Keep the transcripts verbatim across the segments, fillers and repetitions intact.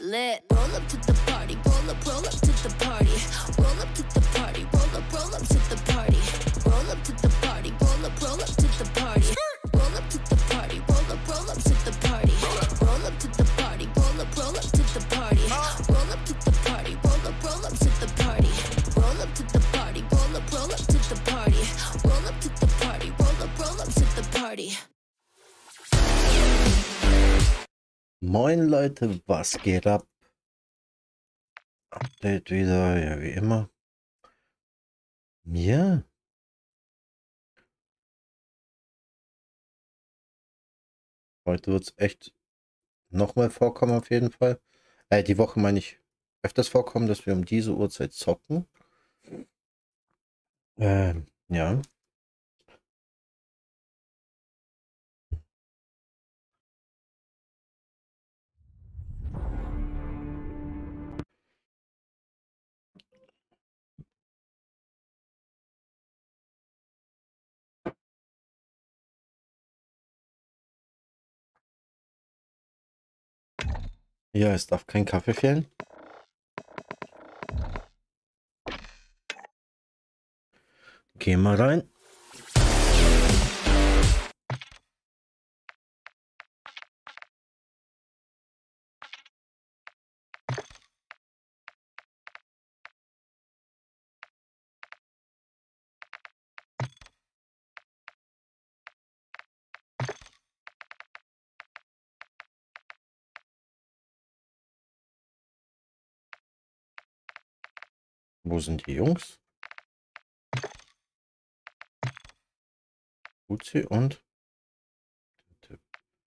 lit. Roll up to the party, roll up, roll up to the party. Roll up to the party, roll up, roll up to the party. Roll up to the party, roll up, roll up to the party. Roll up to the party, roll up, roll up to the party. Roll up to the party, roll up, roll up to the party. Roll up to the party, roll up, roll up to the party. Roll up to the party, roll up, roll up to the party. Roll up to the party, roll up, roll up to the party. Moin Leute, was geht ab? Update wieder, ja wie immer. Ja. Heute wird es echt nochmal vorkommen auf jeden Fall. Äh, die Woche meine ich öfters vorkommen, dass wir um diese Uhrzeit zocken. Ähm, ja. Ja, es darf kein Kaffee fehlen. Geh mal rein. Wo sind die Jungs? Uzi und Tipp.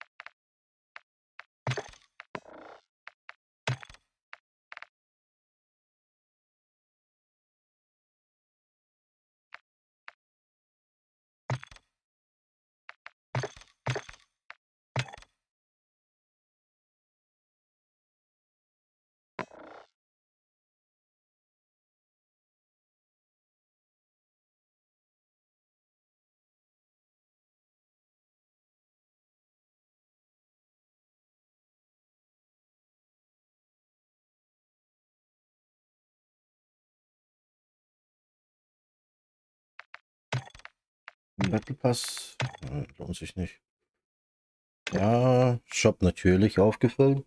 Battle Pass äh, lohnt sich nicht. Ja, Shop natürlich aufgefüllt.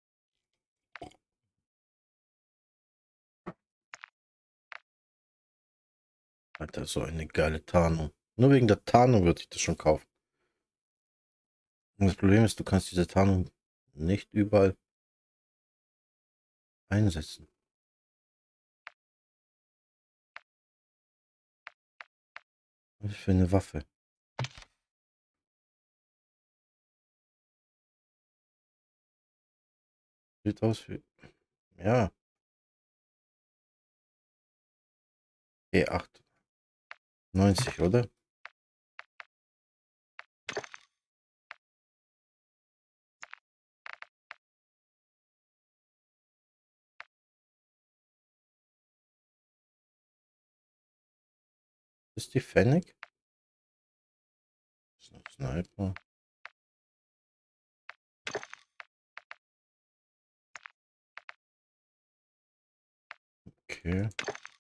Alter, so eine geile Tarnung. Nur wegen der Tarnung würde ich das schon kaufen. Und das Problem ist, du kannst diese Tarnung nicht überall einsetzen. Was ist für eine Waffe? Sieht aus wie... Ja. E acht. neunzig, oder? Ist die Fennec? Ist ein Sniper. Okay.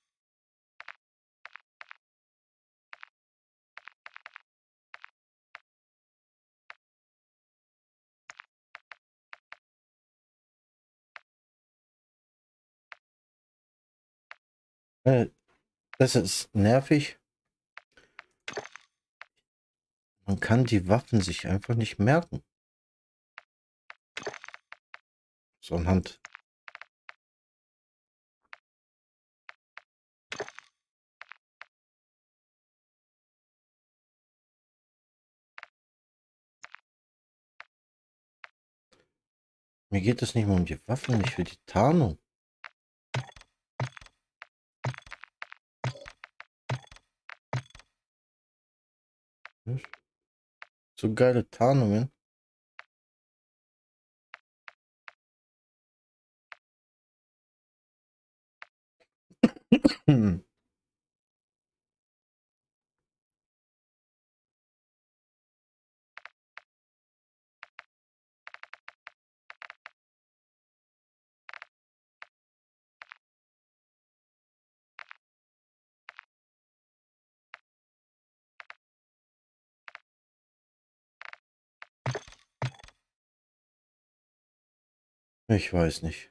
Äh, das ist nervig. Man kann die Waffen sich einfach nicht merken. So anhand. Mir geht es nicht mehr um die Waffen, nicht für die Tarnung. So geile Tarnungen. Hm. Ich weiß nicht.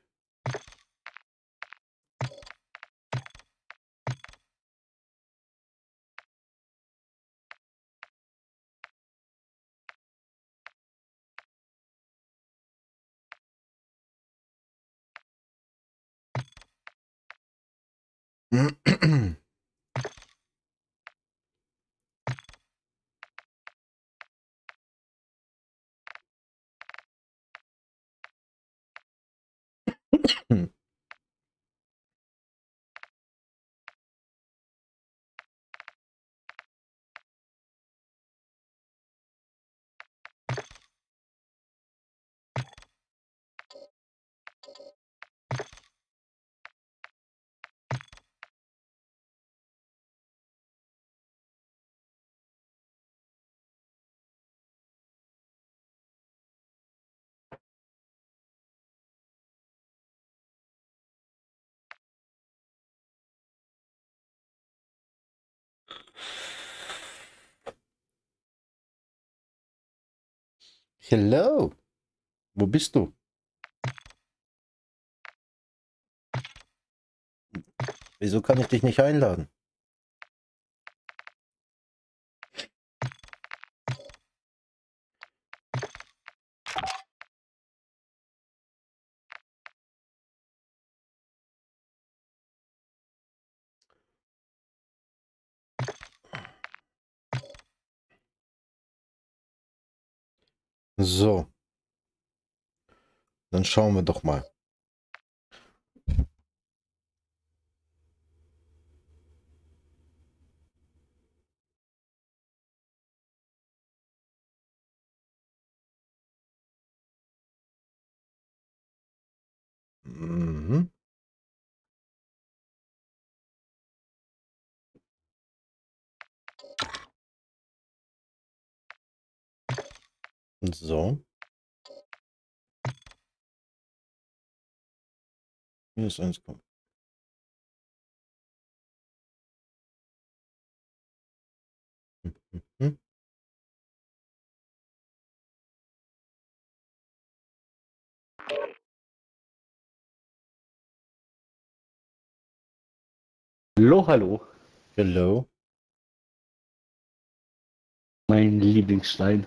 Hello. Wo bist du? Wieso kann ich dich nicht einladen? So, dann schauen wir doch mal. Mhm. So. Hier ist eins. Mhm. Hallo, hallo, Hello. mein Lieblingsstein.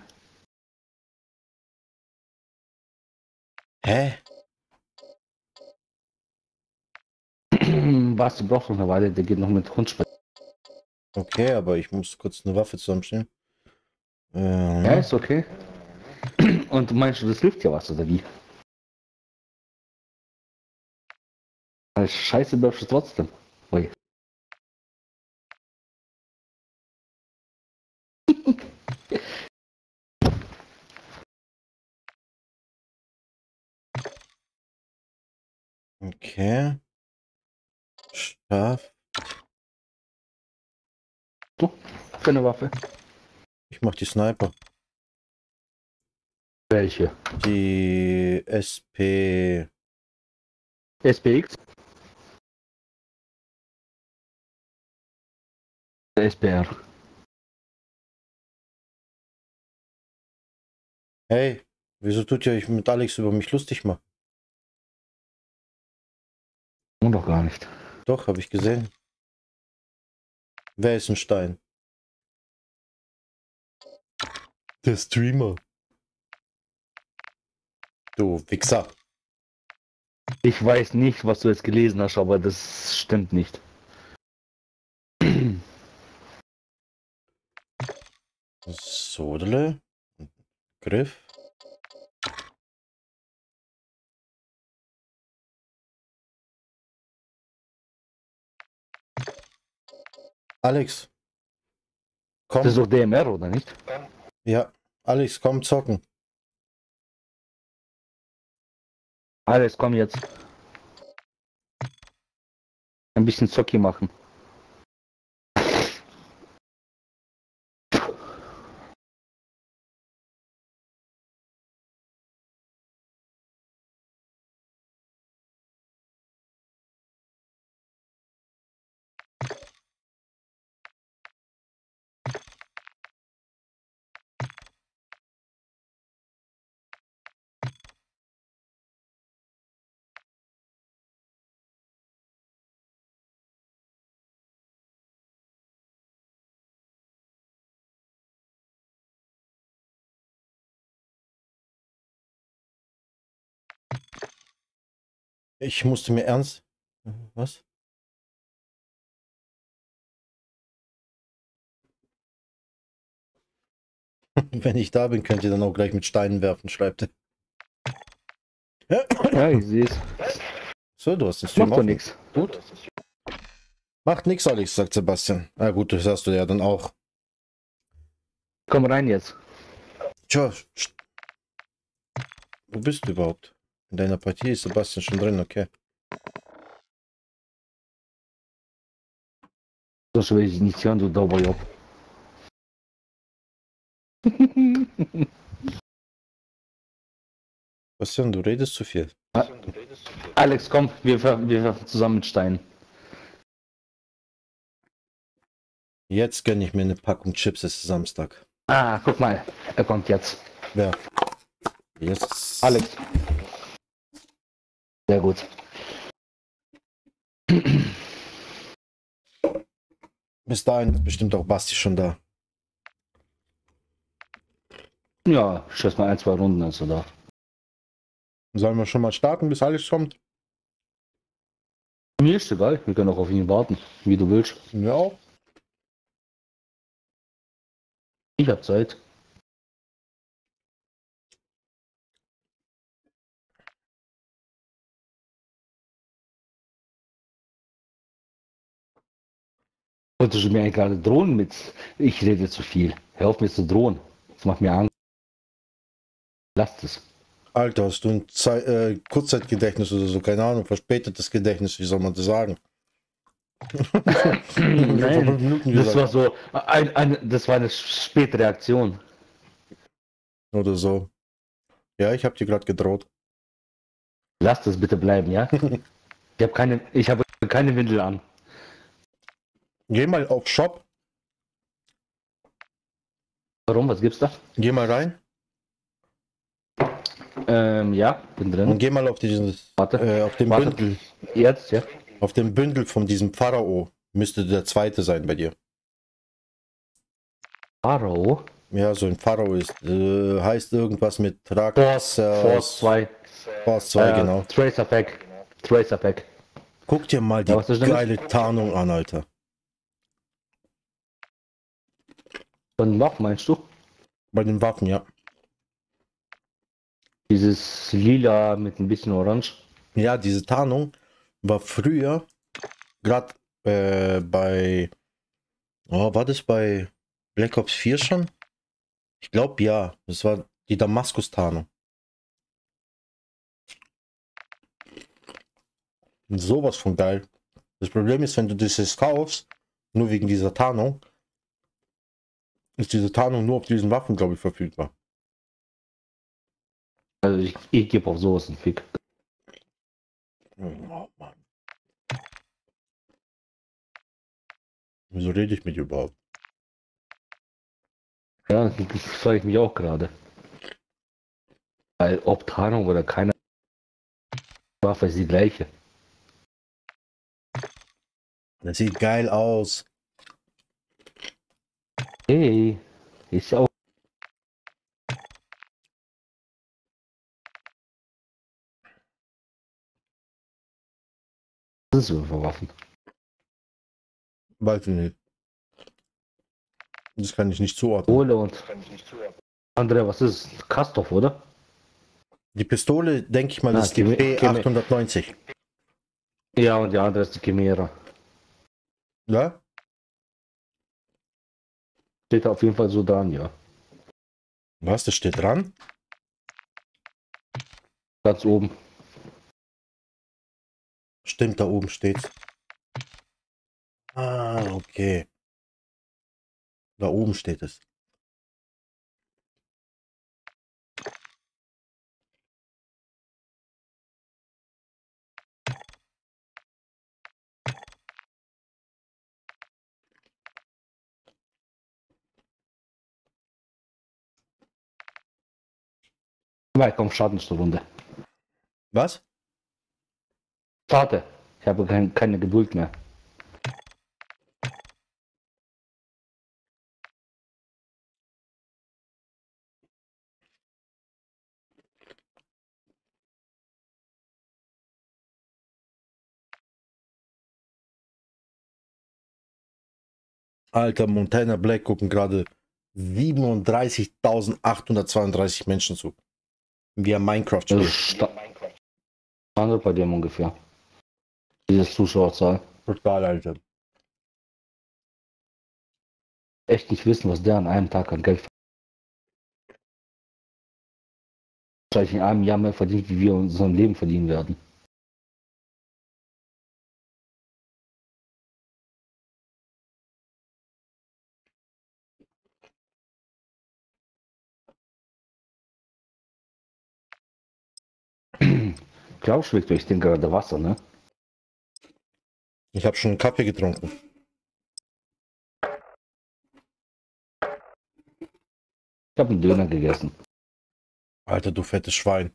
Hä? Was du brauchst noch eine Weile, der geht noch mit Hund spazieren. Okay, aber ich muss kurz eine Waffe zusammenstellen. Ja, Ähm, ist okay. Und meinst du, das hilft ja was, oder wie? Weil Scheiße läuft es trotzdem. Ui. okay. Scharf. Du, für eine Waffe. Ich mach die Sniper. Welche? Die S P. S P X? S P R. Hey, wieso tut ihr euch mit Alex über mich lustig machen? Und doch gar nicht. Doch, habe ich gesehen. Wer ist ein Stein? Der Streamer. Du Wichser. Ich weiß nicht, was du jetzt gelesen hast, aber das stimmt nicht. Sodele. Griff. Alex, Das ist komm. doch D M R, oder nicht? Ja, Alex, komm zocken. Alles, komm jetzt. Ein bisschen Zocki machen. Ich musste mir ernst. Was? Wenn ich da bin, könnt ihr dann auch gleich mit Steinen werfen, schreibt er. Ja, ich sehe es. So, du hast den Stream Macht doch offen. nichts. Gut. Macht nix, Alex, sagt Sebastian. Na gut, das hast du ja dann auch. Komm rein jetzt. Tja, st- wo bist du überhaupt? In deiner Partie ist Sebastian schon drin, okay. Das will ich nicht hören, du Dauberjob. Sebastian, du redest zu viel. Alex, komm, wir werfen, wir werfen zusammen mit Steinen. Jetzt gönne ich mir eine Packung Chips, es ist Samstag. Ah, guck mal, er kommt jetzt. Wer? Jetzt. Alex. Sehr gut. Bis dahin ist bestimmt auch Basti schon da. Ja, ich schätze mal ein, zwei Runden ist er da. Sollen wir schon mal starten, bis Alex kommt? Mir ist egal, wir können auch auf ihn warten, wie du willst. Ja auch. Ich hab Zeit. Wolltest du mir eigentlich gerade drohen mit, ich rede zu viel. Hör auf mir zu drohen. Das macht mir Angst. Lasst es. Alter, hast du ein Zei äh, Kurzzeitgedächtnis oder so? Keine Ahnung, verspätetes Gedächtnis, wie soll man das sagen? Nein, das war so, ein, ein, das war eine Spätreaktion. Oder so. Ja, ich habe dir gerade gedroht. Lasst es bitte bleiben, ja? Ich habe keine, ich habe keine Windel an. Geh mal auf Shop. Warum? Was gibt's da? Geh mal rein. Ähm, ja, bin Und drin. geh mal auf dieses, Warte. äh, auf dem Warte. Bündel, Jetzt, ja. auf dem Bündel von diesem Pharao. Müsste der zweite sein bei dir. Pharao. Ja, so ein Pharao ist, äh, heißt irgendwas mit Trag. Force, Force zwei. Force zwei, Äh, genau. Tracer Pack. Tracer Pack. Guck dir mal die Ja, was ist damit? geile Tarnung an, Alter. Von Waffen meinst du? Bei den Waffen, ja. Dieses Lila mit ein bisschen Orange. Ja, diese Tarnung war früher, gerade äh, bei, oh, war das bei Black Ops vier schon? Ich glaube ja, das war die Damaskus-Tarnung. Sowas von geil. Das Problem ist, wenn du dieses kaufst, nur wegen dieser Tarnung, ist diese Tarnung nur auf diesen Waffen, glaube ich, verfügbar. Also ich, ich gebe auf sowas einen Fick. Oh, Mann. Wieso rede ich mit dir überhaupt? Ja, das frage ich mich auch gerade. Weil ob Tarnung oder keine Waffe ist die gleiche. Das sieht geil aus. Hey, ist ja auch. Was ist so für Waffen? Weiß ich nicht. Das kann ich nicht zuordnen. Kohle und. Andrea, was ist es? Kastov, oder? Die Pistole, denke ich mal, Na, ist die Chime- P Chime- achthundertneunzig. Ja, und die andere ist die Chimera. Ja? Steht da auf jeden Fall so dran, ja. Was, das steht dran? Ganz oben. Stimmt, da oben steht. Ah, okay. Da oben steht es. Weil komm, Schadensrunde. Was? Starte. Ich habe kein, keine Geduld mehr. Alter, Montana Black gucken gerade siebenunddreißigtausendachthundertzweiunddreißig Menschen zu. Wie er Minecraft Das spielt. ist sta- Standard bei dem ungefähr. Diese Zuschauerzahl. Total, Alter. Echt nicht wissen, was der an einem Tag an Geld wahrscheinlich in einem Jahr mehr verdient, wie wir in unserem Leben verdienen werden. Klaus schlägt durch den gerade Wasser, ne? Ich habe schon einen Kaffee getrunken. Ich habe einen Döner gegessen. Alter, du fettes Schwein.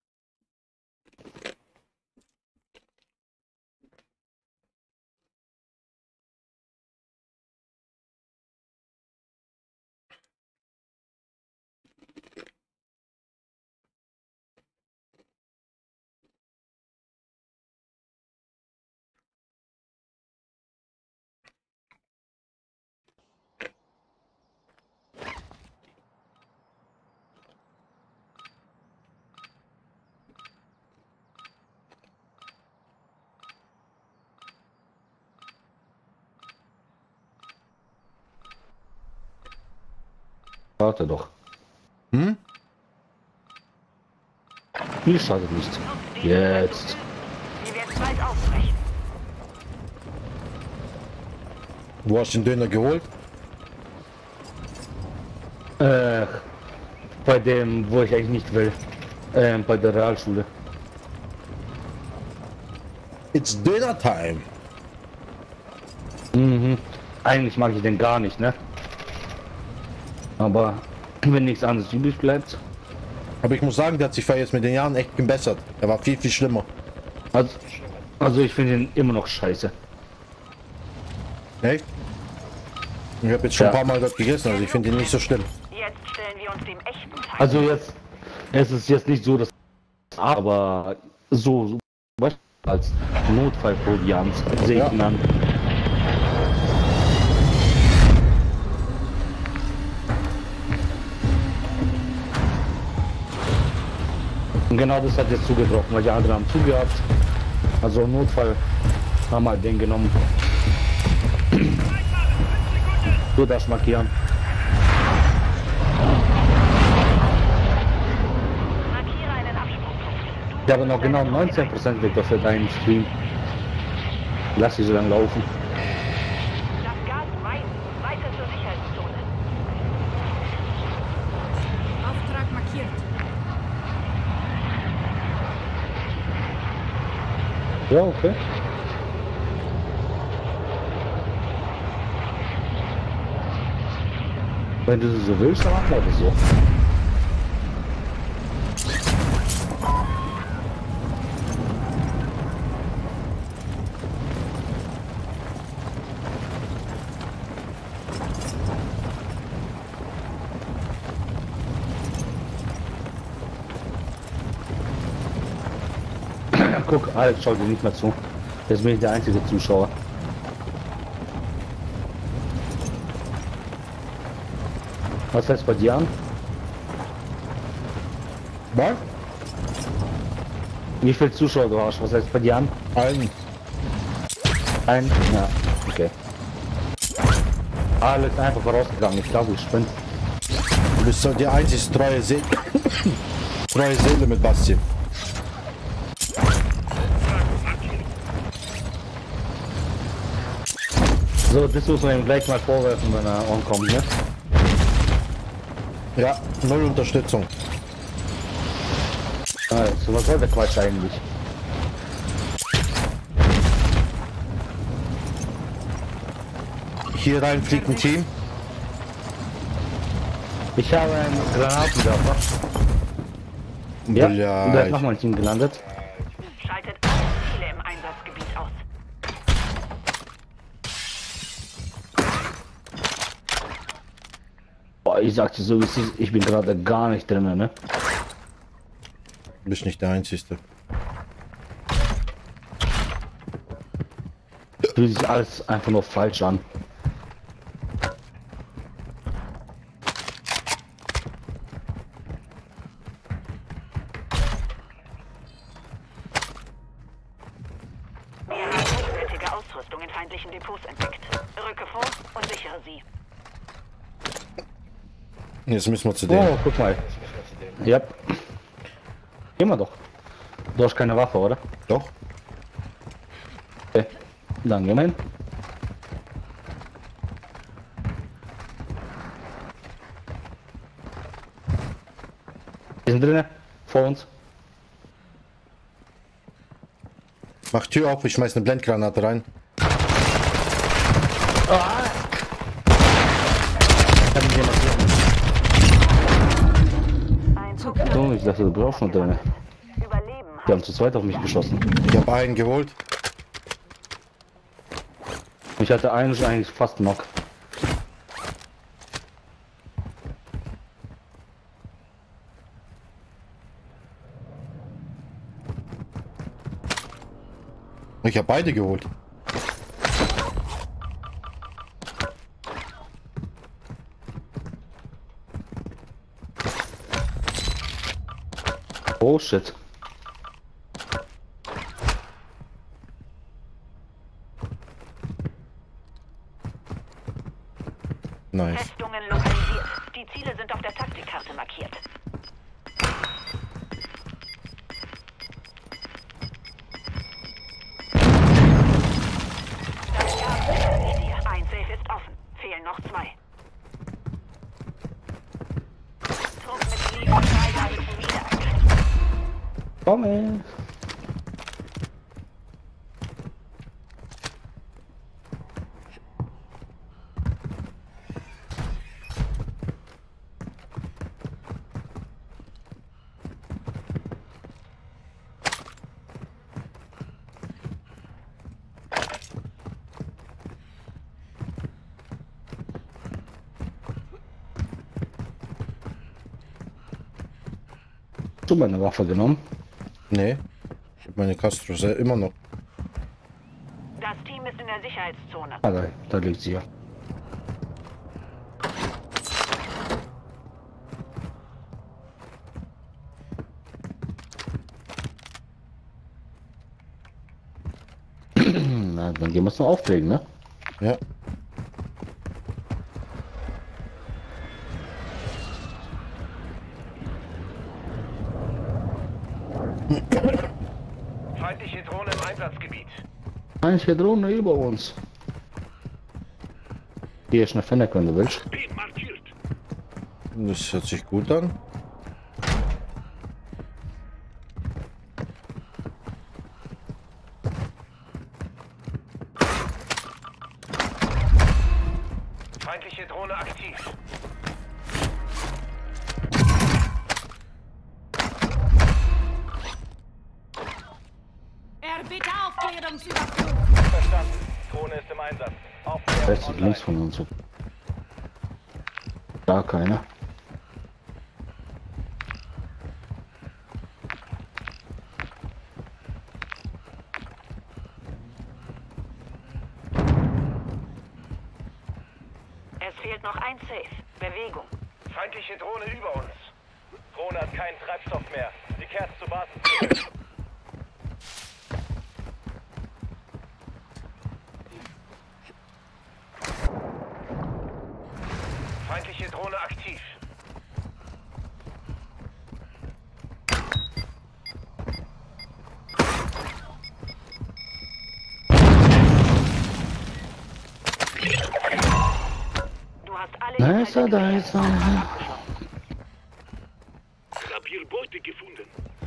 Warte doch. Hm? Spiel startet nicht. Jetzt. Wir werden bald aufbrechen. Wo hast du den Döner geholt? Äh, bei dem, wo ich eigentlich nicht will. Ähm, bei der Realschule. It's Döner Time. Mhm. Eigentlich mag ich den gar nicht, ne? Aber wenn nichts anderes übrig bleibt. Aber ich muss sagen, der hat sich jetzt mit den Jahren echt gebessert. Er war viel, viel schlimmer. Also, also ich finde ihn immer noch scheiße. Echt? Ich habe jetzt schon Ja. ein paar Mal dort gegessen, also ich finde ihn nicht so schlimm. Jetzt stellen wir uns dem echten Feind. Also jetzt, es ist jetzt nicht so, dass, aber so, so weißt du, als Notfallproviant sehe Ja. ich ihn an. Und genau das hat jetzt zugebrochen, weil die anderen haben zugehabt. Also im Notfall haben wir den genommen. Du das markieren. Markiere einen Absprungpunkt. Ich habe noch genau neunzehn Prozent Vektor für deinen Stream. Lass sie so lang laufen. Das Gas weit. Weiter zur Sicherheitszone. Auftrag markiert. Ja, okay. Wenn du so willst, dann machen wir das so. Guck, Alex schaut dir nicht mehr zu. Jetzt bin ich der einzige Zuschauer. Was heißt bei dir an? Was? Wie viele Zuschauer du hast? Was heißt bei dir an? Ein. Ein? Ja, okay. Alex einfach vorausgegangen. Ich glaube, ich spinne. Du bist so die einzig treue Seele. treue Seele mit Basti. So, das muss man ihm gleich mal vorwerfen, wenn er ankommt, ne? Ja, null Unterstützung. Also, was soll der Quatsch eigentlich? Hier rein fliegt ein Team. Ich habe einen Granatenwerfer. Ja, Ja, und da ist ich- nochmal ein Team gelandet. Schaltet alle Ziele im Einsatzgebiet aus. Boah, ich sagte so, wie es ist, ich bin gerade gar nicht drin, ne? Du bist nicht der Einzige. Fühlt sich alles einfach nur falsch an. feindlichen Depots entdeckt. Rücke vor und sichere sie. Jetzt müssen wir zu dem. Oh, guck mal. Ja. Gehen wir doch. Du hast keine Waffe, oder? Doch. Okay. Dann gehen wir hin. Wir sind drinnen. Vor uns. Mach Tür auf, ich schmeiß eine Blendgranate rein. Ich hab ihn jemand Ein Zu Zug knapp. so, ich dachte, du brauchst noch drinnen. überleben. Die haben zu zweit auf mich geschossen. Ich habe einen geholt. Ich hatte einen schon eigentlich fast knock. Ich habe beide geholt. Oh shit. Nice. Festungen lokalisiert. Die Ziele sind auf der Taktikkarte markiert. Das Gas sichert sich dir. Ein Safe ist offen. Fehlen noch zwei. Trupp mit Lieb und Freigabe zum Wiedereintritt. Komme. Hast du meine Waffe genommen? Nee. Ich hab meine Castro sehr- immer noch. Das Team ist in der Sicherheitszone. Ah, da, da liegt sie ja. Na, dann gehen wir es noch auflegen, ne? Ja. Feindliche Drohne im Einsatzgebiet. Einige Drohne über uns. Hier ist eine Fennec, wenn du willst. Bin markiert. Das hört sich gut an. Feindliche Drohne aktiv. Er bitte Aufklärungsüberflug. Verstanden. Drohne ist im Einsatz. Aufklärung Rechts und online. links von uns. Da keiner. Es fehlt noch ein Safe. Bewegung. Feindliche Drohne über uns. Drohne hat keinen Treibstoff mehr. Sie kehrt zur Basis zurück. Feindliche Drohne aktiv. Du hast alle Da ist er, Inhalte da geklärt. ist er. Abgeschlossen. Rapierbeute gefunden.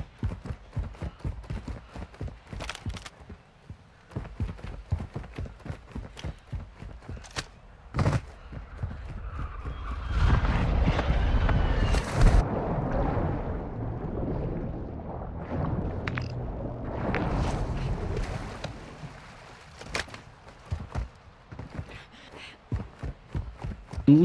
Hm?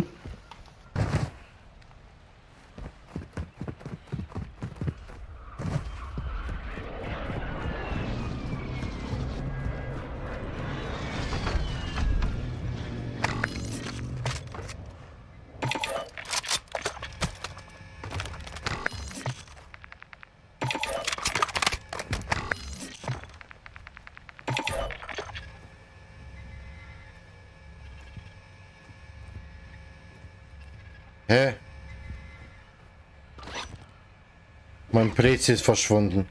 Hä? Mein Prezi ist verschwunden.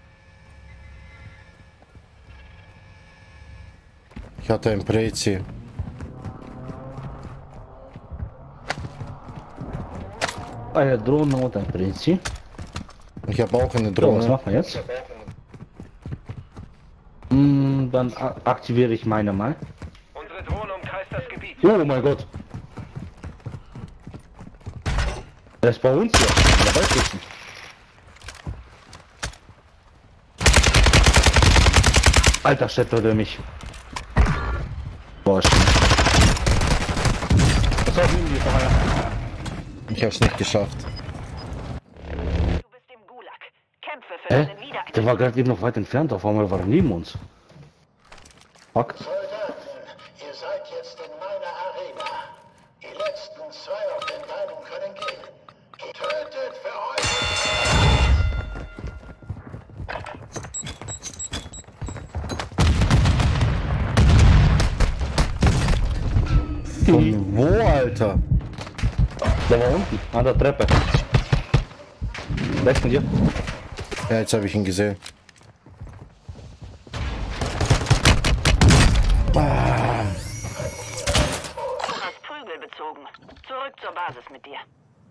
Ich hatte ein Prezi. Eine Drohne und ein Prezi. Ich habe auch eine So, was Drohne. machen wir jetzt? Hm, dann a- aktiviere ich meine mal. Unsere Drohne umkreist das Gebiet. Oh mein Gott. Der ist bei uns hier. Der weiß ich nicht. Alter, steht er mich. Boah, shit. Was soll ich ihm die vorher? Ich habe es nicht geschafft. Du bist im Gulag. Kämpfe für Hä? deine Wiedereingliederung. Der war gerade eben noch weit entfernt, auf einmal war er neben uns. Fuck. Soldaten, ihr seid jetzt in meiner Arena. Die letzten zwei auf den Beinen können gehen. Tötet für euch! Von wo, Alter? Der war unten, an der Treppe. Weg mit dir. Ja, jetzt habe ich ihn gesehen. Du hast Prügel bezogen. Zurück zur Basis mit dir.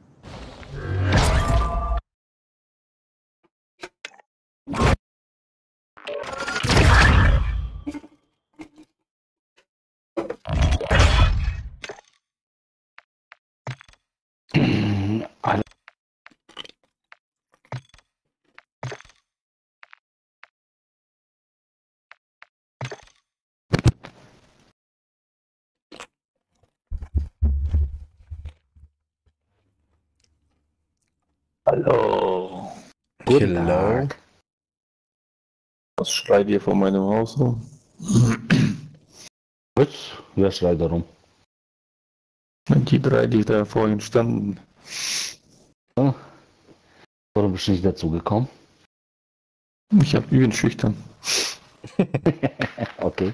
Alle. Hallo. Guten Hello. Tag. Was schreit ihr vor meinem Haus rum? Was? Wer schreit da rum? Die drei, die da vorhin standen. Ah. Warum bist du nicht dazu gekommen? Ich hab üben schüchtern. Okay.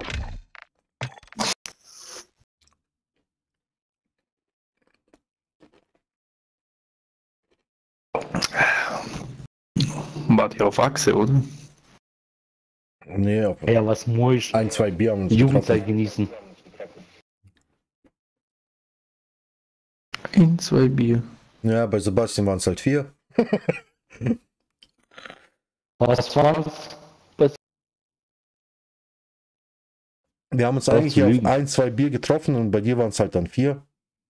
Wart ihr auf Achse, oder? Nee, auf Ja, was muss ein, zwei Bier haben uns die Jugendzeit getroffen. genießen? In zwei Bier. Ja, bei Sebastian waren es halt vier. Was war's? Wir haben uns Auf eigentlich zu auf lügen. ein, zwei Bier getroffen und bei dir waren es halt dann vier.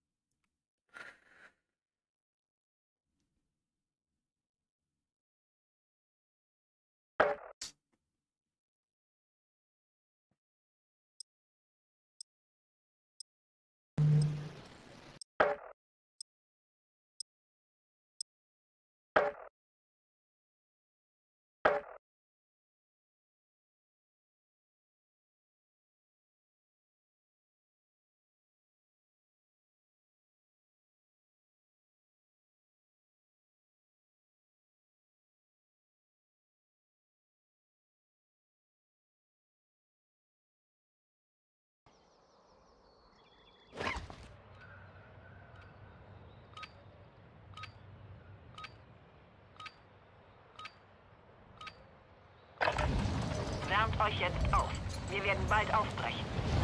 Wärmt euch jetzt auf. Wir werden bald aufbrechen.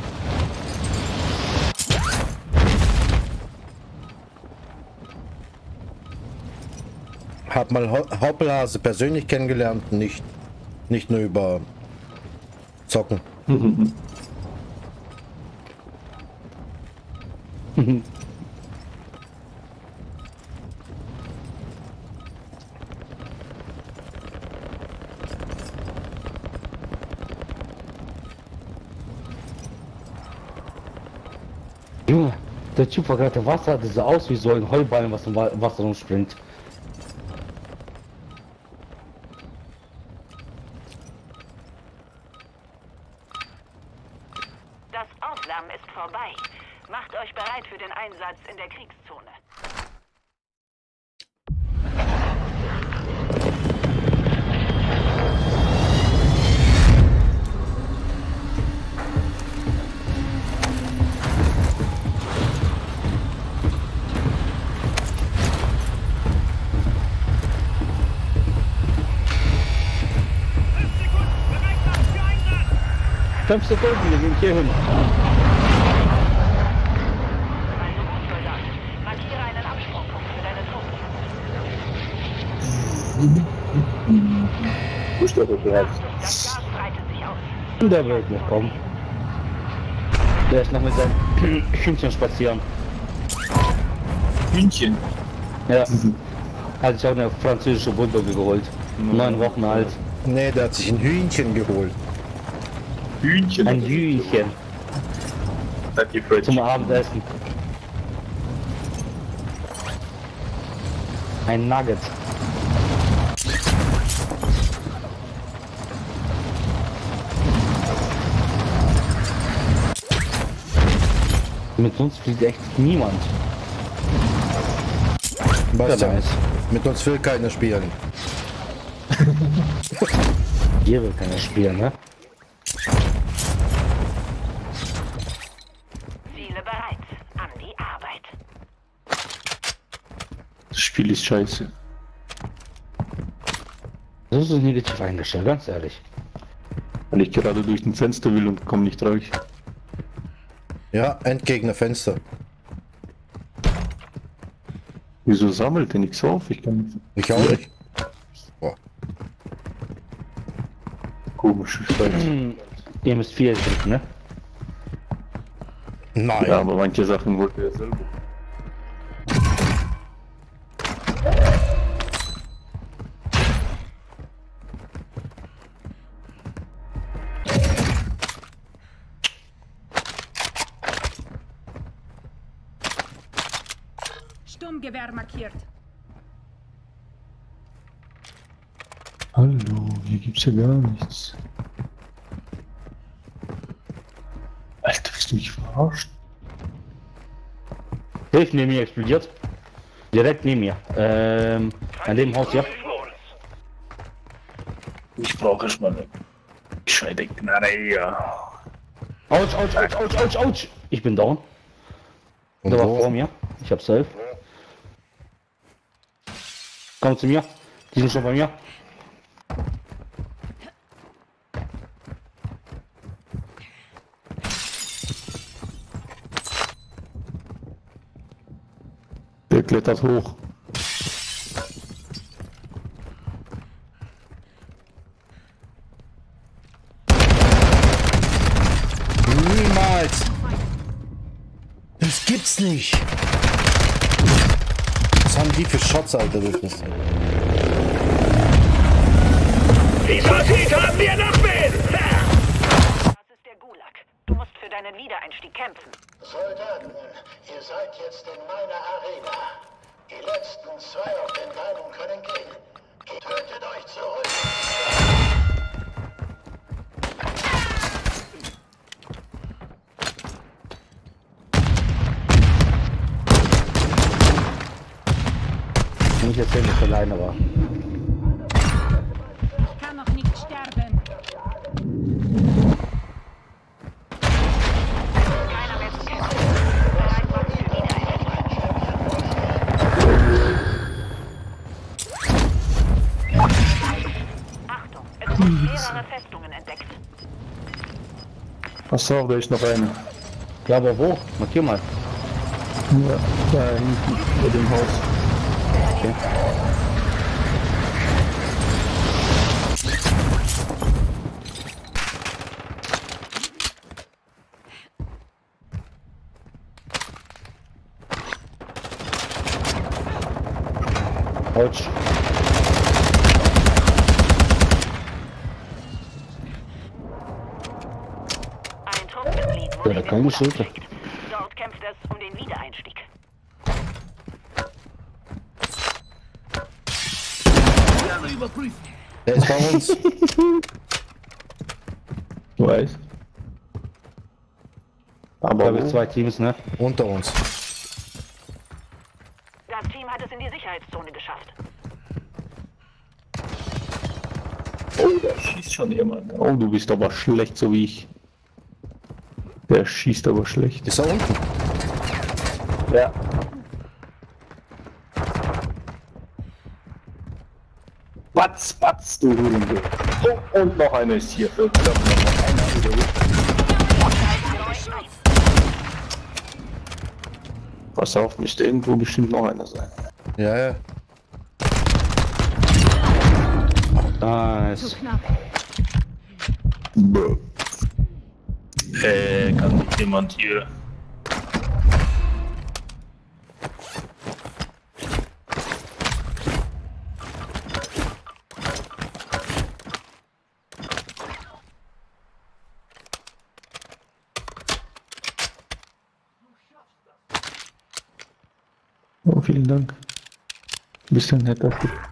Hab mal Ho- Hoppelhase persönlich kennengelernt, nicht, nicht nur über Zocken. Junge, der Typ war gerade im Wasser, das sah aus wie so ein Heuballen, was im Wa- Wasser rumspringt. Das Aufwärmen ist vorbei. Macht euch bereit für den Einsatz in der Kriegszone. Fünf Sekunden, wir gehen hier hin. Also gut, Soldat. Markiere einen Absprungpunkt für deine Truppen. Wo ist der Bereich? Das Gas breitet sich aus. Der wird nicht kommen. Der ist noch mit seinem Hühnchen spazieren. Hühnchen. Ja. Hat sich auch eine französische Bulldogge geholt. Neun Wochen alt. Nee, der hat sich ein Hühnchen geholt. Hühnchen. Ein Hühnchen Hat die Fridge. zum Abendessen. Ein Nugget. Mit uns fliegt echt niemand. Was Wer denn? weiß. Mit uns will keiner spielen. Hier will keiner spielen, ne? Ziele bereit. An die Arbeit. Das Spiel ist scheiße. Das ist negativ eingestellt, ganz ehrlich. Weil ich gerade durch ein Fenster will und komme nicht raus. Ja, Endgegner Fenster. Wieso sammelt der nichts auf? Ich kann nicht. Ich auch nicht. Boah. Komische Scheiße. Ihr müsst vier drücken, ne? Nein. Ja, aber manche Sachen wollte er selber. Sturmgewehr markiert. Hallo, hier gibt's ja gar nichts. Alter, willst du mich verarschen? Hilf neben mir explodiert. Direkt neben mir. Ähm, an dem Haus, ja. Ich brauche erstmal eine gescheite Gnade, ja. Autsch, autsch, autsch, autsch, autsch, autsch. Ich bin down. Und Der war wo? vor mir. Ich hab safe. Komm zu mir. Die sind schon bei mir. Der klettert hoch. Niemals. Das gibt's nicht. Was haben die für Shots, Alter? Das ist Dieser Sieg haben wir noch mit! Das ist der Gulag. Du musst für deinen Wiedereinstieg kämpfen. Soldaten, ihr seid jetzt in meiner Arena. Die letzten zwei auf den Beinen können gehen. Tötet euch zurück. Nicht erzählen, dass er alleine war. Ich kann noch nicht sterben. Keiner mehr zu kämpfen. Bereit machen für Wiedereinstieg. Achtung, es wurden mehrere Festungen entdeckt. Achso, da ist noch eine. Ja, aber wo? Markier mal. Ja, da hinten bei dem Haus. Okay. Autsch. Ein Truppenmitglied Ja, wurde da in keine den Schulter. Gulag geschickt. Dort kämpft es um den Wiedereinstieg. Der ist bei uns. Du weißt. Da Aber habe ich wo? zwei Teams, ne? Unter uns. Das Team hat es in die Sicherheitszone geschafft. Oh, da schießt schon jemand. Oh, du bist aber schlecht, so wie ich. Der schießt aber schlecht. Ist er unten? Ja. Batz, batz, du Hurensohn. Oh, und noch einer ist hier. Verdammt, noch einer. Pass auf, müsste irgendwo bestimmt noch einer sein. Ja, ja. Nice. Zu knapp. Äh, kann nicht jemand hier. Oh, vielen Dank. Bisschen netter.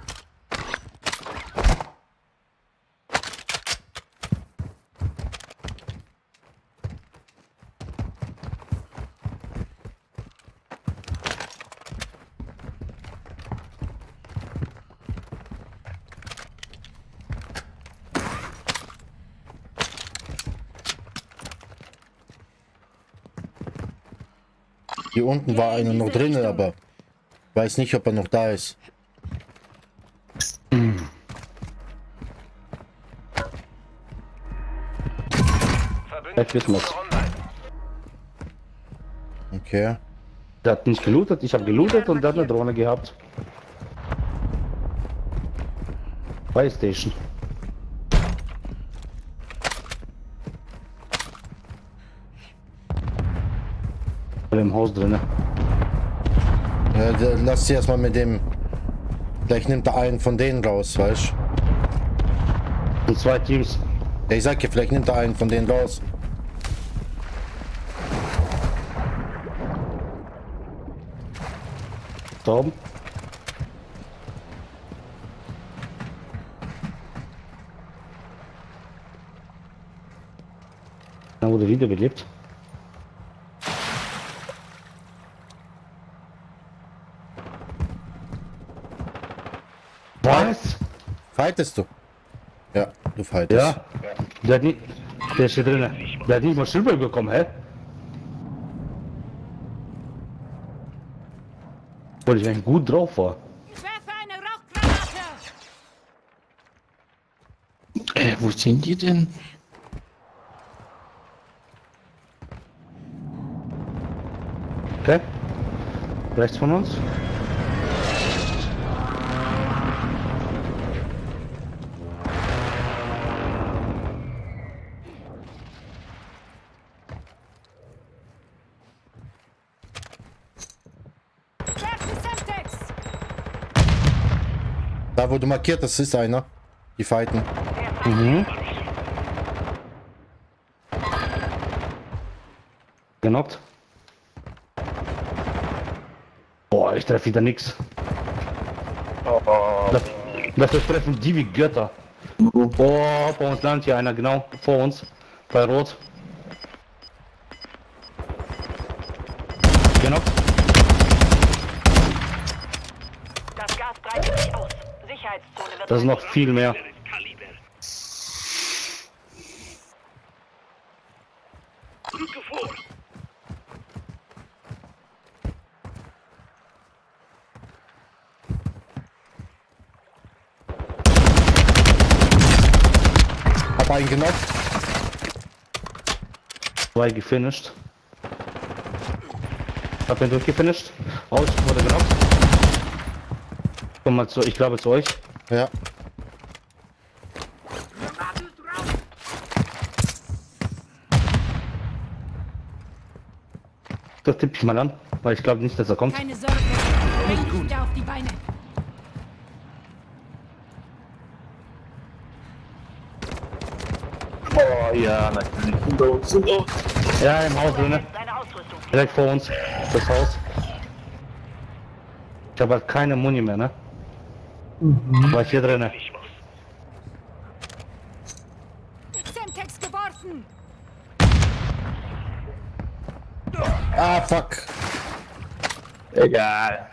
Hier unten war einer noch drin, aber ich weiß nicht, ob er noch da ist. Vielleicht wissen wir's. Okay. Der hat nicht gelootet, ich habe gelootet und der hat eine Drohne gehabt. Playstation. Im Haus drinne. Ja, der, lass sie erstmal mit dem. Vielleicht nimmt er einen von denen raus, weißt Und zwei Teams. du? Ja, ich sag dir, vielleicht nimmt er einen von denen raus. Da oben. Da wurde wiederbelebt. Was? Fightest du? Ja, du fightest. Ja. Der hat nicht. Der ist hier drin. Der hat nicht mal Silber bekommen, hä? Obwohl ich eigentlich gut drauf war. Ich werfe eine Rauchgranate. Äh, wo sind die denn? Okay. Rechts von uns. Werfe Semtex. Da wo du markiert hast, ist einer. Die fighten. Mhm. Genockt. Boah, ich treffe wieder nix. Das, das treffen die wie Götter. Oh, bei uns landet hier einer, genau, vor uns. Bei Rot. Genockt. Das Gas breitet sich aus. Sicherheitszone wird Das ist noch viel mehr. Hab einen genockt. Zwei gefinisht. Hab ihn durchgefinisht. Aus, wurde genockt. Komm mal zu, ich glaube zu euch. Ja. Granate drauf. Das tippe ich mal an, weil ich glaube nicht, dass er kommt. Keine Sorge. Bring dich wieder auf die Beine. Oh ja, natürlich. Hinter uns sind auch. Ja, im Haus drinne. seine Ausrüstung. Direkt vor uns. Das Haus. Ich habe halt keine Muni mehr, ne? Mhm. War ich hier drinne. Semtex geworfen. Ah, fuck. Egal.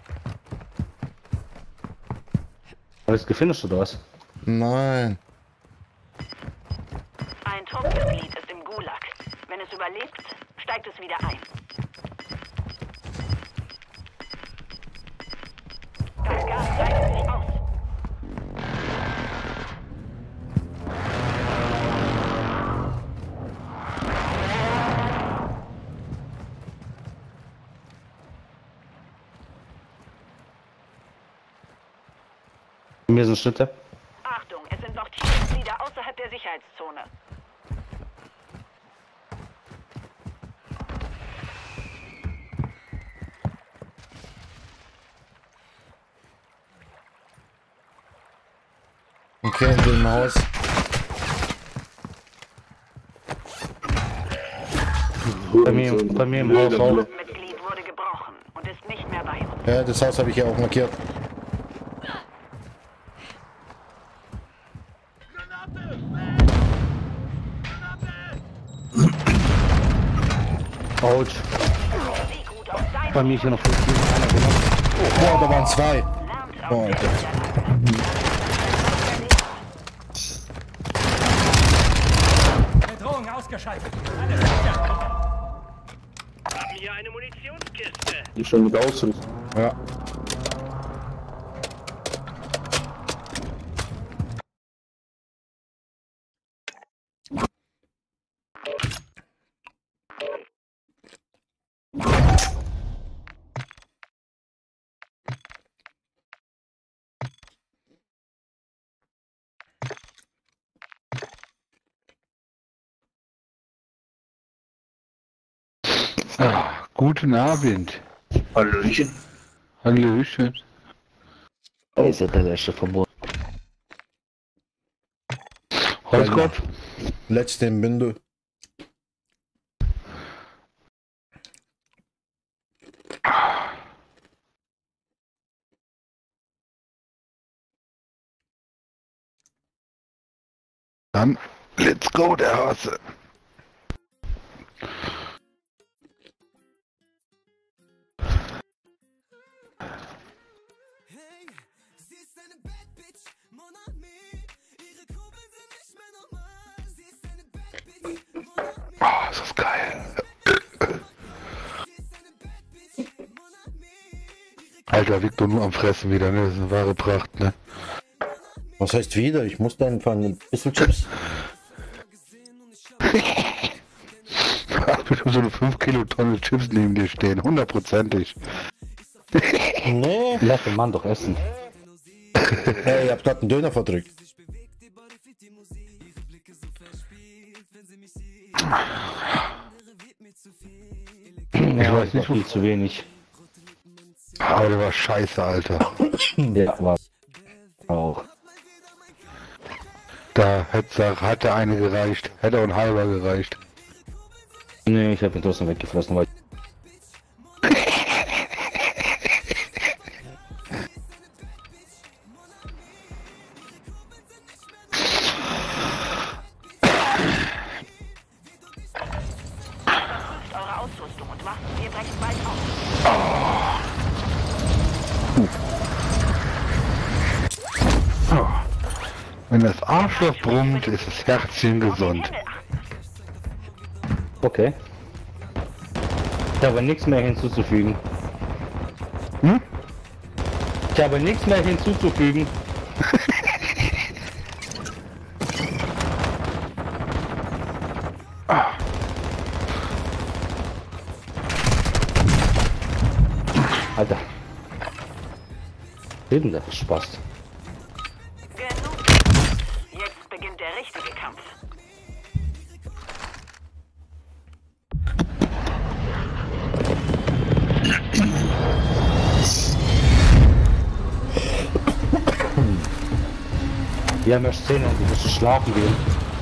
Alles gefinisht oder was? Nein. Ein Truppmitglied ist im Gulag. Wenn es überlebt, steigt es wieder ein. Das Gas breitet sich aus. Mir sind Schritte. Achtung, es sind noch Teammitglieder außerhalb der Sicherheitszone. Okay, in dem Haus. Bei mir, bei mir im Haus auch. Mitglied wurde gebrochen und ist nicht mehr bei uns. Ja, das Haus habe ich hier auch markiert. Autsch. Sieh gut auf deine Bei mir ist hier noch fünf einer genommen. Boah, da waren zwei. Lernt Boah, aus Alter. der Niederlage. Bedrohung ausgeschaltet. Alles sicher. Haben hier eine Munitionskiste. Die schon mit Ausrüstung. Ja. Ah, guten Abend. Hallöchen. Hallöchen. Oh. Ist ja der letzte verboten. Holzkopf. Letzte im Bündel. Dann, let's go, der Hase. Oh, ist das geil. Alter, Victor nur am Fressen wieder, ne? Das ist eine wahre Pracht, ne? Was heißt wieder? Ich musste einfach ein bisschen Chips. Ach, bestimmt so eine fünf Kilo Tonne Chips neben dir stehen, hundertprozentig. Nee. Lass den Mann doch essen. Hey, ich hab grad einen Döner verdrückt. Ich Ja, weiß nicht, viel zu wenig. Aber der war scheiße, Alter. Ja, war auch. Da hätte, hätte eine gereicht, hätte auch ein halber gereicht. Nee, ich hab ihn trotzdem weggefressen, weil Überprüft eure Ausrüstung und macht, wir brechen bald auf. Wenn das Arschloch brummt, ist das Herzchen gesund. okay. Ich habe nichts mehr hinzuzufügen. Hm? Ich habe nichts mehr hinzuzufügen. Alter. Eben der Spaß. Genug. Jetzt beginnt der richtige Kampf. Wir haben erst zehn und die müssen schlafen gehen.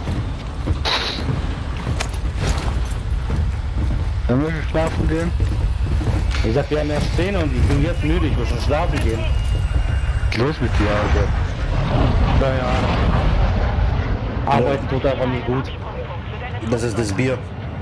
Dann will ich schlafen gehen. Ich sag, wir haben erst zehn und ich bin jetzt müde, ich muss schon schlafen gehen. Los mit dir, Alter. Naja. Arbeiten tut einfach nicht gut. Das ist das Bier.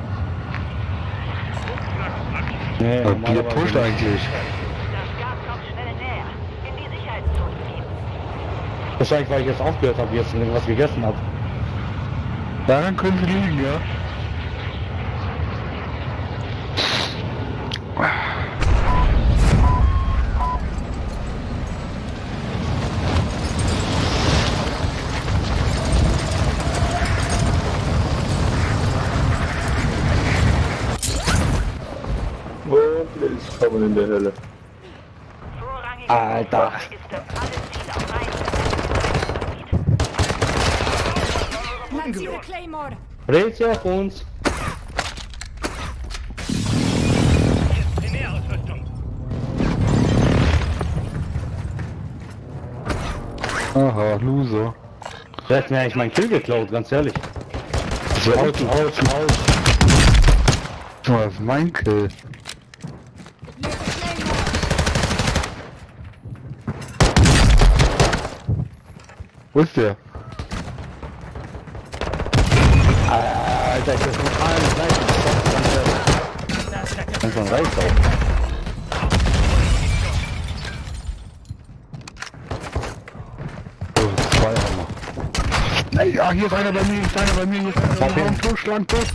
Nee, Das Bier normalerweise pusht nicht. eigentlich. Das Gas kommt schnell näher. In die Sicherheitszone gehen. Wahrscheinlich, weil ich jetzt aufgehört habe, jetzt irgendwas gegessen habe. Daran können sie liegen, ja. Willkommen in der Hölle. Vorrangig Alter. ist es, alle Ziele auf Reichweite. Defensive Claymore. Dreht sie auf uns. Primärausrüstung. Aha, Loser. Der hat mir eigentlich meinen Kill geklaut, ganz ehrlich. Das war Außen, außen, außen. Das ist mein Kill. Wo ist der? Alter, ich bin von allen Seiten. Das ist schon reicht auch. Oh, zwei haben wir. Ey, ja, hier ist einer bei mir, hier ist einer bei mir, hier ist einer bei mir. Schlag schlag tot.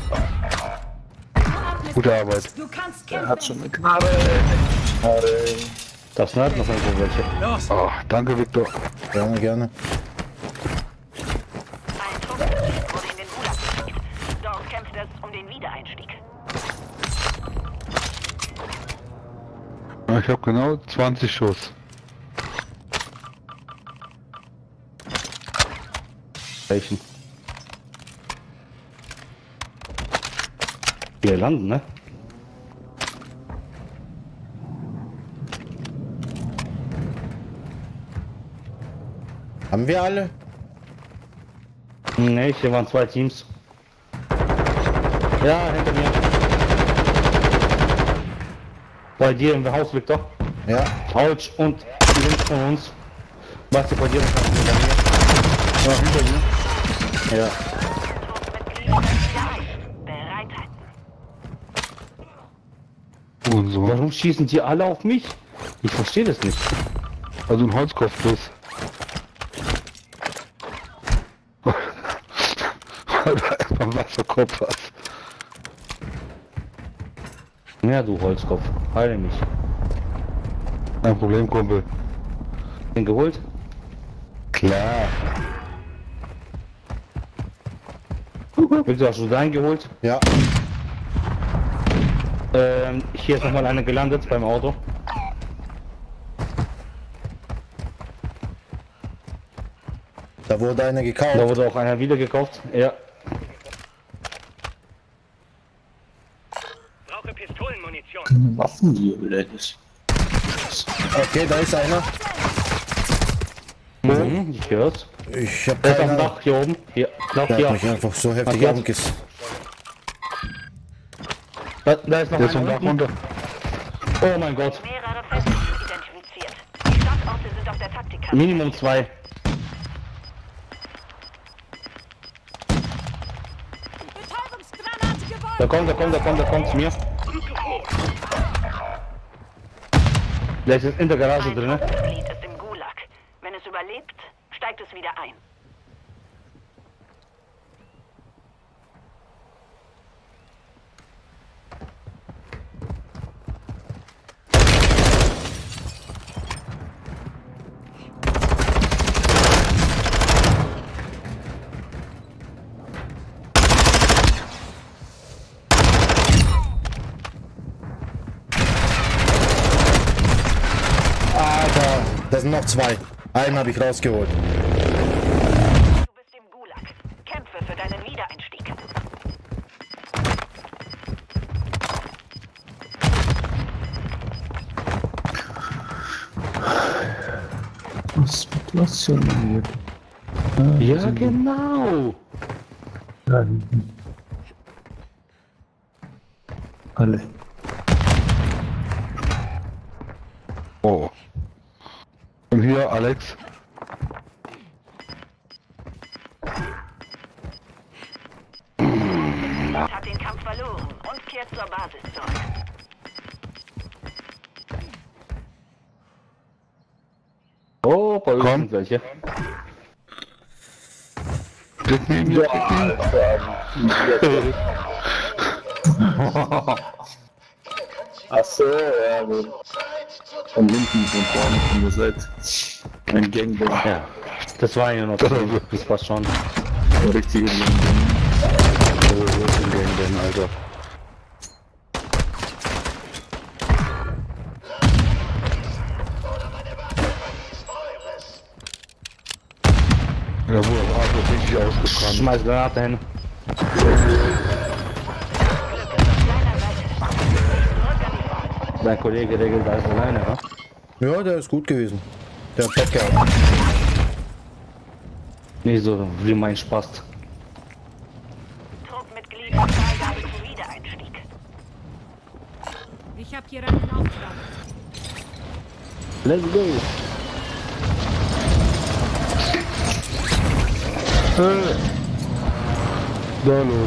Gute Arbeit. Du kannst Er kämpfen. hat schon eine Knarre. Knarre. Das schneidet noch irgendwo welche. Los. Oh, danke, Victor. Gerne, gerne. Ein Truppmitglied wurde in den Gulag geschickt. Dort kämpft es um den Wiedereinstieg. Ich habe genau zwanzig Schuss. Welchen? Wir landen, ne? Haben wir alle? Ne, hier waren zwei Teams. Ja, hinter mir. Bei dir im Haus, Victor. Ja. Couch und links von uns. Was du bei dir und hinter mir. Ja, hinter mir. Ja. Truppmitglied wieder ein. Bereit halten. Und so. Warum schießen die alle auf mich? Ich verstehe das nicht. Also ein Holzkopf plus. Weil du einfach einen Wasserkopf hast. Ja, du Holzkopf. Heile mich. Kein Problem, Kumpel. Den geholt? Klar. Victor, hast du deinen geholt? Ja. Ähm, hier ist nochmal eine gelandet beim Auto. Da wurde einer Da gekauft. wurde auch einer wieder gekauft. Ja. Brauche Pistolenmunition. Waffen hier, blödes. Okay, da ist einer. Mhm, ich hör's. Ich hab Der ist am keine Ahnung. Dach hier oben. Hier, Dach Der hier. hat mich einfach so heftig Ach, jetzt? anges... Da, da ist noch Der ist vom einer Dach unten. runter. Oh mein Gott. Mehrere Festung identifiziert. Die Standorte sind auf der Taktikkarte. Minimum zwei. Betäubungsgranate geworfen. Da kommt, da kommt, da kommt, da kommt zu mir. Der ist jetzt in der Garage Ein drin. Truppmitglied ist im Gulag. Wenn es überlebt, steigt es wieder ein. Alter, da sind noch zwei. Einen habe ich rausgeholt. Du bist im Gulag. Kämpfe für deinen Wiedereinstieg. Was wird was schon hier? Ja, genau. Da hinten. Alle. Oh. Und hier, Alex. Hat den Kampf verloren und kehrt zur Basis zurück. Oh, bei uns Komm. sind welche. Direkt neben mir. Ach so, ja gut. Von hinten, von vorne, von der Seite. Ein Gangbang. Ja, das war ja noch. Das- Das passt schon. Ein richtiger Gangbang. Also, wo ist denn Gang denn, Alter? Da wurde das Auto richtig ausgebrannt. Schmeiß Granate hin. Dein Kollege regelt alles alleine, ja? Ja, der ist gut gewesen. Der hat Bock gehabt. Nicht so wie mein Spaß. Truppmitglied Freigabe zum Wiedereinstieg. Ich habe hier einen Auftrag. Let's go! Äh. Da los.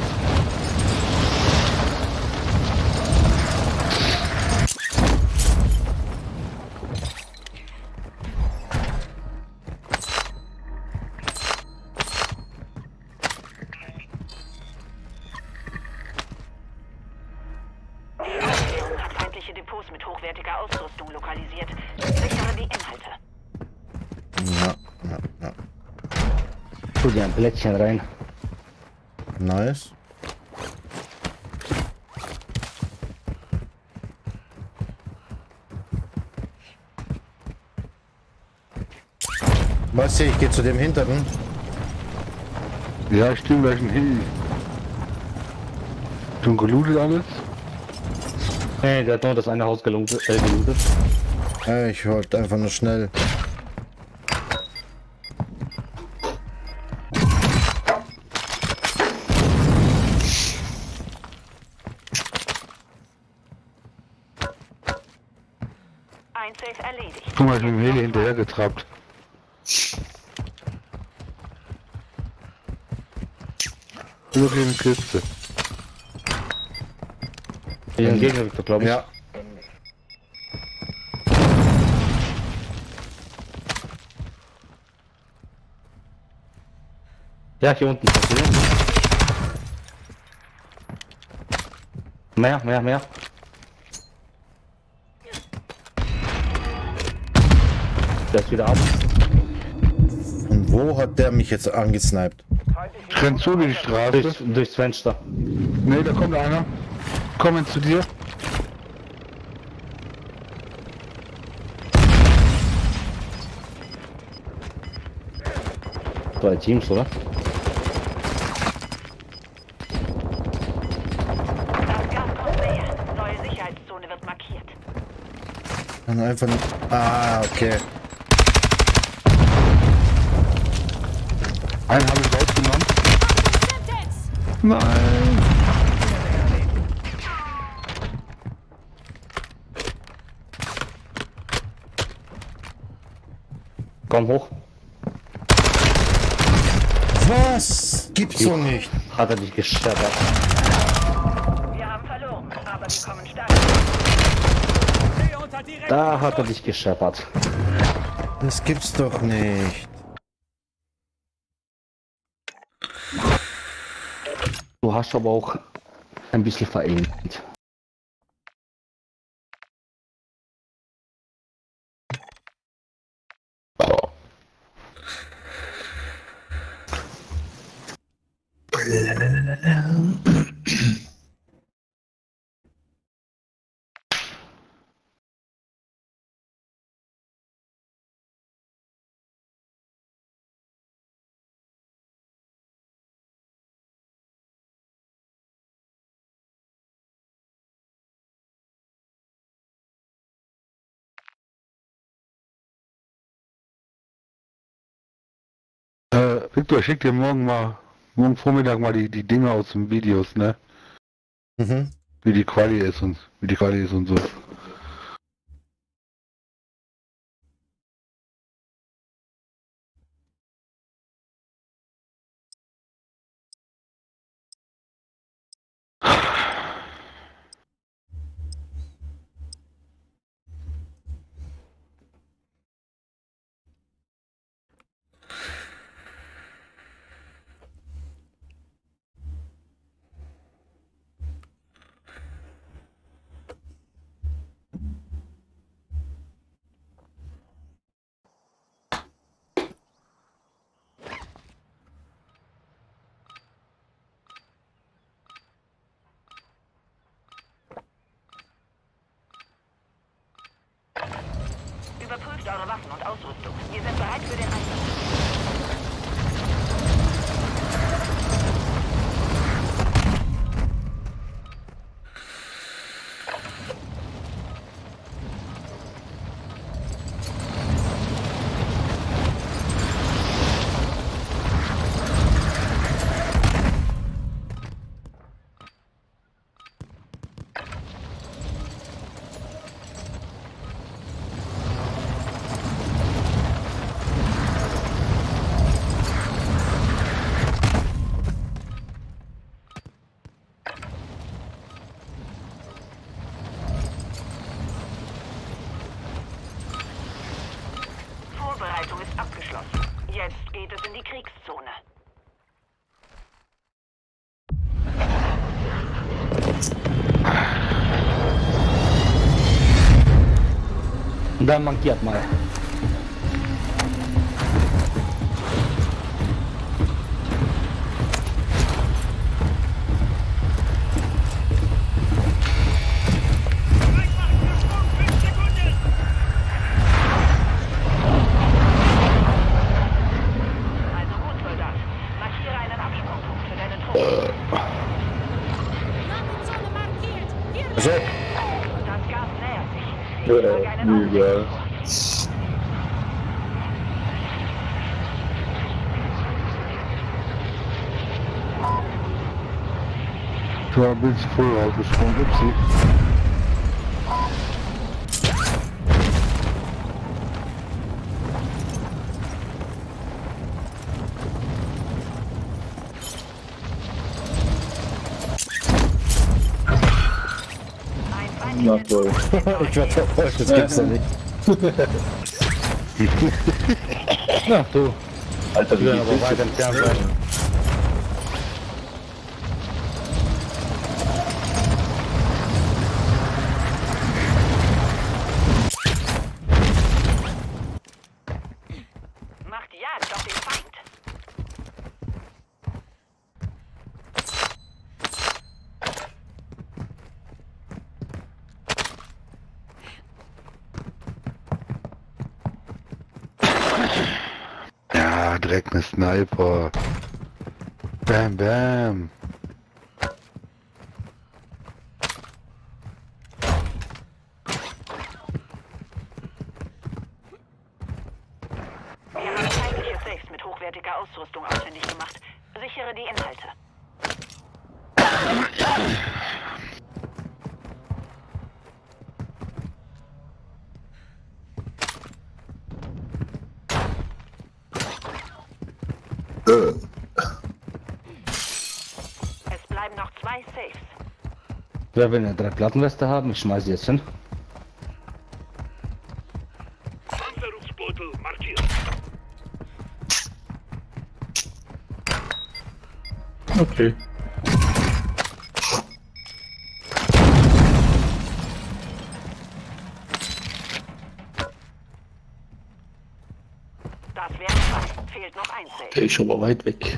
Hat feindliche Depots mit hochwertiger Ausrüstung lokalisiert. Sichere die Inhalte. Ja, ja, ja. Tu dir ein Plättchen rein. Nice. Basti, ich gehe zu dem Hinteren. Ja, ich stimme gleich ein Heli. Schon gelootet alles? Nee, der hat nur das eine Haus gelootet. Äh, gelootet. Äh, ich wollte einfach nur schnell. Ein Safe erledigt. Guck mal, ich bin mit dem Heli hinterher getrappt. Über eine Kiste. Hier ein Gegner, glaube ich. Ja. Ja, hier unten. Mehr, mehr, mehr. Der ist wieder ab. Und wo hat der mich jetzt angesniped? Ich renn zu die Straße. Durch, durchs Fenster. Ne, da kommt einer. Kommen zu dir. Zwei Teams, oder? Das Gas kommt näher. Neue Sicherheitszone wird markiert. Und einfach nur. Ah, okay. Einen habe ich rausgenommen. Nein. Komm hoch. Was? Gibt's so nicht. Hat er dich gescheppert. Wir haben verloren, aber wir kommen stark. Stehe unter direktem Da hat er dich gescheppert. Das gibt's doch nicht. Du hast aber auch ein bisschen verändert. Äh, Victor, ich schick dir morgen mal, morgen Vormittag mal die, die Dinge aus den Videos, ne? Mhm. Wie die Quali ist und wie die Quali ist und so. Überprüft eure Waffen und Ausrüstung. Wir sind bereit für den Einsatz. Vorbereitung ist abgeschlossen. Jetzt geht es in die Kriegszone. Da mankiert mal. Also gut, Soldat. Markiere einen Absprungpunkt für deine Truppe. Landezone markiert. Hier So, Das Gas nähert sich. Ich trage einen Augenblick. Egal. Troubles full ausgesprungen. Upsi. Ein Na feindliches toll. ich werde verfolgt, das gibt's doch nicht. Na, du. Alter, wie Wir werden aber geht weit das? entfernt sein. Macht Jagd auf den Feind. Ja, direkt eine Sniper. Bam, bam. Wir haben feindliche Safes mit hochwertiger Ausrüstung ausfindig gemacht. Sichere die Inhalte. Es bleiben noch zwei Safes. Wer will eine drei Plattenweste haben? Ich schmeiß die jetzt hin. Panzerungsbeutel markiert. Okay. Das wären zwei. Fehlt noch ein Safe. Der ist aber weit weg.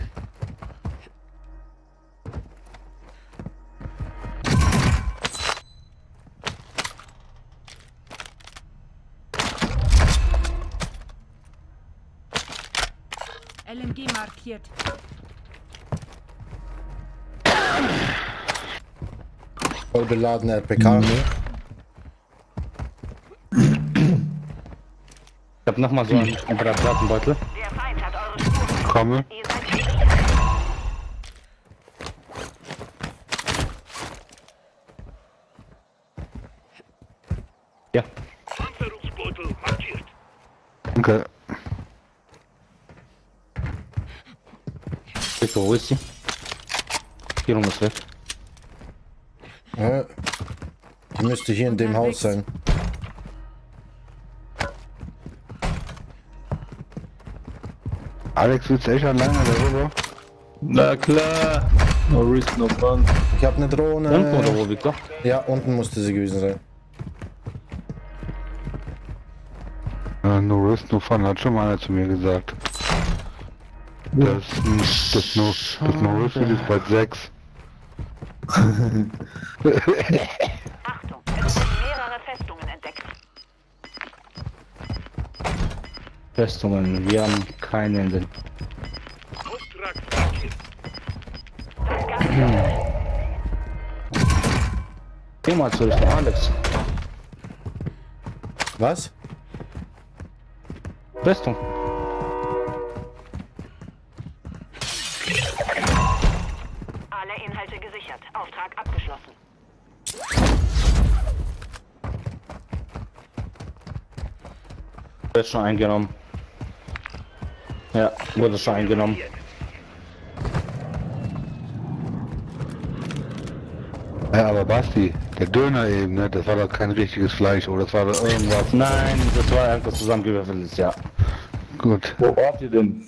L M G markiert. Voll beladene R P K. Ich hab nochmal so einen drei Plattenbeutel. Der Feind hat eure Spuren. Komme. Ihr seid sicher. Ja. Panzerungsbeutel markiert. Danke. Victor, wo ist sie? Hier rum ist weg. Ja, die müsste hier in dem Haus sein. Alex, willst du echt alleine darüber? Na klar. No risk, no fun. Ich habe eine Drohne. Unten oder wo, Victor? Ja, unten musste sie gewesen sein. Ja, no risk, no fun, hat schon mal einer zu mir gesagt. Das, das, no, das no risk ist bei sechs. Achtung, es wurden mehrere Festungen entdeckt. Festungen, wir haben keine in den. Geh mal zu Richtung Alex. Was? Festung. Alle Inhalte gesichert. Auftrag abgeschlossen. Wird schon eingenommen. Ja, wurde schon eingenommen. Ja, aber Basti, der Döner eben, ne, das war doch kein richtiges Fleisch, oder das war doch irgendwas. Nein, das war einfach zusammengewürfeltes, ja. Gut. Wo wart ihr denn?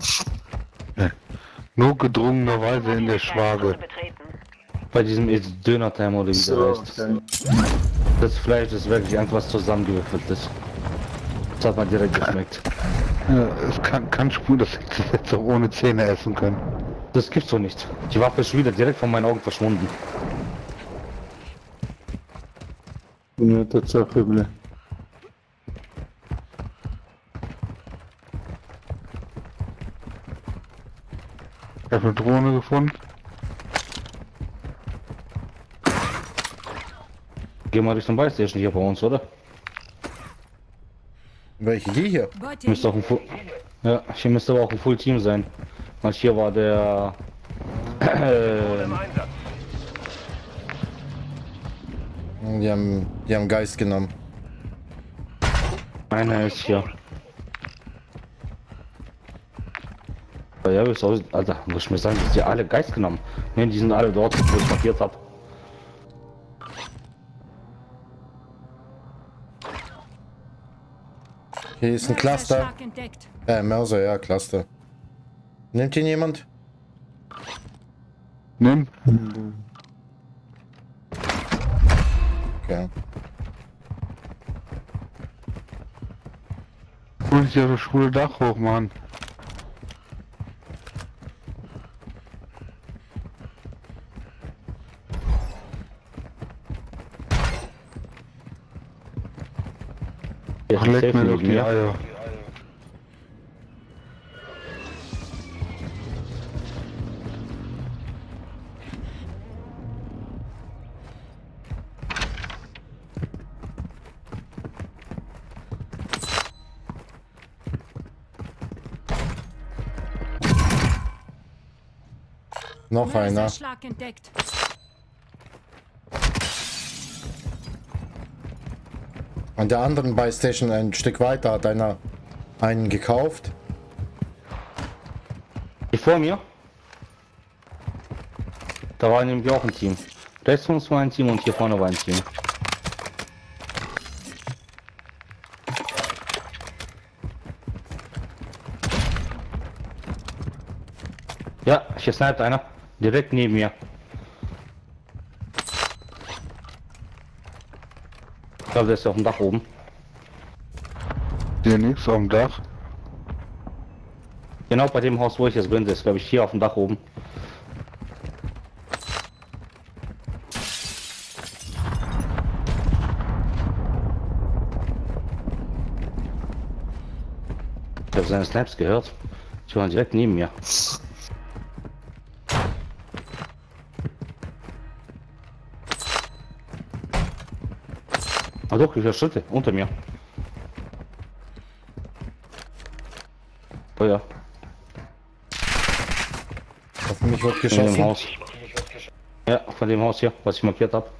Nur gedrungenerweise in der Schwage. Betreten. Bei diesem Döner-Time oder wie der heißt. okay. Das Fleisch ist wirklich irgendwas zusammengewürfeltes. Das hat man direkt geschmeckt. Ja, es kann, kann spuren, dass ich das jetzt auch ohne Zähne essen können. Das gibt's doch nicht. Die Waffe ist wieder direkt von meinen Augen verschwunden. Ja, Tatsache, Ble. Ich habe eine Drohne gefunden. Geh mal Richtung Buystation hier bei uns, oder? Welche die hier? Müsste auch ein Full, ja, hier müsste aber auch ein Full Team sein. Weil hier war der äh, Im Einsatz. Die haben, die haben Geist genommen. einer ist hier. Ja, ist aus, Alter, muss ich mir sagen, dass die alle Geist genommen. Ne, die sind alle dort, wo ich markiert habe. Hier ist ein Cluster. Äh, Mörser, ja, Cluster. Nimmt ihn jemand? Nimm. Okay. Hol ich ja das schwule Dach hoch, Mann. Ach, leck mir doch die Eier. Noch einer. Schlag entdeckt. An der anderen Buystation ein Stück weiter hat einer einen gekauft. Hier vor mir. Da war nämlich auch ein Team. Rechts von uns war ein Team und hier vorne war ein Team. Ja, hier sniped einer. Direkt neben mir. Ich glaube, der ist auf dem Dach oben. Hier nichts auf dem Dach. Genau bei dem Haus, wo ich jetzt bin, der ist, glaube ich, hier auf dem Dach oben. Ich habe seine Snaps gehört. Die waren direkt neben mir. Ah doch, ich höre Schritte unter mir. Oh ja. Auf mich wird Von dem geschossen. Haus. Ja, von dem Haus hier, was ich markiert habe.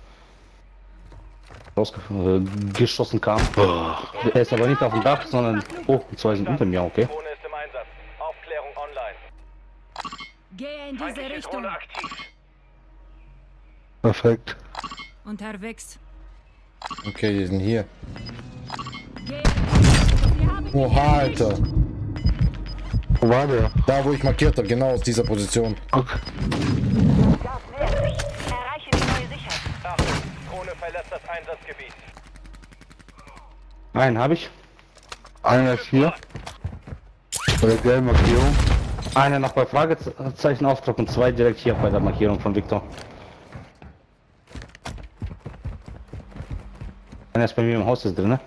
Rausgeschossen kam. Er ist aber nicht auf dem Dach, sondern oh, zwei sind unter mir, okay. Drohne ist im Einsatz. Aufklärung online. Gehe in diese Feindliche Richtung. Drohne aktiv. Perfekt. Unterwegs. Okay, die sind hier. Gehe. Wir haben Oha, Alter. Wo war der? Da, wo ich markiert habe, genau aus dieser Position. Okay. Erreiche die neue Sicherheit. Achtung, Drohne verlässt das Einsatzgebiet. Einen habe ich. Einer ist hier. Bei der gelben Markierung. Einer noch bei Fragezeichen Auftrag und zwei direkt hier bei der Markierung von Victor. Einer ist bei mir im Haus ist drin, ne?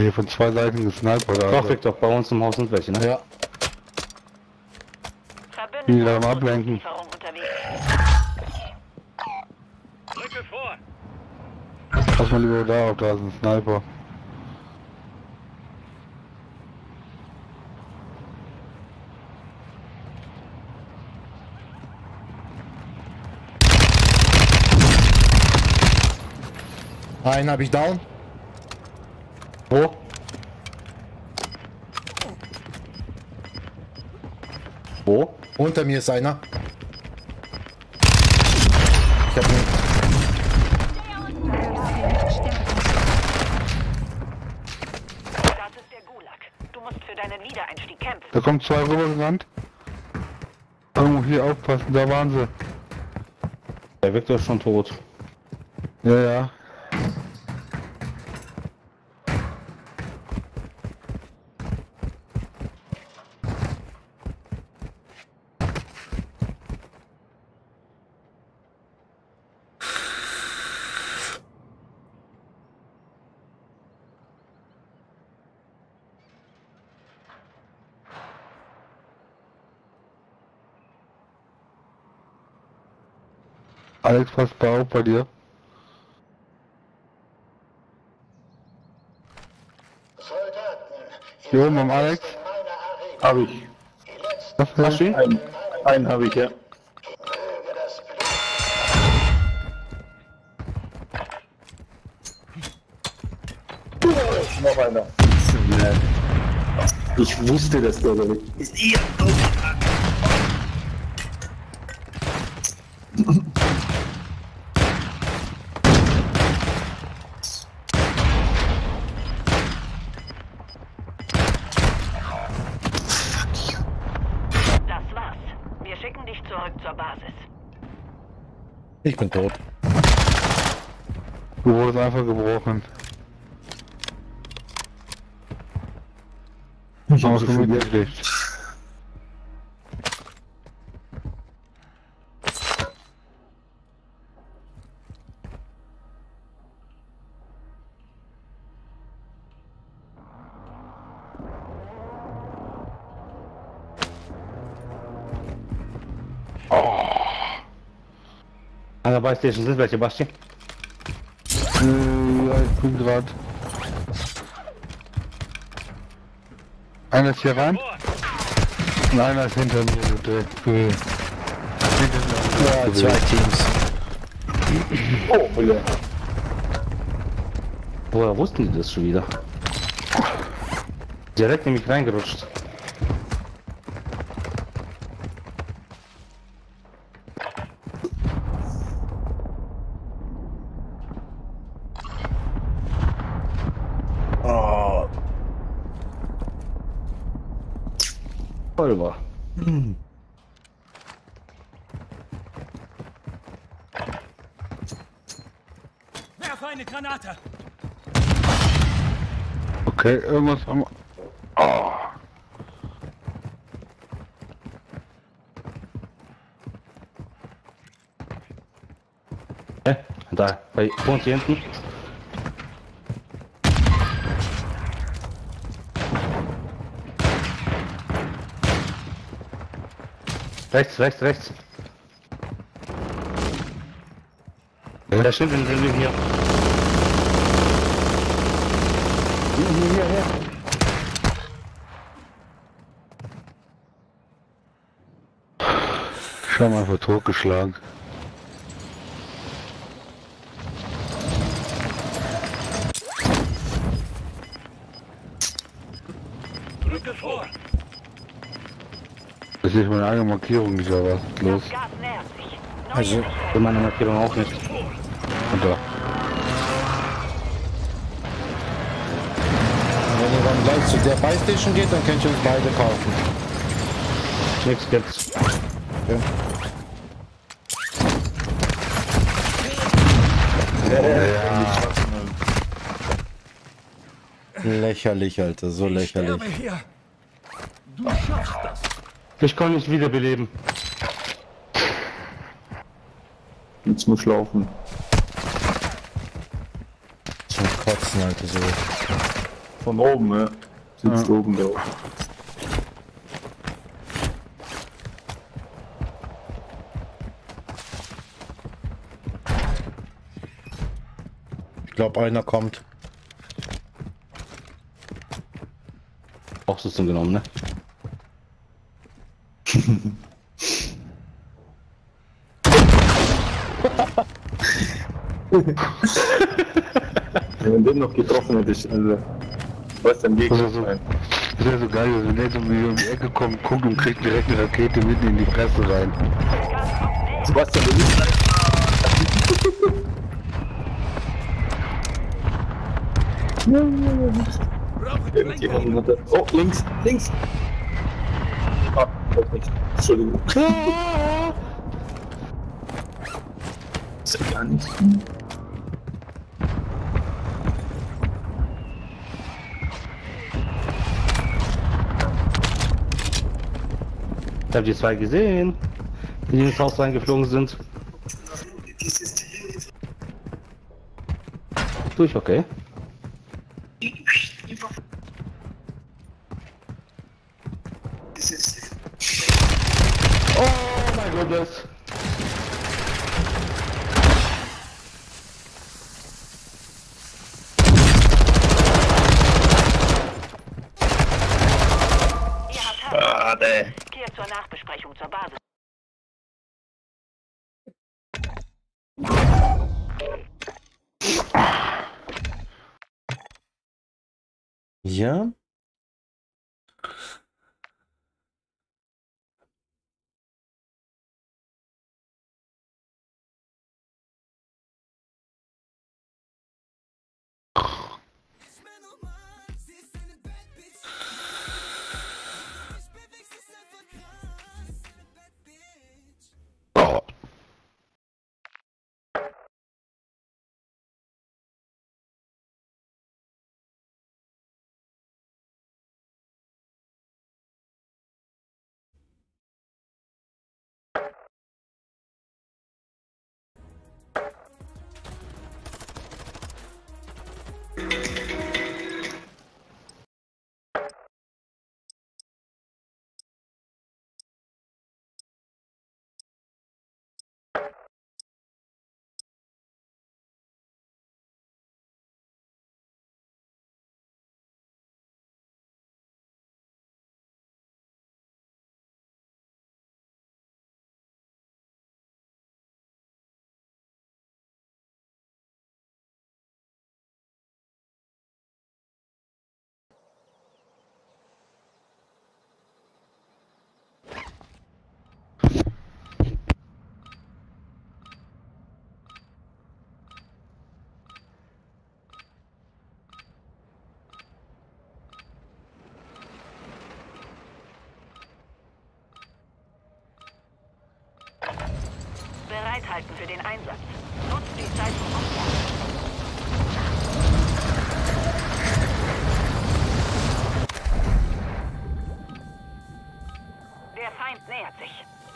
hier von zwei Seiten gesnipert. Doch, Also. Victor, bei uns im Haus sind welche, ne? Ja. Die da Verbündete mal ablenken. Lieferung unterwegs. Rücke vor! Lass mal lieber da auf, da ist ein Sniper. Einen habe ich down. Wo? Wo? Unter mir ist einer. Ich hab ihn. Das ist der Gulag. Du musst für deinen Wiedereinstieg kämpfen. Da kommen zwei rübergerannt. Irgendwo hier aufpassen, da waren sie. Der Victor ist schon tot. Ja, ja. Alex, pass mal auf bei dir. Soldaten, Hier oben am Alex. in meiner Arena. Hab ich. Die letzten Was Hast du ihn? Einen, einen habe ich, ja. möge das Blut Noch einer. Ich wusste, dass der da liegt. Ist ihr Das war's. Wir schicken dich zurück zur Basis. Ich bin tot. Du wurdest einfach gebrochen. Ich Aber hab so so viel mitgekriegt. An der Buystation sind welche, Basti? Äh, ja, ich bin grad. Einer ist hier rein. Und einer ist hinter mir so direkt. Für, hinter mir. Ja, zwei Teams. Oh, ja. Woher wussten die das schon wieder? Direkt in mich reingerutscht. Oh. Voll war. Werfe eine Granate! Okay, irgendwas haben wir. Oh. Hä? Da, bei uns hier hinten. Rechts, rechts, rechts. Der stimmt in den hier. Hier, hier, hier, hier. Ich hab einfach totgeschlagen. Rücke vor! Das ist meine eigene Markierung nicht, oder was ist los? Das Gas nähert sich. Neue Also, Sicherung. Für meine Markierung auch nicht. Und da. wenn ihr dann gleich zu der Buystation geht, dann könnt ihr uns beide kaufen. Nix gibt's. Okay. Lächerlich, Alter, so lächerlich. Sterbe hier! Du schaffst das! Ich kann nicht wiederbeleben. Jetzt muss ich laufen. Zum Kotzen, Alter, so. von oben, ja. Sitzt Ja. oben drauf. Ich glaube, einer kommt. Auch so genommen, ne? Wenn man den noch getroffen hätte, ist also, was dann Weg Das ist so, das wäre so geil, wenn der so wie um die Ecke kommt, guckt und kriegt direkt eine Rakete mitten in die Fresse rein. Sebastian, du bist Irgendjemanden hat das. Oh, links, links! Ah, doch nicht. Entschuldigung. Ist ja gar nicht. Ich habe die zwei gesehen, die ins Haus reingeflogen sind. Durch, okay. Oh mein Gott. Ihr habt Ah, ne. Kehrt zur Nachbesprechung zur Basis. Ja? Bereithalten für den Einsatz. Nutzt die Zeit zum Aufladen. Der Feind nähert sich.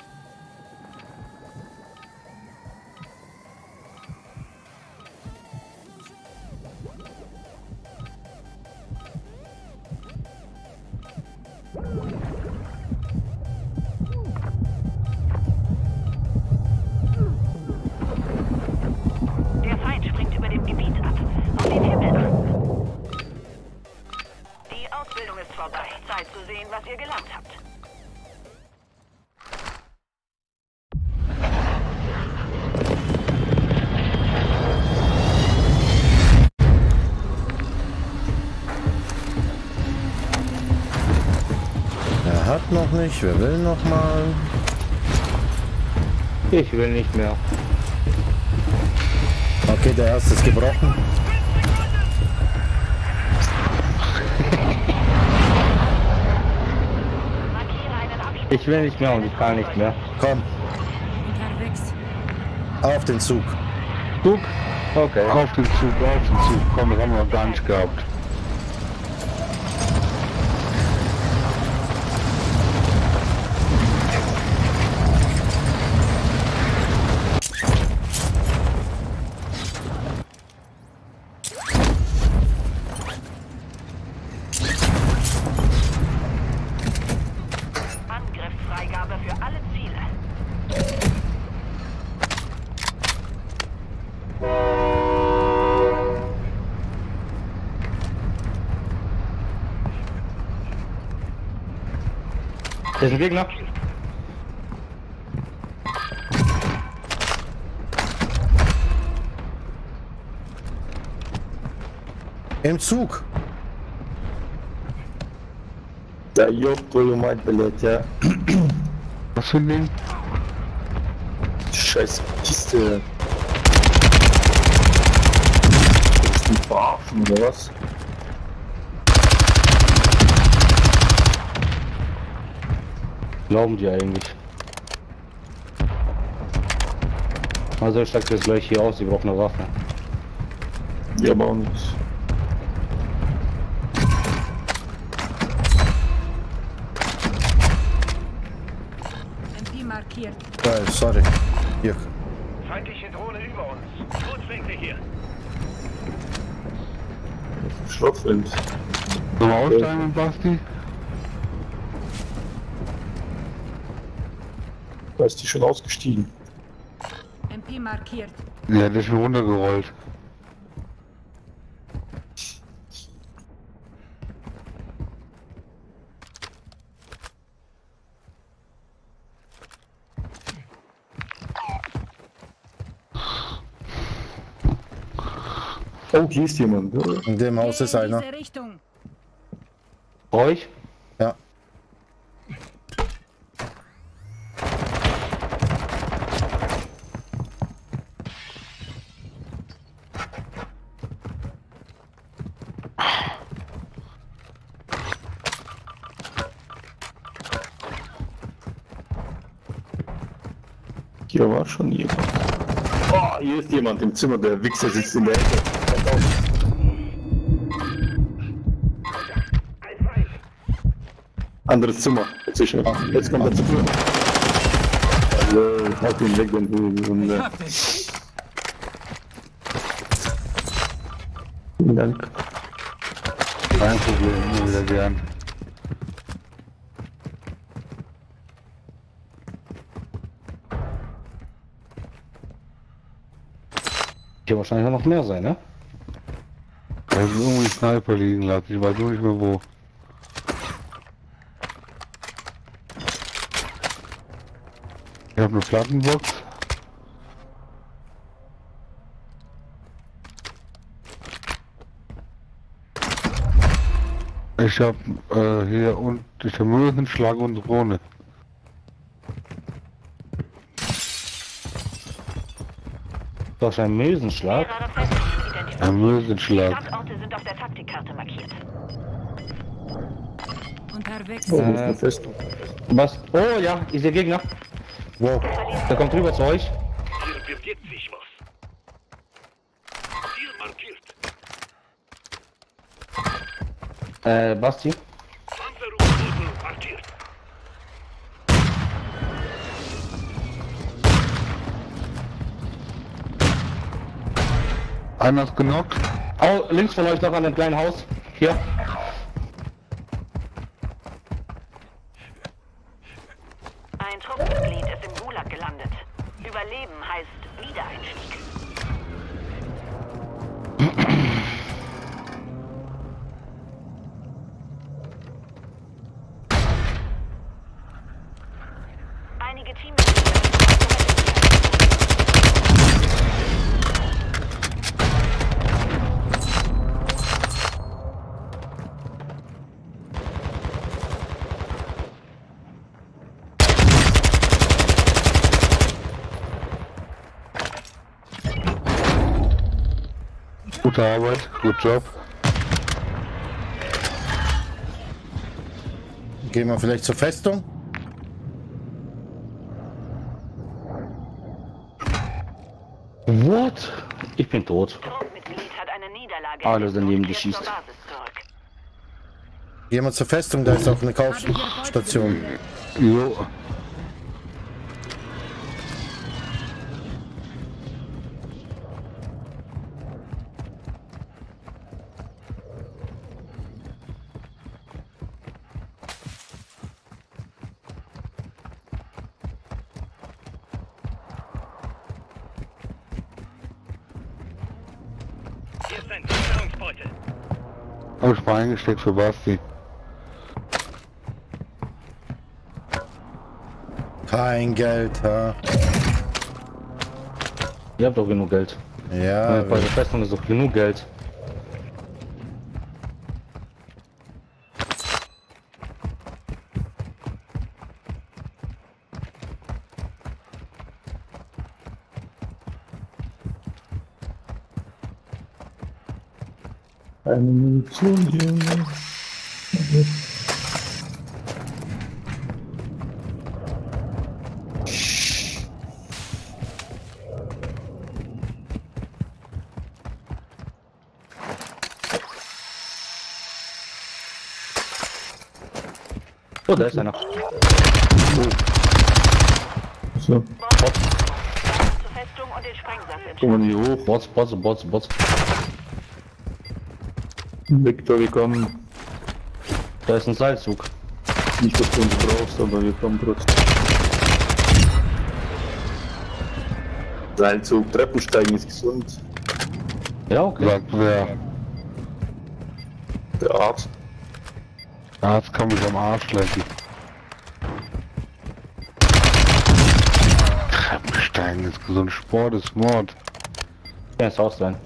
Der Feind springt über dem Gebiet ab. Auf den Himmel achten. Die Ausbildung ist vorbei. Zeit zu sehen, was ihr gelernt habt. Er hat noch nicht, wer will noch mal? Ich will nicht mehr. Okay, der erste ist gebrochen. Markiere einen Abschnitt. Ich will nicht mehr und ich kann nicht mehr. Komm, auf den Zug. Zug? Okay. Auf den Zug, auf den Zug. Komm, das haben wir noch gar nicht gehabt. Da ist ein Gegner. Im Zug. Да ёб твою мать, блядь, а. Was für ein Ding? Scheiß Kiste. Willst du mich verarschen oder was? Glauben die eigentlich? Also ich steig jetzt gleich hier aus, die brauchen eine Waffe. Ja, aber auch nicht. M P markiert. Geil, sorry. Hier. Feindliche Drohne über uns. Schutzwinkel hier. Schrotflint. Sollen wir aussteigen mit Basti? Da ist die schon ausgestiegen. M P markiert. Ja, der ist schon runtergerollt. Oh, hier ist jemand. In dem Haus ist einer. Diese Richtung. Euch? Ja. Hier war schon jemand. Oh, hier ist jemand im Zimmer. Der Wichser sitzt in der Ecke. Anderes Zimmer. Jetzt, ist er. Jetzt kommt er zu früh. Also, haut ihn weg, den Hunde. Ich hab den. Vielen Dank. Kein Problem, immer wieder gern. Hier wahrscheinlich noch mehr sein, ne? Da ist irgendwie ein Sniper liegen lassen, ich weiß nur nicht mehr wo. Ich habe eine Plattenbox. Ich habe äh, hier und ich habe Mösenschlag und Drohne. Doch ein Mösenschlag. Mehrere Festungen identifiziert. Ein Mösenschlag. Standorte sind auf der Taktikkarte markiert. Unterwegs. Oh, das ist Äh. eine Festung. Was? Oh ja, ich sehe Gegner. Wow. Der kommt rüber zu euch. Hier bewegt sich was. Ziel markiert. Äh, Basti. Panzerung markiert. Einer ist genockt. Oh, links von euch noch an dem kleinen Haus. Hier. Ein Truppenmitglied ist im Gulag gelandet. Überleben heißt Wiedereinstieg. Einige Teammitglieder. Gute Arbeit, gut Job. Gehen wir vielleicht zur Festung? What? Ich bin tot. Gruppenmitglied hat eine Niederlage Alle sind neben und kehrt geschießt. zur Basis zurück. Gehen wir zur Festung, da ist auch eine Kaufstation. Jo. Hier ist ein Sicherungsbeutel. Hab ich mal eingesteckt für Basti. Kein Geld, ha? Ihr habt doch genug Geld. Ja, Bei der Festung ist doch genug Geld. Eine Munition hier. Oh, da ist einer. So, Zur Festung und den Sprengsatz entscheiden. kommen wir hier hoch. Bots, Bots, Bots, Bots. Victor, wir kommen. Da ist ein Seilzug. Nicht, dass du uns brauchst, aber wir kommen trotzdem. Seilzug, Treppensteigen ist gesund. Ja, okay. Sagt wer? Der Arzt. Arzt kann mich am Arsch lecken. Treppensteigen ist gesund, Sport ist Mord. Kann ins Haus sein.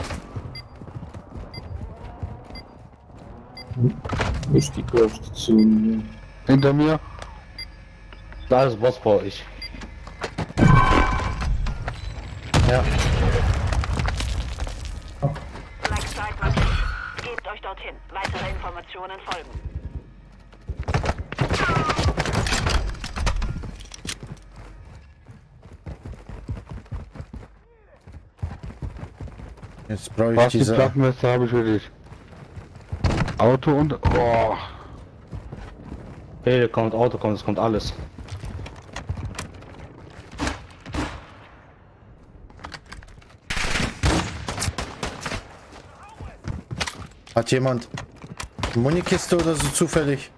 Ist die Krauftstation. Hinter mir? Da ist Bots bei euch. Ja. Black Side markiert. Gebt euch dorthin. Weitere Informationen folgen. jetzt brauche ich Was, die diese... Plattenweste habe ich für dich. Auto und... Oh. Hey, kommt Auto, kommt, es kommt alles. Hat jemand Munikiste oder so zufällig?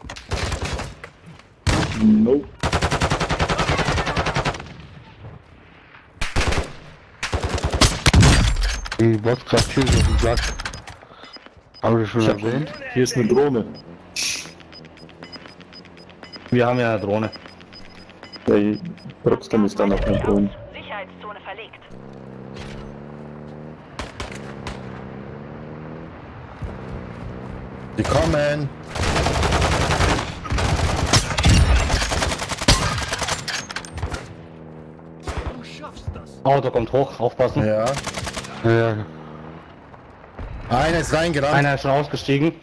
Nope. Die Bots gerade hier auf dem Platz. Habe ich schon erwähnt? Hier ist eine Drohne. Wir haben ja eine Drohne. Hey, trotzdem ist da noch eine Drohne. Sicherheitszone verlegt. Die kommen! Auto kommt hoch, aufpassen. Ja. Ja. Einer ist reingerannt. Einer ist schon ausgestiegen.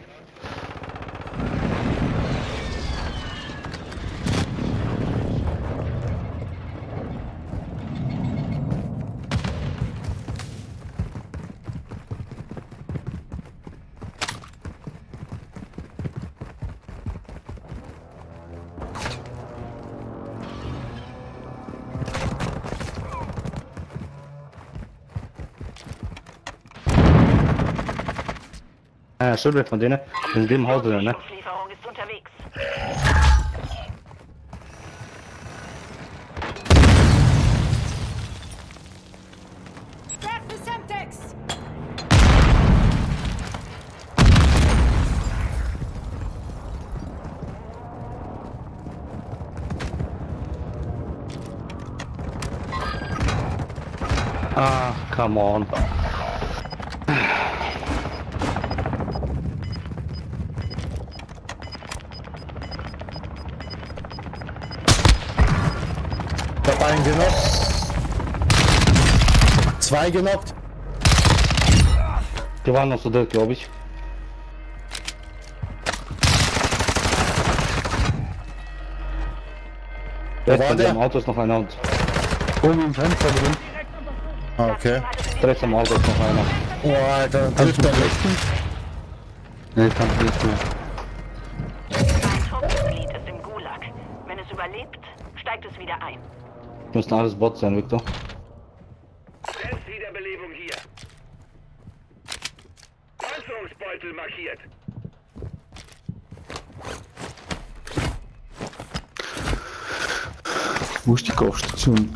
Äh, Schildweg von denen. In dem Haus drin, ne? Lieferung ist unterwegs. Back for Semtex! Ah, come on. Ich hab einen genockt. Zwei genockt. Die waren noch so dick, glaube ich. Wo Rechts war von der? dem Auto ist noch einer und Oben im Fenster drin. Ah, okay. rechts am Auto ist noch einer. Oh, Alter, dann trifft er nicht. Ne, ich kann nicht mehr. Ein Truppmitglied ist im Gulag. Wenn es überlebt, steigt es wieder ein. Müssen alles Bots sein, Victor. Selbstwiederbelebung hier. Panzerungsbeutel markiert. Wo ist die Kaufstation?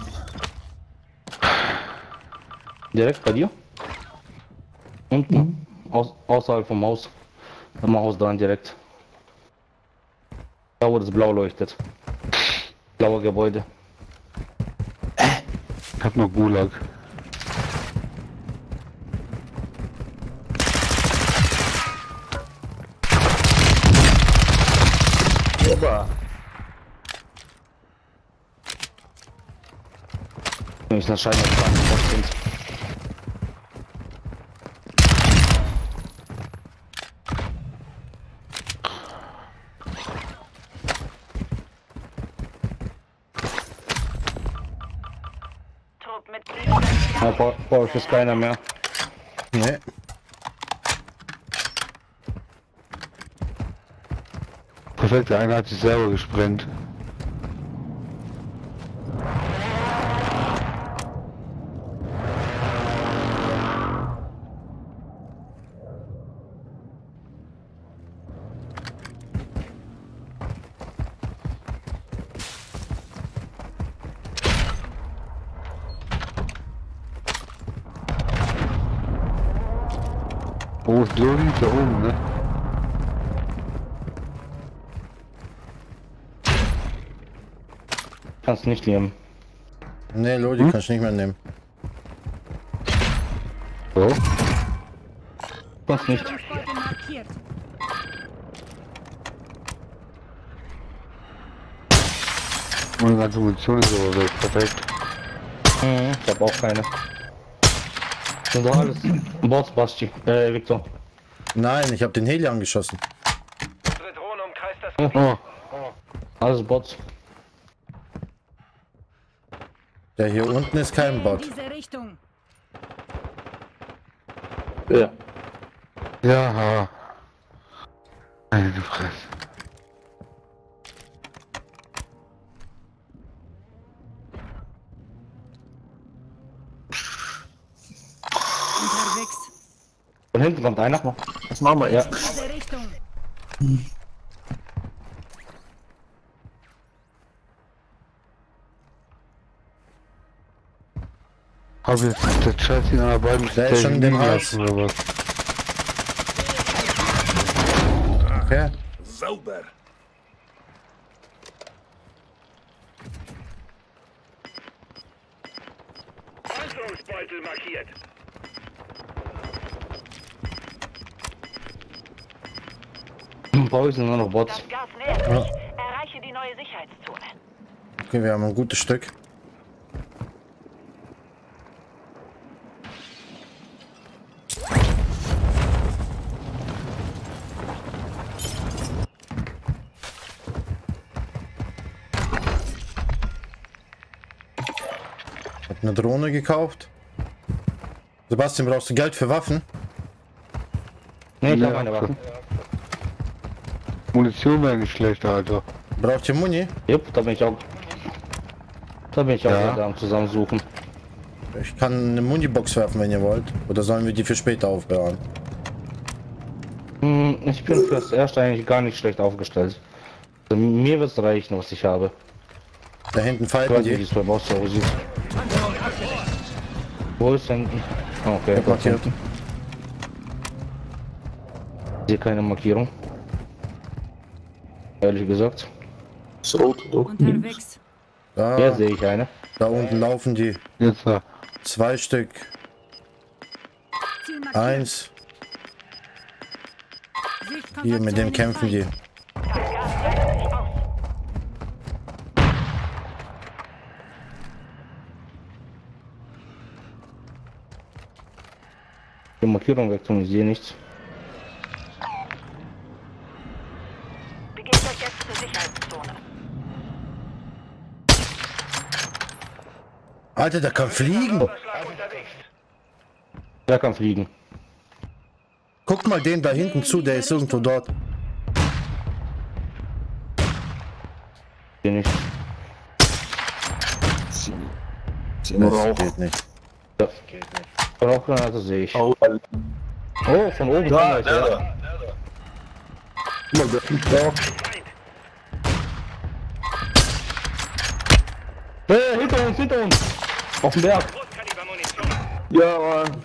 Direkt bei dir? Unten? Aus, außerhalb vom Haus. Am Haus dran direkt. Da wo das blau leuchtet. Blaue Gebäude. Ich hab noch Gulag. Ober. Wir müssen anscheinend noch zwanzig sind. Trupp mit Ja, brauche brauch ich jetzt keiner mehr. Nee. Perfekt, der eine hat sich selber gesprengt. Oh, ist Lori da oben, ne? Kannst nicht nehmen. Nee, Lodi Hm? kann ich nicht mehr nehmen. So? Kannst nicht. Ausgangsbeute markiert. Meine ganze Munition ist aber weg. Perfekt. Mhm, ich hab auch keine. Und doch alles. Bots, Basti. Äh, Victor. Nein, ich habe den Heli angeschossen. Unsere Drohne umkreist das Gebiet. Oh, Alles Bots. Der hier unten ist kein In Bot. diese Richtung. Ja. ja. Meine Fresse. Unterwegs. Von hinten kommt einer. Was machen wir Ja. jetzt? Diese Richtung. Hab jetzt das Scheißding an der beiden Der ist schon in dem liegen Haus. lassen, oder was? Okay. Sauber. Panzerungsbeutel markiert. Bei euch sind nur noch Bots. Das Gas nähert sich. Erreiche die neue Sicherheitszone. Okay, wir haben ein gutes Stück. Ich hab eine Drohne gekauft. Sebastian, brauchst du Geld für Waffen? Ne, ich Ja, hab keine Waffen. Munition wäre nicht schlecht, Alter. Braucht ihr Muni? Jupp, da bin ich auch. Da bin ich auch Ja. gerade am Zusammensuchen. Ich kann eine Muni-Box werfen, wenn ihr wollt. Oder sollen wir die für später aufbewahren? Hm, ich bin fürs Erste eigentlich gar nicht schlecht aufgestellt. Also, mir wird's reichen, was ich habe. Da hinten Ich fighten weiß nicht, wie die. es beim Boss aussieht. Wo ist denn? Oh, okay, Guck mal hier. ich sehe keine Markierung. Ehrlich gesagt. Das Rot, doch. Unterwegs. Hier Da, sehe ich eine. da unten laufen die. Jetzt da. Zwei Stück. Ziel markiert. Eins. Sichtkontakt Hier, mit zu dem einem kämpfen die. Feind. Das Gas breitet sich aus. Die Markierung weg tun, ich sehe nichts. Beginnt das jetzt zur Sicherheitszone. Alter, der kann fliegen. Schlag unterwegs. Der kann fliegen. Guck mal dem da hinten zu, der ist irgendwo dort. Sehe nicht. Sie nur Das Rauch. geht nicht. Ja. Rauchgranate sehe ich. Oh, Oh, von oben da, kann ich, der ja. da. Guck mal, der fliegt da. Hey, hinter uns, hinter uns! Auf dem Berg! Großkalibermunition. Ja, Mann.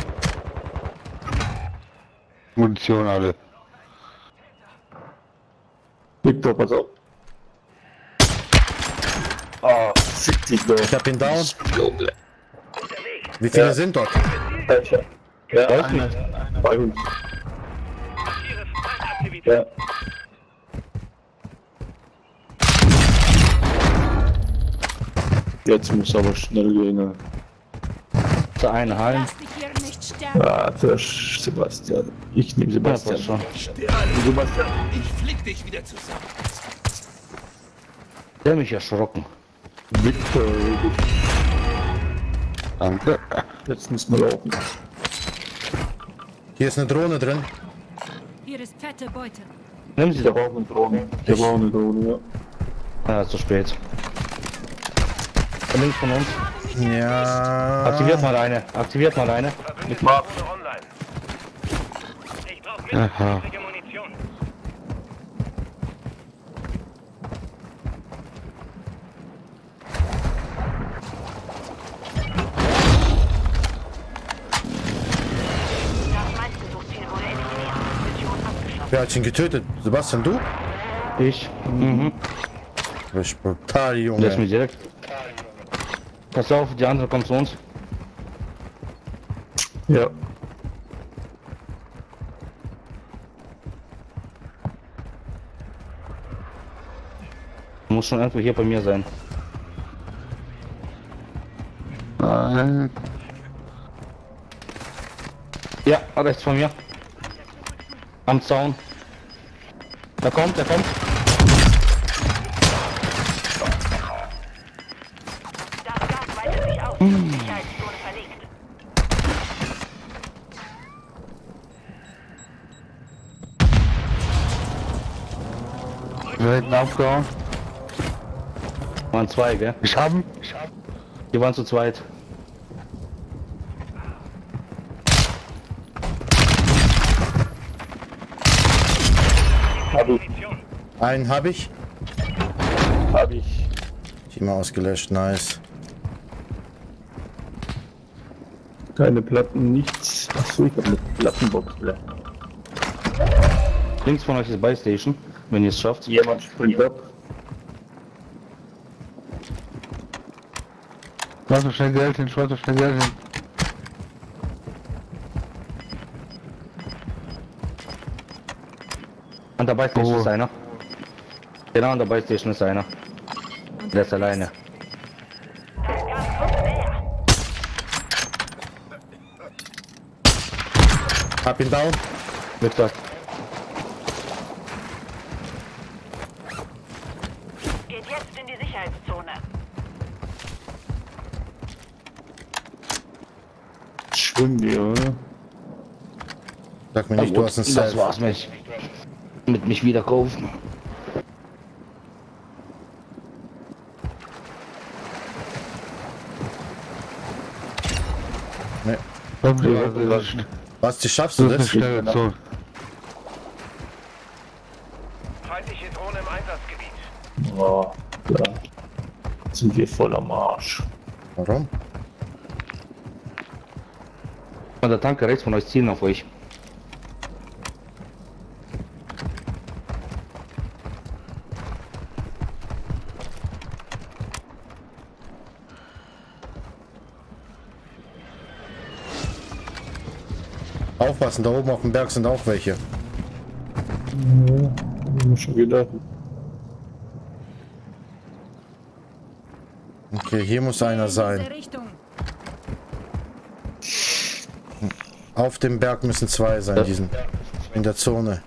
Munition alle. Victor, pass auf. Ah, fick dich doch. Ich hab ihn down. Junge. Wie viele Ja. sind dort? Alter. Ja, Weiß einer. nicht. Bei uns. Ihre Feindaktivität. Ja. Jetzt muss aber schnell gehen. Der eine Hallen. Lass dich hier nicht sterben. Ah, für Sebastian. Ich nehme Ja, passt Sebastian. schon. Sebastian. Ich flick dich wieder zusammen. Der hat mich erschrocken. Victor. Danke. Jetzt müssen wir laufen. Hier ist eine Drohne drin. Hier ist fette Beute. Nehmen Sie Ich doch. habe auch eine Drohne. Ich habe auch eine Drohne, ja. Ah, zu spät. Links von uns. Ja. Aktiviert mal eine. Aktiviert mal eine. Ich mach. Drohne online. Ich brauche Aha. mittelfristige Munition. Das Meistgesuchziel wurde eliminiert. Mission abgeschlossen. Wer hat ihn getötet? Sebastian, du? Ich. Mhm. Das ist brutal, Der ist Junge. mir direkt. Pass auf, die andere kommt zu uns. Ja. Muss schon irgendwo hier bei mir sein. Nein. Ja, rechts von mir. Am Zaun. Da kommt, der kommt. Das Gas weitet sich aus. Sicherheitszone verlegt. Wir hätten abgehauen. Waren zwei, gell? Ich hab ihn. Die waren zu zweit. Hab ich. Einen habe ich. Hab ich. Team ausgelöscht, nice. Keine Platten, nichts. Achso, ich habe eine Plattenbox. Links von euch ist Buy Station, wenn ihr es schafft. Jemand springt ab. Schmeiß so schnell Geld hin, schmeiß so schnell Geld hin. An der Buy Station Oh. ist einer. Genau, an der Buy Station ist einer. Der ist alleine. Das Gas kommt näher. Hab ihn down. Victor. Geht jetzt in die Sicherheitszone. Schwimmen wir, oder? Sag mir nicht, du hast einen Das Self. war's mit, mit mich wieder kaufen. Nee. Komm, Wir das hätten ist, lassen. Was, die schaffst du das ist eine das? schnelle Zone. Feindliche Drohne im Einsatzgebiet. Oh, klar. Sind wir voll am Arsch. Warum? Von der Tanke rechts von euch zielen auf euch. Aufpassen, da oben auf dem Berg sind auch welche. Ja, hab ich mir schon gedacht. Okay, hier muss einer sein. Richtung. Auf dem Berg müssen zwei sein, diesen, in der Zone.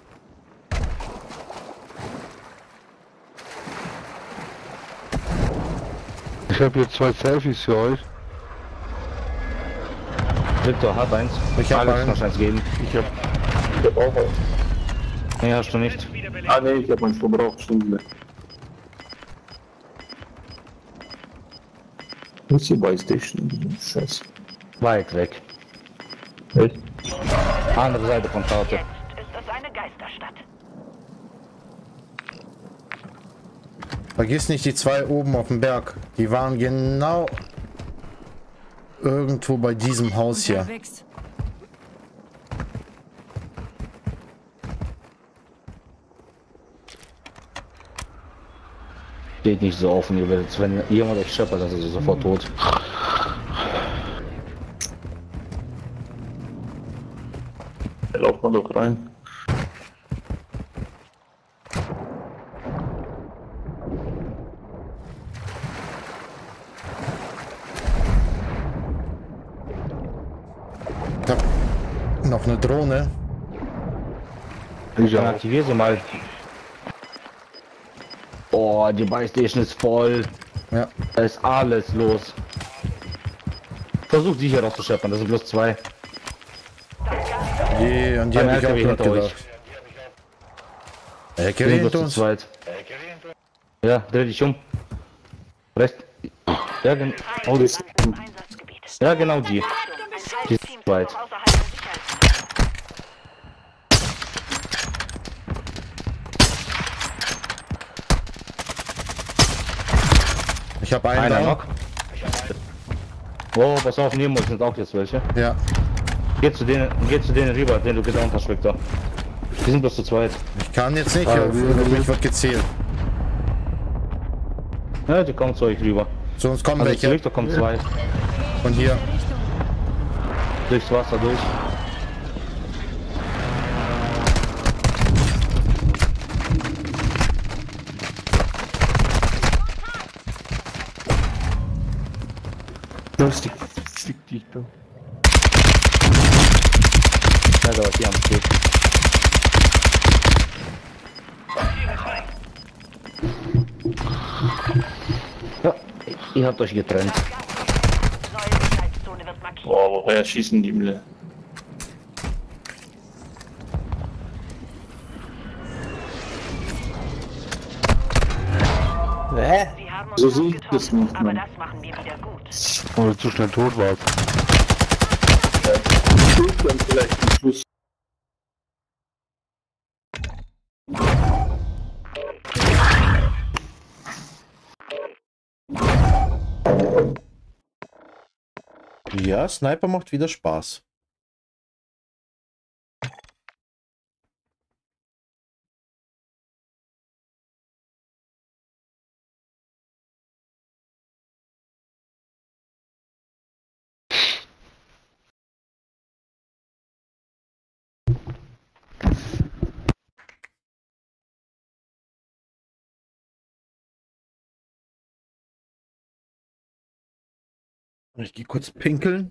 Ich habe hier zwei Selfies für euch. Victor, hab eins. Ich hab Alex einen. noch eins geben. Ich hab, ich hab auch eins. Nee, hast du nicht. Ah ne, ich hab meins verbraucht, stimmt nicht. Wo ist die Buy Station? Scheiße. Weit weg. Echt? Andere Seite von Karte. Jetzt ist es eine Geisterstadt. Vergiss nicht die zwei oben auf dem Berg. Die waren genau irgendwo bei diesem Haus hier. Unterwegs. Steht nicht so offen, ihr werdet, wenn jemand euch scheppert, dann ist er sofort tot. Da laufen wir doch rein. Ich hab noch eine Drohne. Ich dann aktiviere sie mal. Oh, die Buy Station ist voll. Ja. Da ist alles los. Versucht sie hier rauszuscheppern, das sind bloß zwei. Die, an die Ein hab ich auch L K W gerade hinter euch. gedacht. L K Wir W sind hinter bloß zu uns. zweit. Ja, dreh dich um. Rechts. Ja, gen oh, das Im Einsatzgebiet. ja, genau die. Ein Die Teil Team ist weit. ist noch außerhalb der Sicherheitszone. Ich habe einen Einer down. noch. Oh, pass auf, neben uns sind auch jetzt welche. Ja. Geh zu denen, geh zu denen rüber, den du gedownt hast, Victor. Die sind bloß zu zweit. Ich kann jetzt nicht, Ah, auf auf mich wird gezielt. Ja, die kommen zu euch rüber. Zu uns kommen Also zu welche. Victor kommen zwei. Von hier. Durchs Wasser durch. Lustig. Stick dich da. Ja, da, die am Stück. Ja, ihr habt euch getrennt. Neue Sicherheitszone wird markiert. Boah, woher schießen die Mille? Sie haben uns So fast sehe ich das getroffen, nicht, aber Mann. das machen wir wieder gut. Weil du zu schnell tot warst. Dann vielleicht am Schluss. Ja, Sniper macht wieder Spaß. Ich gehe kurz pinkeln.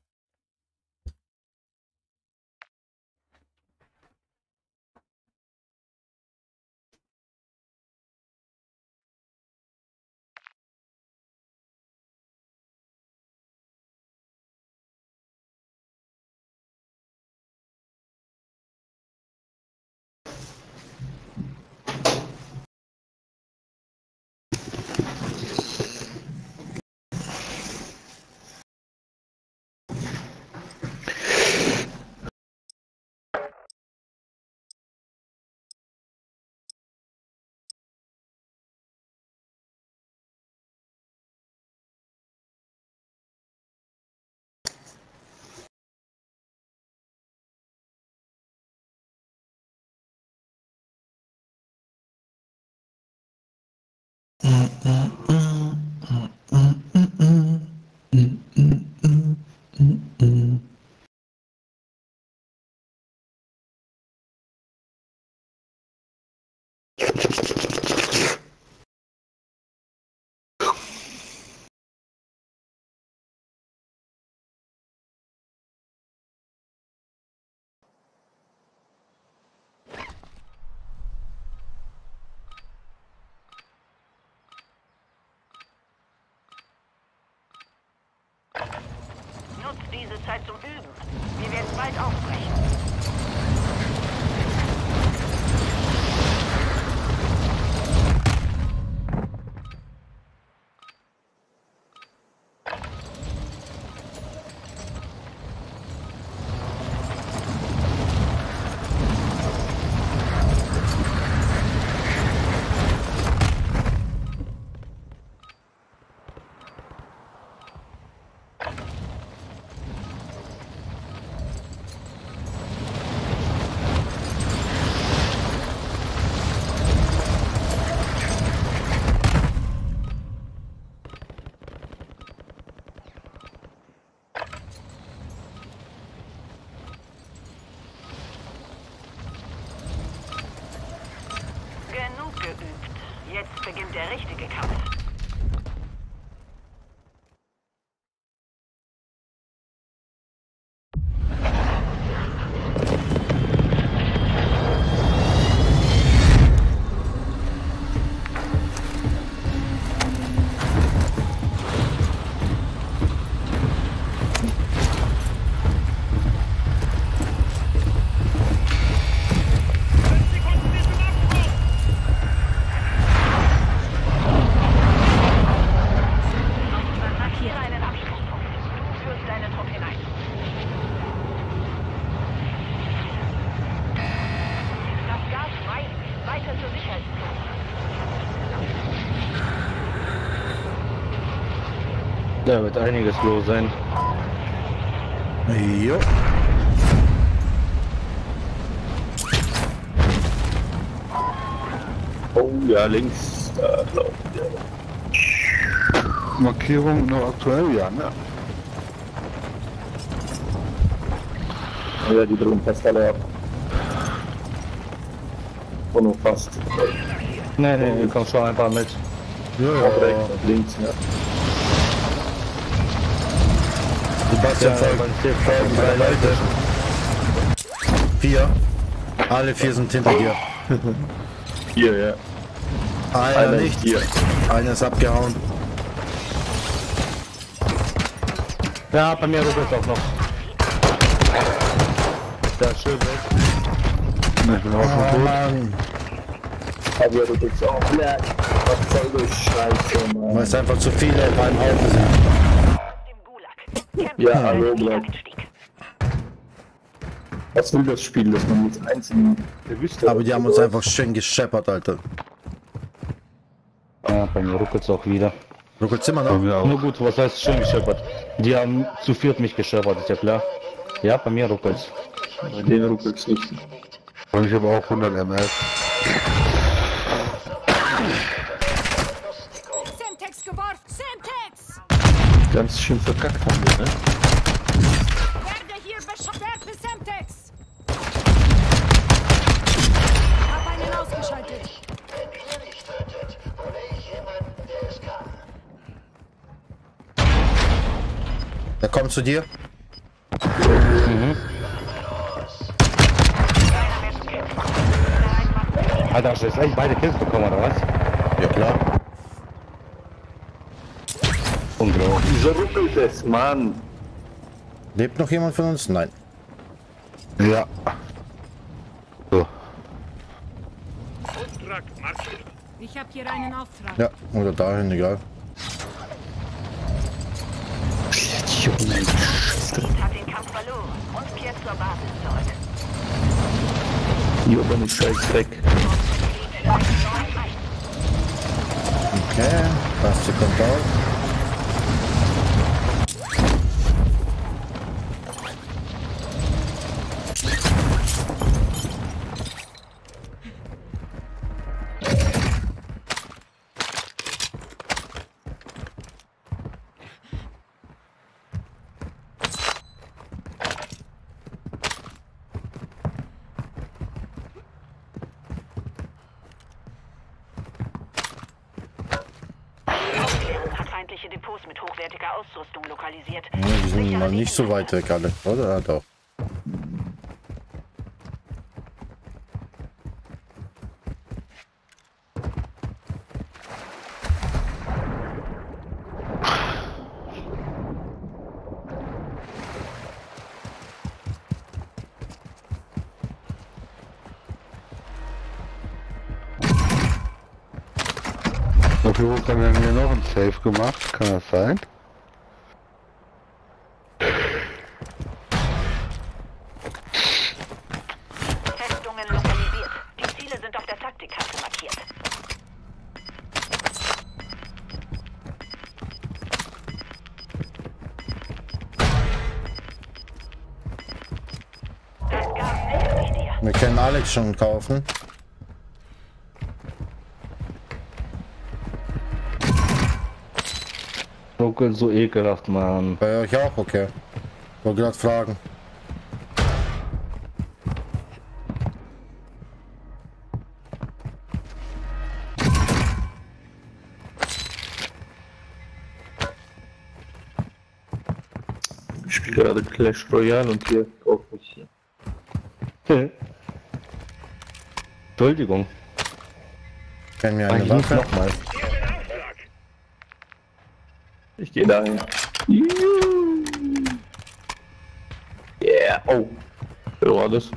Nutzt diese Zeit zum Üben. Wir werden bald aufbrechen. beginnt der richtige Kampf. Da wird einiges los sein. Jo. Oh ja, links. Da glaubt der. Markierung noch aktuell, ja, ne? Ja, die drüben fast alle ab. Und noch fast. Nee, nee, wir kommen schon einfach mit. Ja, Auf ja. rechts, auf links, ja. Sebastian folgt. folgen drei Leute. Vier. Alle vier sind hinter dir. Hier, ja. Einer Einer nicht. ist hier. Einer ist abgehauen. Ja, bei mir ruckelt es auch noch. Der ist schön weg. Ich bin auch schon Oh tot. Mann. Aber du bist auch black. Was soll das Scheiße, Mann? Weil es einfach zu viele auf einem Haufen sind. Dem Gulag. Kämpfen Ja, für den hallo, Black. Wiedereinstieg. Was will das Spiel, dass man mit einzelnen erwischt hat? Aber die haben uns einfach schön gescheppert, Alter. Ja, bei mir ruckelt es auch wieder. Ruckelt's immer Bei noch? mir auch. Nur gut, was heißt schön gescheppert? Die haben zu viert mich gescheppert, ist ja klar. Ja, bei mir ruckelt's. Bei denen ruckelt's nicht. Und ich habe auch hundert M S. Semtex geworfen! Semtex! Ganz schön verkackt haben wir, ne? Werde hier beschossen! Werfe Semtex! Hab einen ausgeschaltet! Wenn ihr mich tötet, hole ich jemanden, der es kann. Der kommt zu dir. Alter, hast du jetzt echt beide Kills bekommen, oder was? Ja klar. Unglaublich. Wieso ruckelt es, Mann? Lebt noch jemand von uns? Nein. Ja. So. Auftrag markiert. Ich hab hier einen Auftrag. Ja, oder dahin, egal. Fleet hat den Kampf verloren und kehrt zur Basis zurück. Hier aber nicht scheiß weg. Okay, Basti kommt auf. Hat feindliche Depots mit hochwertiger Ausrüstung lokalisiert. Ja, die sind mal nicht so weit weg alle, oder? Ja, doch. Dafür wurde dann hier noch ein Safe gemacht, kann das sein? Festungen lokalisiert. Die Ziele sind auf der Taktikkarte markiert. Das Gas nähert sich dir. Wir können Alex schon kaufen. Ruckelt so ekelhaft, Mann. Bei euch auch, okay. Wollte gerade fragen. Ich spiele gerade Clash Royale und hier drauf nicht hier. Entschuldigung. Kenn mir Mach eine ich nicht Waffe. nochmal. Ich gehe dahin. Yeah, oh. Wer war das?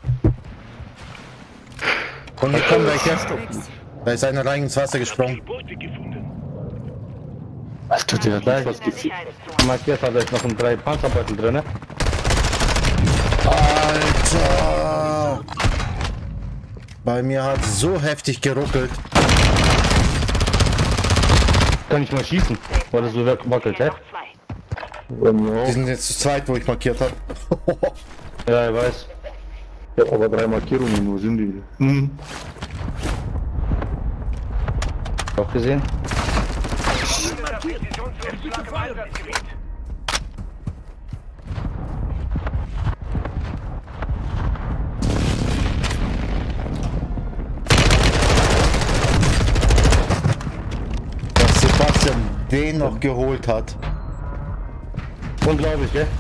Und wir kommen gleich jetzt. Da ist einer rein ins Wasser gesprungen. Beute gefunden. Alter, der hat Nein. was gefickt. Markiert hat euch noch ein drei Panzerbeutel drin. Ne? Alter! Bei mir hat so heftig geruckelt. Kann ich mal schießen? Weil das so wackelt, hä? Genau. Die sind jetzt zu zweit, wo ich markiert habe. Ja, ich weiß. Ich hab aber drei Markierungen, wo sind die? Hm. Auch gesehen? Präzisionsluftschlag im Einsatzgebiet. Dass Sebastian den noch geholt hat. Unglaublich, gell?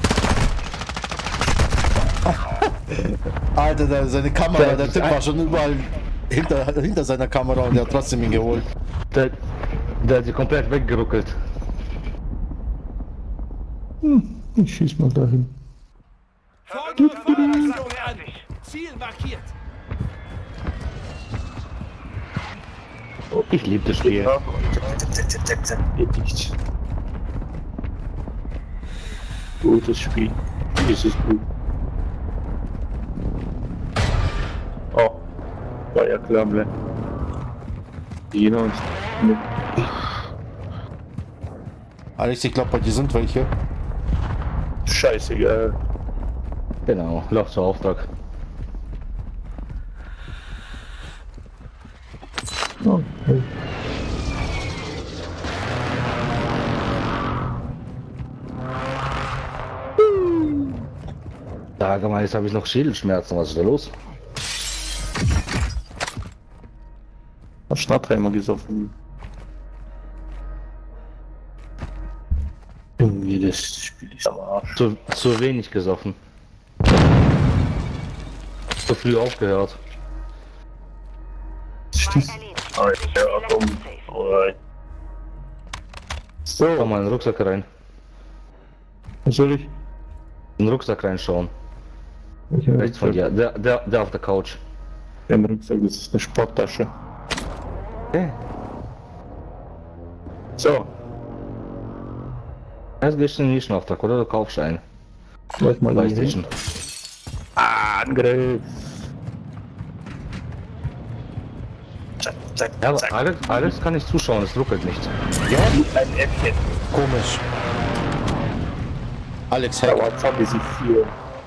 Alter, der, seine Kamera, der Typ war schon überall hinter, hinter seiner Kamera und der hat trotzdem ihn geholt. Der, der hat sie komplett weggeruckelt. Hm. Ich schieß mal dahin. Vorne Feuerrichtung an. Ziel markiert. Ich liebe das Spiel. Geht nicht. Gutes Spiel. Dieses gut. Oh. War ja klar, ne? Jena und... Alex, ich glaube, bei dir sind welche. Scheißegal. Genau, lauf zur Auftrag. Okay. Sag mal, jetzt habe ich noch Schädelschmerzen. Was ist da los? Hab Schnattreimer gesoffen. Irgendwie, das Spiel ist am Arsch. Zu, zu wenig gesoffen. Zu früh aufgehört. Stimmt. Ah, ja, komm. Alright. Komm So, mal in den Rucksack rein. was soll ich? In den Rucksack reinschauen. Welcher Rechts von Rucksack? dir. Der, der, der auf der Couch. Kein Rucksack, das ist eine Sporttasche. Okay. So, Jetzt gehst du in den Nischenauftrag, oder du kaufst einen. lass mal da hin. PlayStation. Angriff. Ja, aber Alex, Alex kann nicht zuschauen, es ruckelt nicht. Ja, Ein Äffchen. komisch. Alex Da Heck. war Zombie sie vier.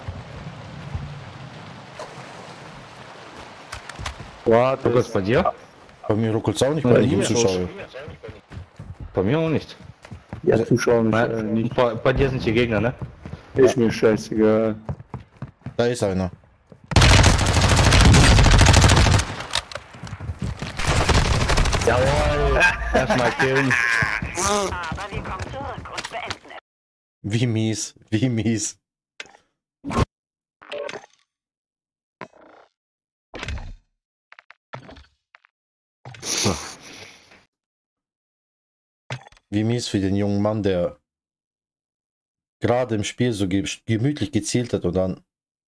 What Ruckelt bei dir? Bei mir ruckelt es auch nicht, Ja, wenn ich ihm hier. zuschaue. Bei mir auch nicht. Ja, zuschauen ist äh, Nein, nicht. bei, bei dir sind die Gegner, ne? Ist mir scheißegal. Da ist einer. Jawohl! Erstmal killen. Aber wir kommen zurück und beenden es. Wie mies, wie mies. Wie mies für den jungen Mann, der gerade im Spiel so ge gemütlich gezielt hat und dann.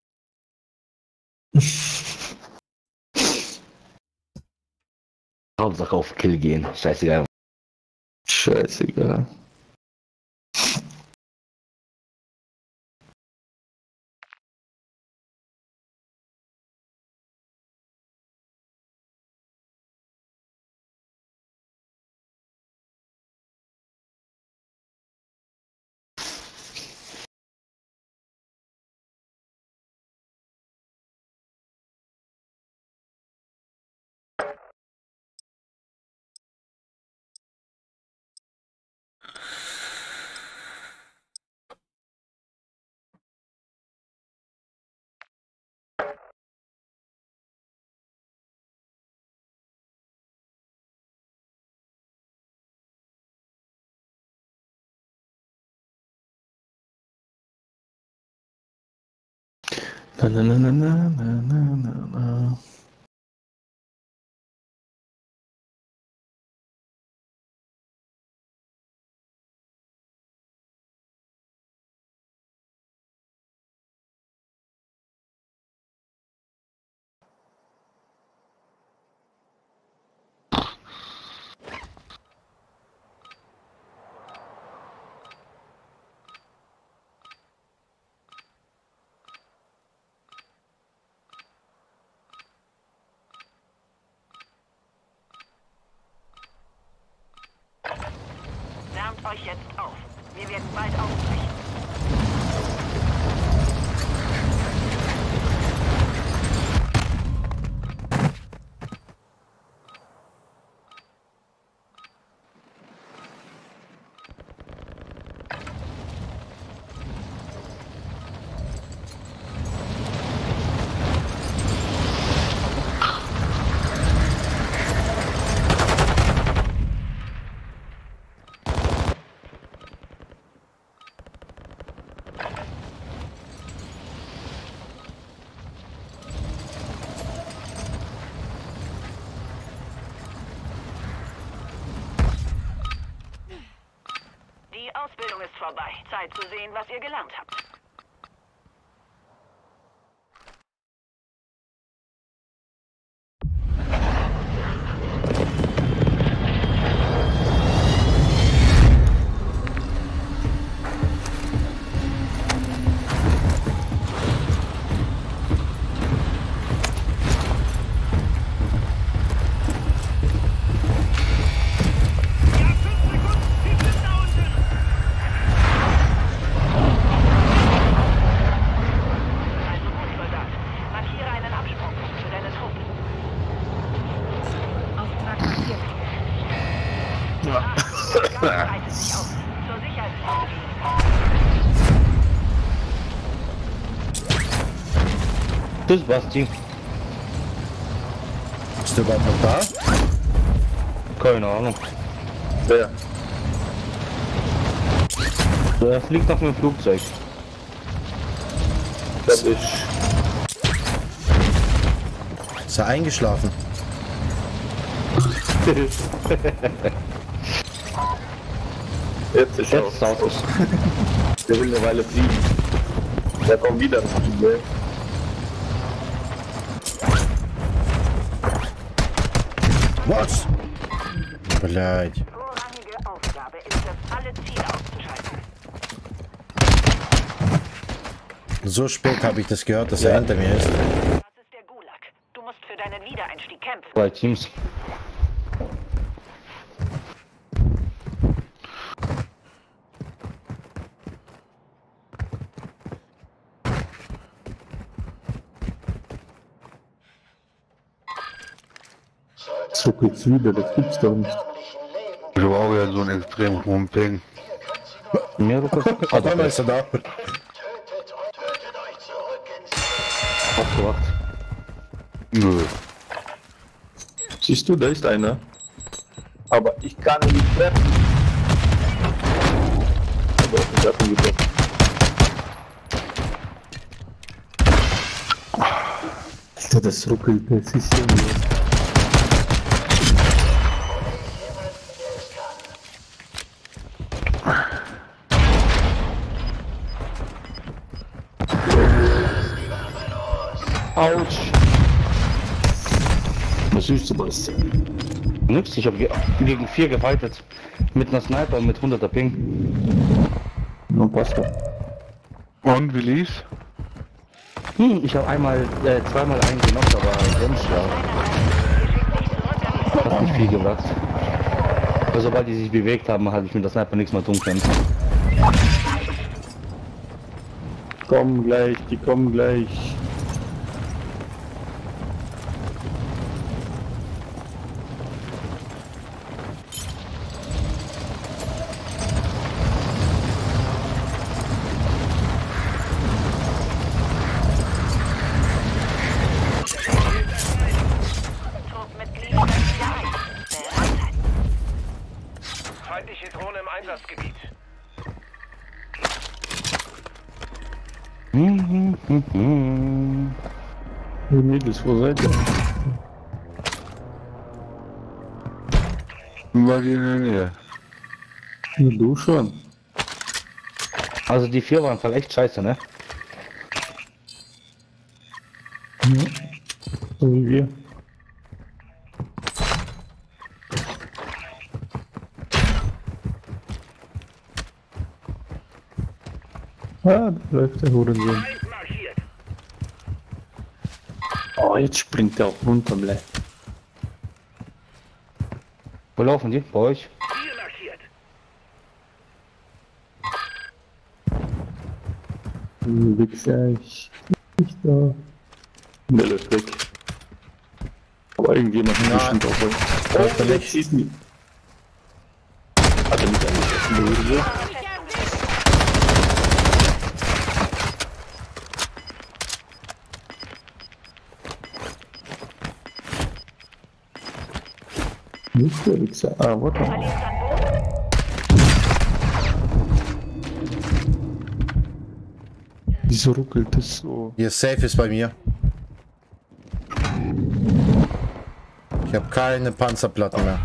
Hauptsache auf Kill gehen. Scheißegal. Scheißegal. Na, na, na, na, na, na, na, na. Wärmt euch jetzt auf. Wir werden bald aufbrechen. Die Ausbildung ist vorbei. Zeit zu sehen, was ihr gelernt habt. Breitet sich aus. Zur Sicherheit. Tschüss, Basti. Bist du überhaupt noch da? Keine Ahnung. Wer? Er fliegt nach dem Flugzeug. Das ist. Ist er eingeschlafen? Jetzt ist er. Jetzt ist aus. Der will eine Weile fliegen. Der kommt wieder. Ne? Was? Tut mir leid. Vorrangige Aufgabe ist es, alle Ziele auszuschalten. So spät habe ich das gehört, dass er hinter mir ist. Das ist der Gulag. Du musst für deinen Wiedereinstieg kämpfen. Zwei Teams. Zuckelt's wieder, das gibt's doch nicht. Ich habe auch wieder so einen extrem hohen Ping. Mir Lukas. Auf einmal ist er da. Tötet und tötet euch zurück ins Aufgewacht. Nö. Siehst du, da ist einer. Aber ich kann ihn nicht treffen. Aber ich hab ihn getroffen. Alter, das ruckelt, das ist ja nicht. Autsch. Was siehst du, Bastian? Nix, ich habe ge gegen vier gefightet. Mit einer Sniper und mit hunderter Ping. No, passt doch. Und wie lief's? Hm, ich habe einmal, äh, zweimal einen genockt, aber sonst ja. Hat nicht viel gebracht. Aber sobald die sich bewegt haben, hatte ich mit der Sniper nichts mehr tun können. Kommen gleich, die kommen gleich. Feindliche Drohne im Einsatzgebiet. Hm, hm, hm. Hey Mädels, wo seid ihr? War die in der Nähe. Ja, du schon. Also die vier waren voll echt scheiße, ne? Ja. So wie wir. Ah, da läuft der Hurensohn. Markiert. Oh, jetzt springt der auch runter, blä. Wo laufen die? Bei euch? Ziel markiert. Du Wichser, ich nicht da. Der läuft weg. Aber irgendjemand hat bestimmt auch weg. Oh, jetzt schießt mich. Hat er mich angeschossen, der Nicht der Wichser. Ah, warte mal. Verlierst an Boden. Wieso ruckelt das so? Hier, Safe ist bei mir. Ich habe keine Panzerplatten mehr.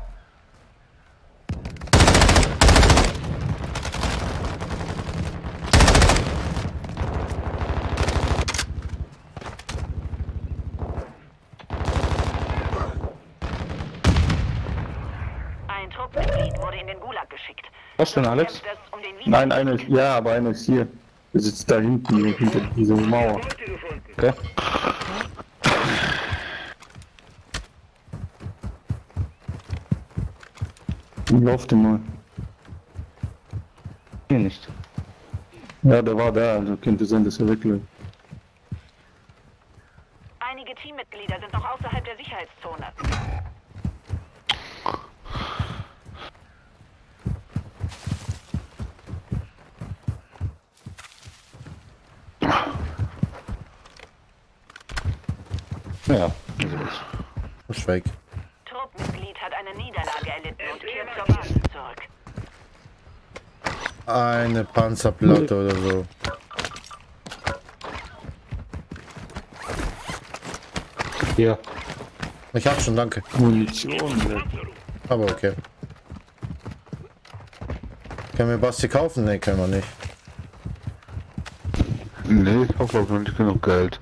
Ein Truppmitglied wurde in den Gulag geschickt. Was denn, Alex? Kämpft es um den Nein, einer ist, ja, aber einer ist hier. Der sitzt da hinten, hinter dieser Mauer. Beute gefunden. Okay. Lauf den mal. Hier nicht. Ja, der war da, also könnte sein, dass er wegläuft. Einige Teammitglieder sind noch außerhalb der Sicherheitszone. Ja, also ist. Ist weg. Truppmitglied hat eine Niederlage erlitten und kehrt zur Basis zurück. Eine Panzerplatte oder so. Hier. Ich hab schon, danke. Munition, ne? Aber okay. Können wir Basti kaufen? Ne, können wir nicht. Nee, ich hab glaube noch nicht genug Geld.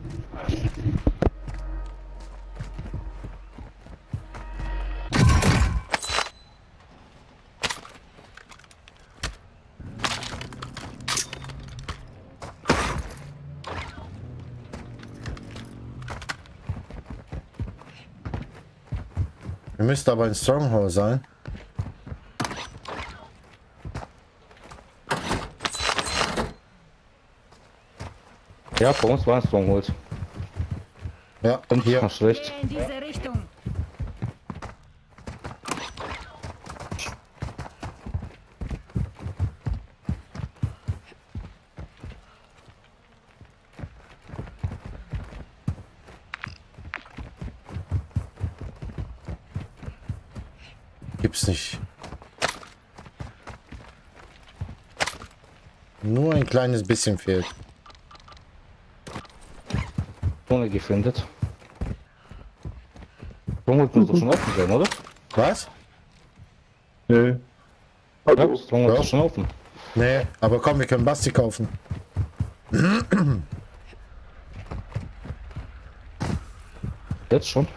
Wir müssten aber in Stronghold sein. Ja, bei uns war ein Stronghold. Ja, Und hier. hier. Schlecht. In diese Richtung. Gibt's nicht. Nur ein kleines bisschen fehlt. Ohne gefindet. Stronghold muss doch schon offen sein, oder? Was? Nee. Ja, Stronghold Ja. ist schon offen. Nee, aber komm, wir können Basti kaufen. Jetzt schon.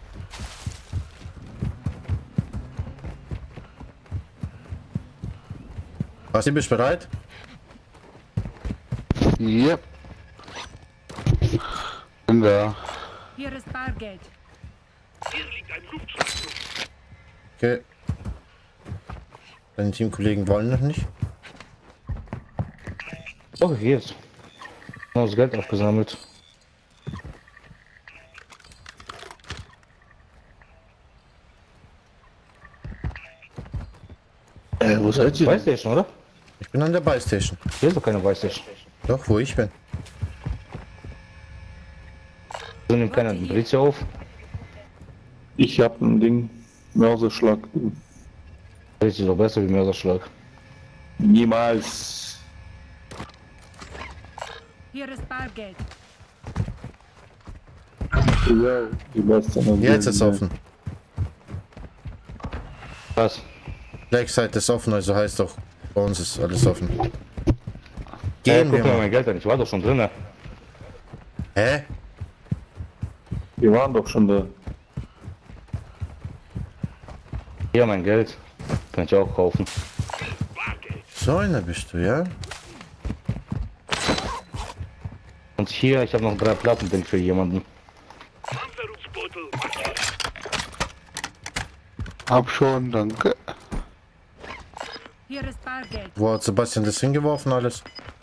Basti, bist du bereit? Yep. Bin da. Hier ist Bargeld. Hier liegt ein Luftschlag. Okay. Deine Teamkollegen wollen noch nicht. Oh, hier ist. Noch das Geld aufgesammelt. Äh, wo seid ihr? Playstation, oder? Ich bin an der Buystation. Hier ist doch keine Playstation. Doch, wo ich bin. So nimmt keiner den Blitz auf. Ich hab ein Ding. Mörserschlag. Das ist doch besser wie Mörserschlag. Niemals. Hier ist Bargeld. Ja, die lässt dann Jetzt ist offen. Was? Blackside ist offen, also heißt doch, bei uns ist alles offen. Äh, Gehen wir guck mir mal. mein Geld an, ich war doch schon drin. Hä? Wir waren doch schon da. Hier mein Geld. Kann ich auch kaufen. So einer bist du, ja? Und hier, ich habe noch drei Platten drin für jemanden. Panzerungsbeutel markiert. Hab schon, danke. Hier ist Bargeld. Wo hat Sebastian das hingeworfen alles?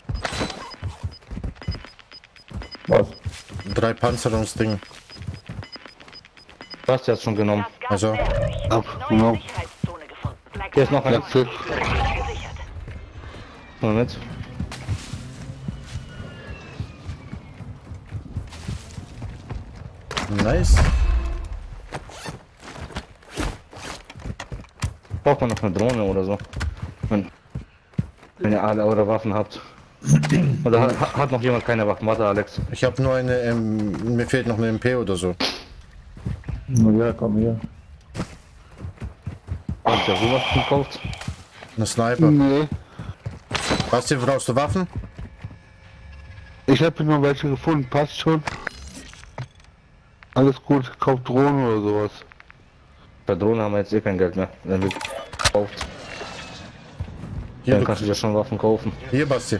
Was? Drei Panzerungsdinge. Du hast jetzt schon genommen. Das Gas Also, nähert sich. ab, Neue genau. Sicherheitszone gefunden. Black Hier ist noch ein. Letzte. gesichert. Moment. nice. Braucht man noch eine Drohne oder so? Wenn, wenn ihr alle eure Waffen habt. Oder hat, hat noch jemand keine Waffen? Warte, Alex. Ich habe nur eine, ähm, mir fehlt noch eine M P oder so. Na ja, komm her. Habt ihr sowas gekauft? Eine Sniper. Nee. Basti, brauchst du Waffen? Ich habe noch welche gefunden, passt schon. Alles gut, kauft Drohnen oder sowas. Bei Drohnen haben wir jetzt eh kein Geld mehr. Wenn wir gekauft. Hier, Dann du, kannst du dir schon Waffen kaufen. hier Basti.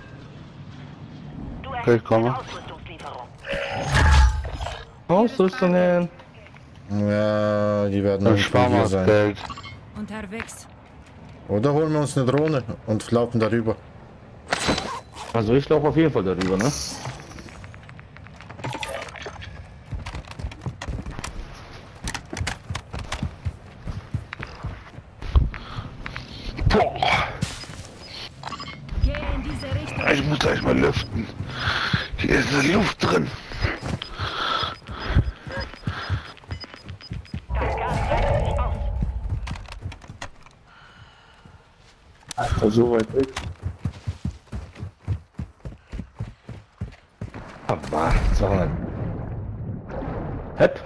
Du Okay, erhältst komm eine mal. Ausrüstungslieferung. Ausrüstungen. Ja, die werden Dann irgendwo sparen wir hier das sein. Geld. Unterwegs. Oder holen wir uns eine Drohne und laufen darüber. Also ich laufe auf jeden Fall darüber, ne? Boah, Geh in diese Richtung. ich muss gleich mal lüften. Hier ist eine Luft drin. Das Gas breitet sich aus. Alter, so weit weg. Aber, zweihundert. Hep.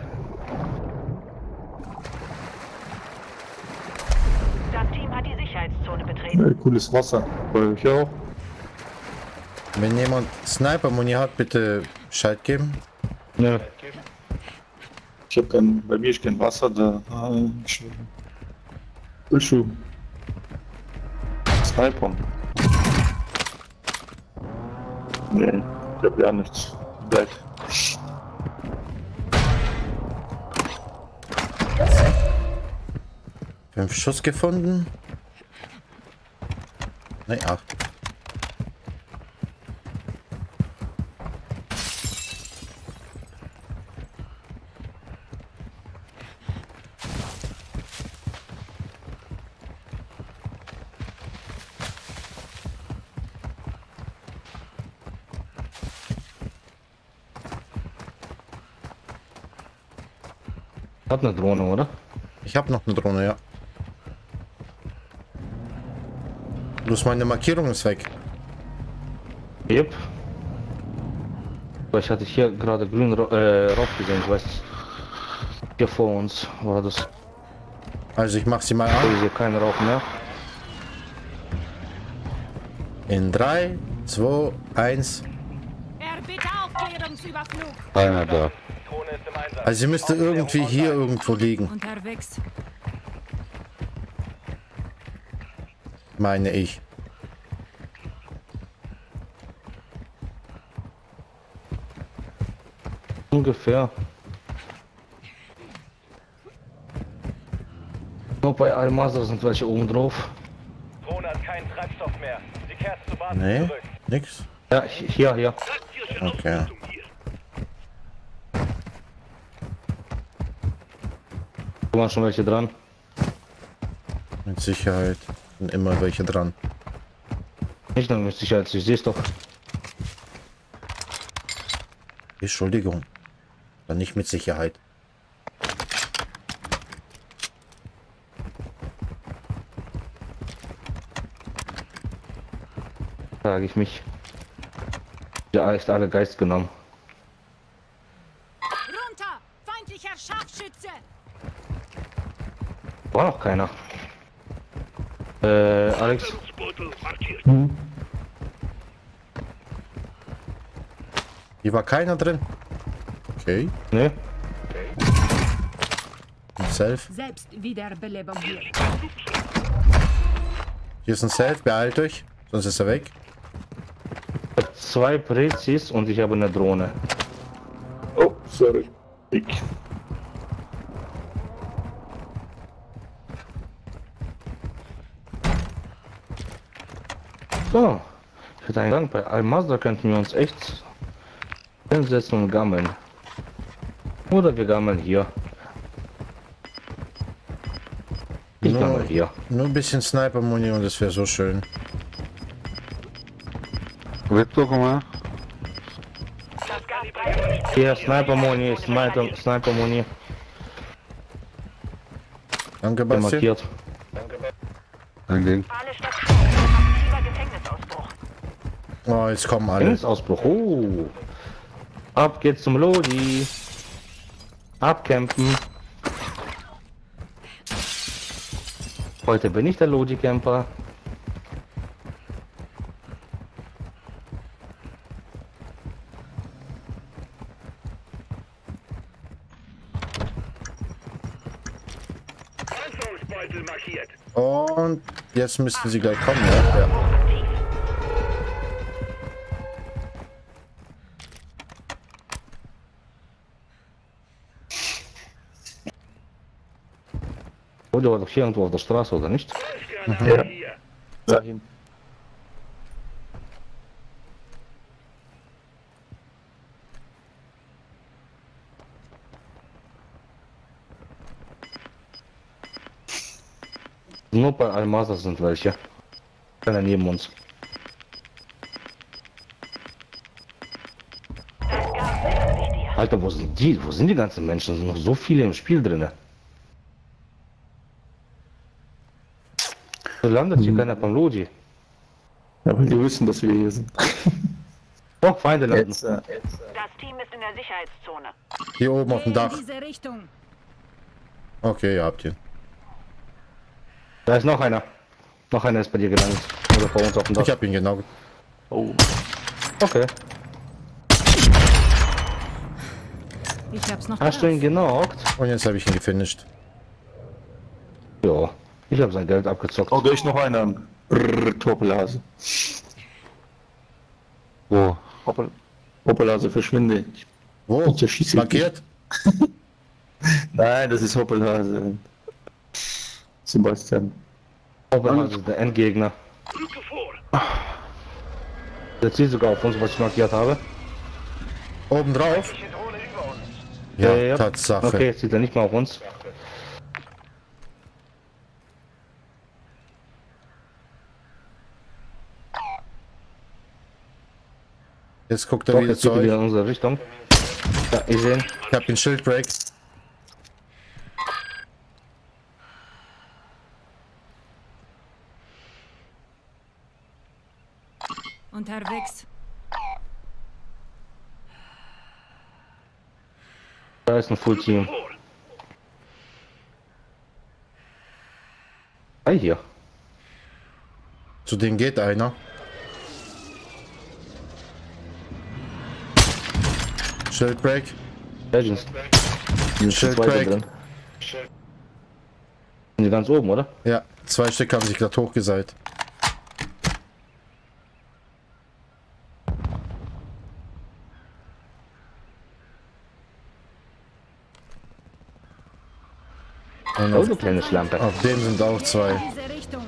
Das Team hat die Sicherheitszone betreten. Ja, cooles Wasser. Bei euch auch? Wenn jemand Sniper-Muni hat, bitte Bescheid geben. Nö. Ich hab kein, bei mir ist kein Wasser da. Ah, schön. Schuh. Sniper. Nee, ich hab ja nichts. Weg. Fünf Schuss gefunden. Ne, acht. Hat eine Drohne, oder? Ich habe noch eine Drohne, ja. Bloß meine Markierung ist weg. Yep. Vielleicht hatte ich hier gerade grün äh, Rauch gesehen, ich weiß nicht. Hier vor uns war das. Also ich mach sie mal Ich an. sehe keinen Rauch mehr. In drei, zwei, eins. Er bitte Aufklärungsüberflug. Keiner da. Drohne ist im Einsatz. Also sie müsste irgendwie hier irgendwo liegen, Unterwegs. meine ich. Ungefähr. Nur bei Almazra sind welche oben drauf. Drohne hat keinen Treibstoff mehr. Sie kehrt zur Basis Nee, zurück. nix. Ja, hi- hier, hier. Taktierische Okay. Ausrüstung hier. Da waren schon welche dran. Mit Sicherheit sind immer welche dran. Nicht nur mit Sicherheit, ich sehe es doch. Entschuldigung. Dann nicht mit Sicherheit. Frage ich mich. Ja, echt alle Geist genommen. Runter! Feindlicher Scharfschütze! War noch keiner. Äh, Alex. Panzerungsbeutel markiert. Hm. Hier war keiner drin. Okay. Ne? Self. Selbstwiederbelebung hier. Hier ist ein Self, beeilt euch, sonst ist er weg. Ich hab zwei Prezis und ich habe eine Drohne. Oh, sorry. Ich. So. Ich würde sagen, bei Al-Mazda könnten wir uns echt hinsetzen und gammeln. Oder wir gammeln hier. Ich Nur- gammel hier. Nur ein bisschen Sniper-Muni und das wäre so schön. Willst du mal? Das Gaspreis Hier, Sniper-Moni, Sniper, Sniper-Moni. Danke, Basti. Markiert. Ein Ding. alle Stationen. Aktiver Gefängnisausbruch. Oh, jetzt kommen alle. Gefängnisausbruch. Oh. Ab geht's zum Lodi. Abcampen. Heute bin ich der Lodi-Camper. Panzerungsbeutel markiert. Und jetzt müssten sie gleich kommen, ja? Ja. Lodi war doch hier irgendwo auf der Straße, oder nicht? Granate hier. Dahin. Nur bei Al-Mazda sind welche. Keiner neben uns. Das Gas nähert sich dir. Alter, wo sind die? Wo sind die ganzen Menschen? Es sind noch so viele im Spiel drin. So landet hier keiner beim Lodi. Ja, aber die wissen, dass wir hier sind. Oh, Feinde landen. Jetzt, äh, Das Team ist in der Sicherheitszone. Hier oben auf dem Geh in Dach. diese Richtung. Okay, ihr habt ihn. Da ist noch einer. Noch einer ist bei dir gelandet. Oder vor uns auf dem Dach. Ich hab ihn genau. oh. Okay. Ich hab's noch Hast du ihn genockt? Und jetzt habe ich ihn gefinisht. Ja. Ich habe sein Geld abgezockt. Oh, da ist noch einer. Brrr, Hoppelhase. Wo? Hoppel. Hoppelhase, verschwinde. Wo? Ich erschieße Markiert? Nein, das ist Hoppelhase. Sebastian. Aber also der Endgegner. Rücke vor. Der zielt sogar auf uns, was ich markiert habe. Oben drauf? Feindliche Drohne über uns. Ja, Ja, ja. Tatsache. Okay, jetzt zieht er nicht mal auf uns. Jetzt guckt er Doch, wieder jetzt zu zieht er wieder euch. in unsere Richtung. Ja, ich sehe ihn. Ich hab den Schildbreak. Unterwegs. Da ist ein Full Team. Vor. Hey, hier. Zu denen geht einer. Schildbreak. Legends. Hier ist Schild zwei crack. drin. Sind die ganz oben, oder? Ja, zwei Stück haben sich gerade hochgeseilt. Und Oh, auf, du kleine Schlampe. auf dem sind auch zwei. In diese Richtung.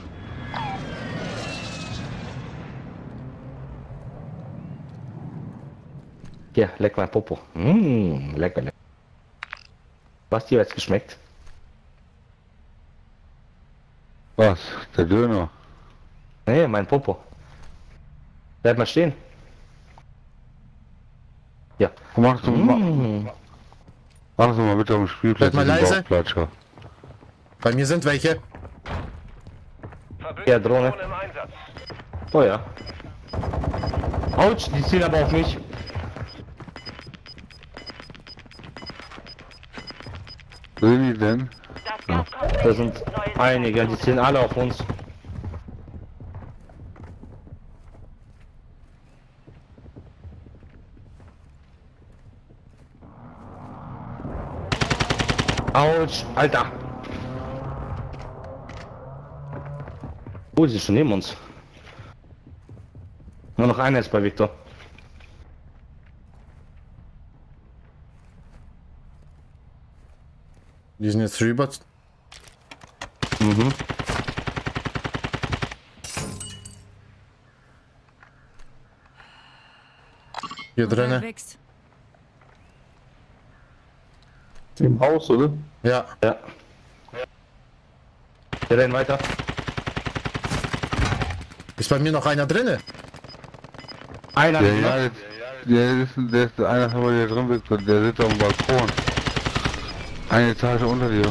Hier, leck mein Popo. Mmh, lecker, lecker. Was dir jetzt geschmeckt? Was? Der Döner? Nee, mein Popo. Bleib mal stehen. Ja. Machst du, ma, Mmh. machst du mal bitte am Spielplatz Bleib mal diesen leise. Bauchplatscher. Bei mir sind welche. Verbündete Ja, Drohne. Drohne im Einsatz. Oh ja. Autsch, die zielen aber auf mich. Wo sind die denn? Das Gas kommt Da nicht. sind Neues einige, die zielen alle auf uns. Autsch, Alter. Oh, sie ist schon neben uns. Nur noch einer ist bei Victor. Die sind jetzt rüber. Mhm. Hier drinnen. Unterwegs. Im Haus, oder? Ja. Ja. Wir rennen weiter. Ist bei mir noch einer drinne? Einer Ja, noch. ja, der, der ist, der ist einer, wo der drin ist, der sitzt auf dem Balkon. Eine Etage unter dir.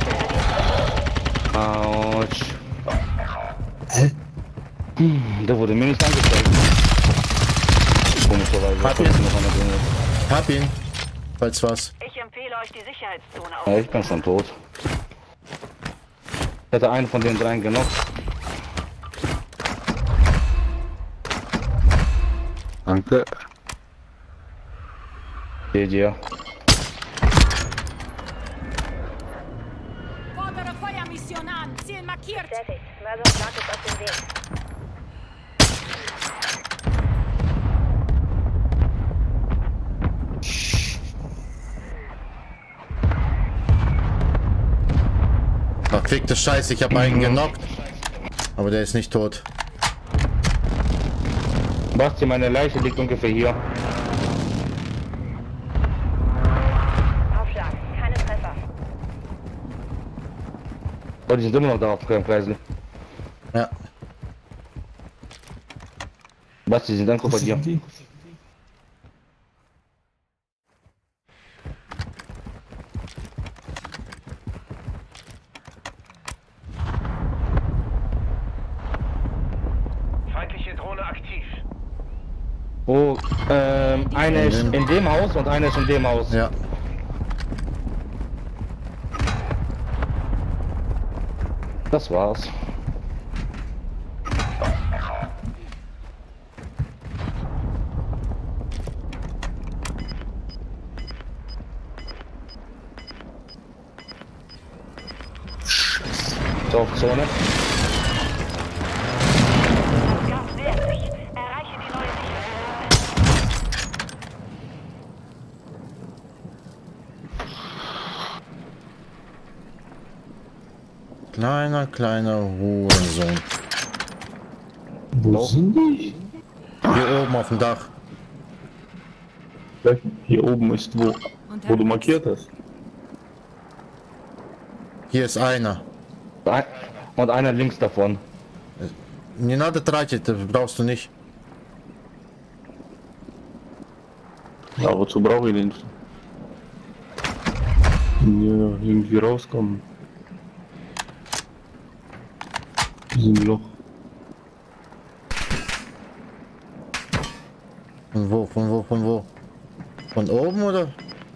Autsch. Hä? Hm, der wurde mir nicht angezeigt. Komischerweise. Hab ihn. Noch einer drin ist. Hab ihn. Falls was. Ich empfehle euch, die Sicherheitszone Ja, aufzunehmen. ich bin schon tot. Ich hätte einen von den dreien genockt. Danke. Geh dir. Fordere Feuermission an. Ziel markiert. Bestätigt. Mörserschlag ist auf dem Weg. Verfickte Scheiße, ich habe einen genockt. Aber der ist nicht tot. Basti, meine Leiche liegt ungefähr hier. Aufschlag. Keine Treffer. Oh, die sind immer noch da auf dem Kreisel. Ja. Basti, die sind dann bei dir. Feindliche Drohne aktiv. Oh, ähm, einer ist in dem Haus und einer ist in dem Haus. Ja. Das war's. So, Zone. Das Gas wehrt sich. Erreiche die neue Sicherheitszone. Kleiner, kleiner Hurensohn. Wo sind die? Hier oben auf dem Dach. Hier oben ist wo, wo du markiert hast. Hier ist einer. Ein- Und einer links davon. Не надо тратить, das brauchst du nicht. Ja, wozu brauche ich den? Ja, irgendwie rauskommen. Diesem Loch. Von wo, von wo, von wo? Von oben oder?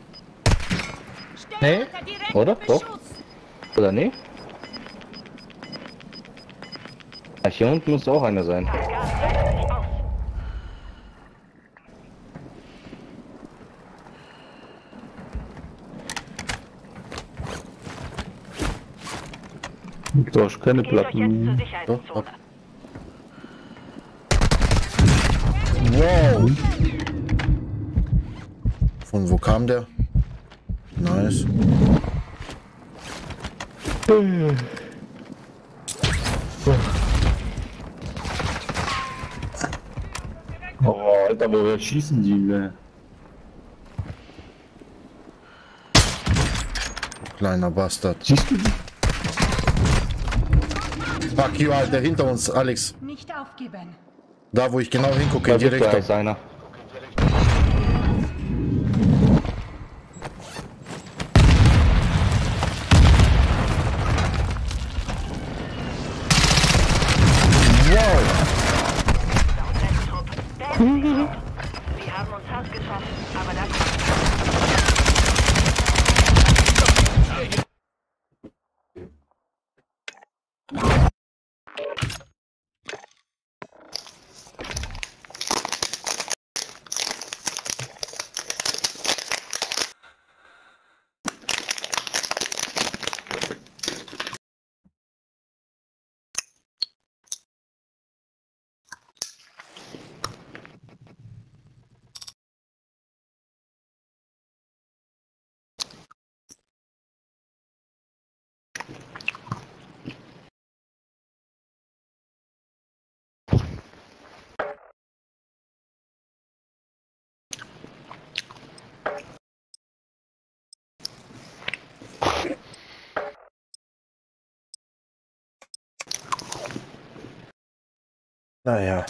Nee? Unter direktem Oder? Doch. Beschuss. Oder nee? Ja, hier unten muss auch einer sein. Das Gas breitet sich aus. Du hast keine Geht euch jetzt zur Platten. Sicherheitszone. Wow! Von wo kam der? Nice. Oh, Alter, woher schießen die? Ne? Kleiner Bastard. Siehst du die? Fuck you, Alter, hinter uns, Alex. Nicht aufgeben. Da, wo ich genau hingucke, Da in die Victor Richtung. ist einer. Wow! Wir haben uns hart getroffen, aber das... Naja.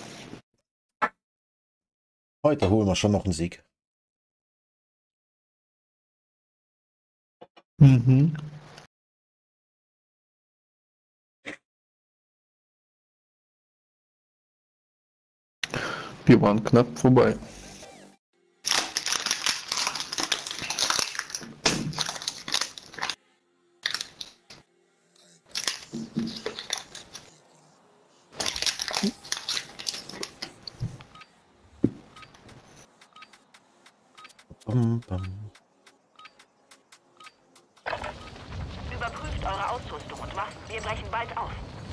Heute holen wir schon noch einen Sieg. Mhm. Wir waren knapp vorbei. Bum, bum. Überprüft eure Ausrüstung und Waffen. Wir brechen bald auf.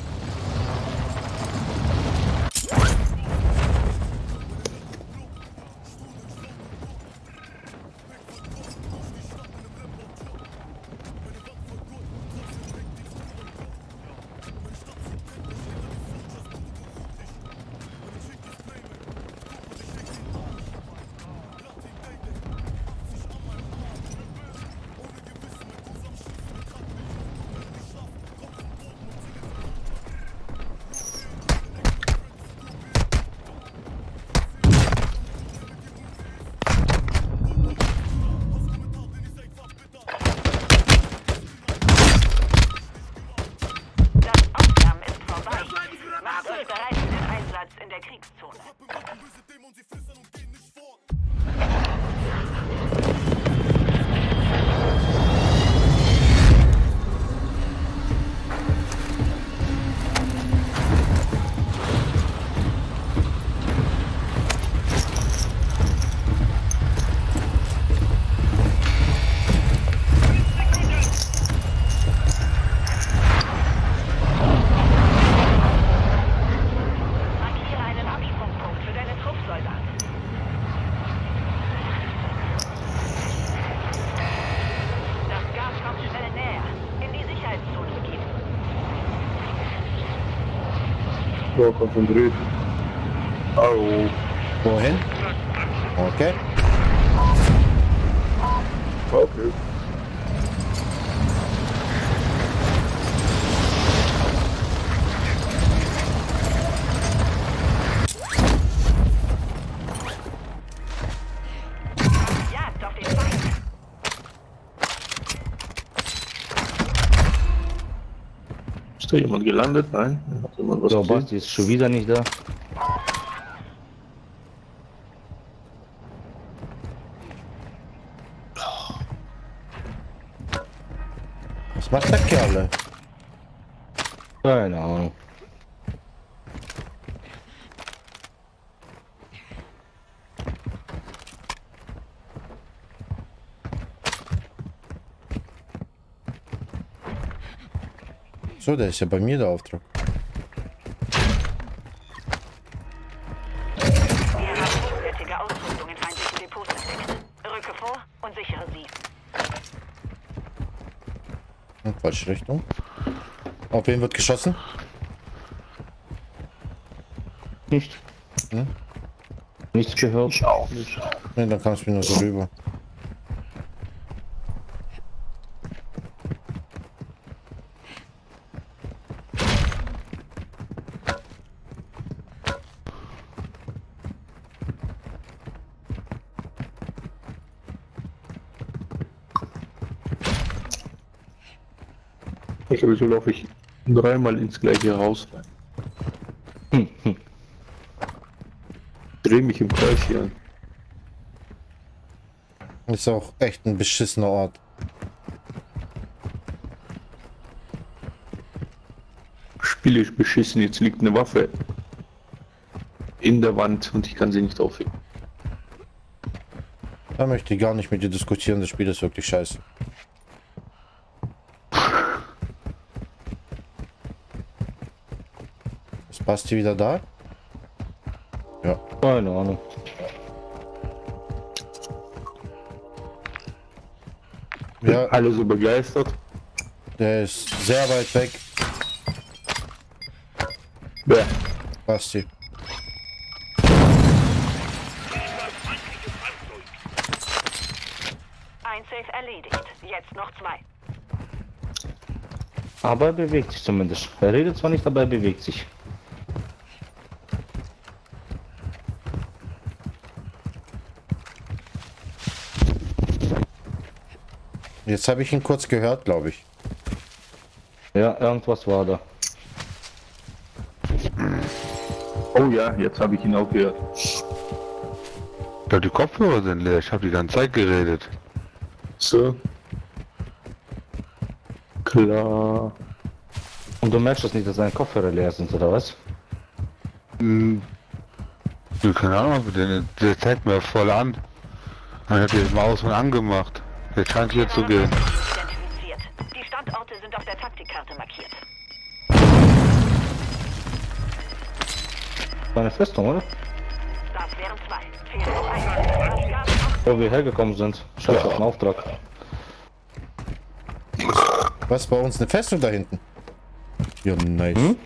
In der Kriegszone. So, konzentriert. Hallo. Wohin? Okay. Okay. Jagd auf den Feind. Ist da jemand gelandet? Nein. Hat jemand was So, gesehen? Basti ist schon wieder nicht da. Was macht der Kerl? Keine Ahnung. So, der ist ja bei mir der Auftrag. Wir haben hochwertige Ausrüstung in feindlichen Depots entdeckt. Rücke vor und sichere sie. In falsche Richtung. Auf wen wird geschossen? Nicht. Hm? Nichts gehört. Ich auch nicht. Ne, dann kam es mir nur so rüber. Ich glaube, so laufe ich dreimal ins gleiche Haus rein. Hm, hm. Dreh mich im Kreis hier. Ist auch echt ein beschissener Ort. Spiel ist beschissen, jetzt liegt eine Waffe in der Wand und ich kann sie nicht aufheben. Da möchte ich gar nicht mit dir diskutieren, das Spiel ist wirklich scheiße. Ist Basti wieder da? Ja. Keine Ahnung. Ja, Alle so begeistert. der ist sehr weit weg, Bäh. Basti. Ein Safe erledigt. Jetzt noch zwei. Aber er bewegt sich zumindest. Er redet zwar nicht, aber er bewegt sich. Jetzt habe ich ihn kurz gehört, glaube ich. Ja, irgendwas war da. Oh ja, jetzt habe ich ihn auch gehört. Ja, die Kopfhörer sind leer. Ich habe die ganze Zeit geredet. So. Klar. Und du merkst das nicht, dass deine Kopfhörer leer sind, oder was? Hm. Ja, keine Ahnung, der, der zeigt mir voll an. Dann hat er mal aus und angemacht. Der scheint hier zu gehen. Identifiziert. Die Standorte sind auf der Taktikkarte markiert. Deine Festung, oder? Das wären zwei. Fehlt noch ein. Wo wir hergekommen sind. Scheiß auf den Auftrag. Was, bei uns eine Festung da hinten? Ja, nice. Hm?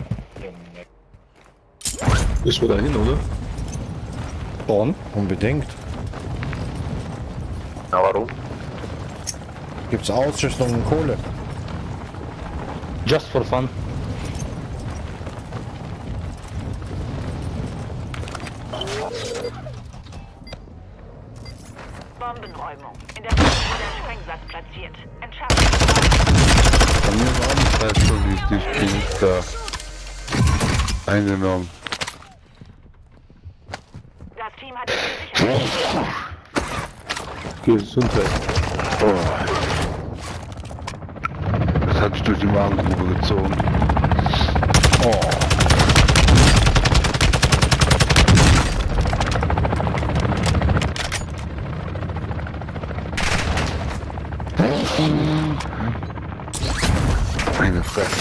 Ist wir dahin, oder? Und? Unbedingt. Ja, warum? Gibt's Ausrüstung und Kohle? Just for fun. Bombenräumung. In der Mitte wurde der Sprengsatz platziert. Entschärfung. Bei mir war die Zeit schon die, die Dings da eingenommen. Das Team hat die Sicherheit. Gesundheit. Oh. Das hat sich durch die Magengrube gezogen. Oh. Meine Fresse.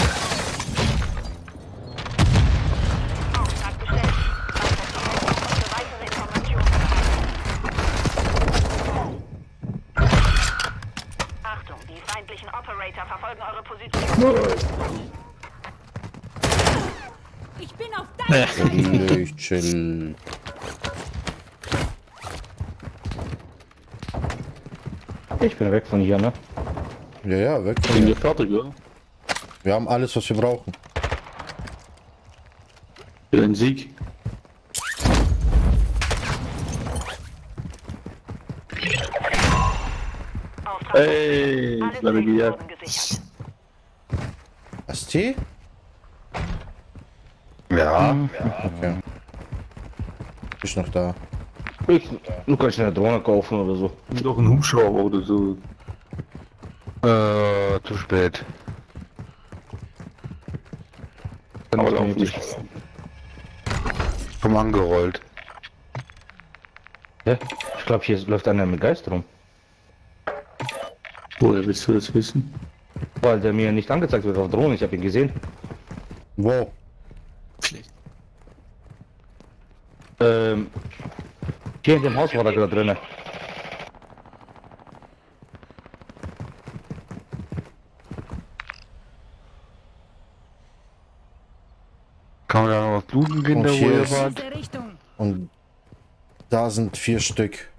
Auftrag bestellt. Für weitere Informationen. Achtung, die feindlichen Operator verfolgen eure Position. Ich bin auf deiner Seite. Ich chill. Ich bin weg von hier, ne? Ja, ja, weg von Sind hier. wir fertig, oder? Wir haben alles, was wir brauchen. Für den Sieg. Auftrag Ey, Alle ich werde Ziele gejagt. wurden gesichert. Asti? Ja. Okay. Ist noch da. Ich, du kannst eine Drohne kaufen oder so. Doch ein Hubschrauber oder so. Äh, zu spät. Dann Aber ist lauf mir nicht. Komm angerollt. Ja, ich glaube, hier läuft einer mit Geist rum. Woher willst du das wissen? Weil der mir nicht angezeigt wird auf Drohne, ich habe ihn gesehen. Wo? Ähm, hier in dem Haus war er gerade drinne. Kann man da noch was bluten gehen, Und da wo hier ihr ist- wart? Diese Richtung. Und da sind vier Stück.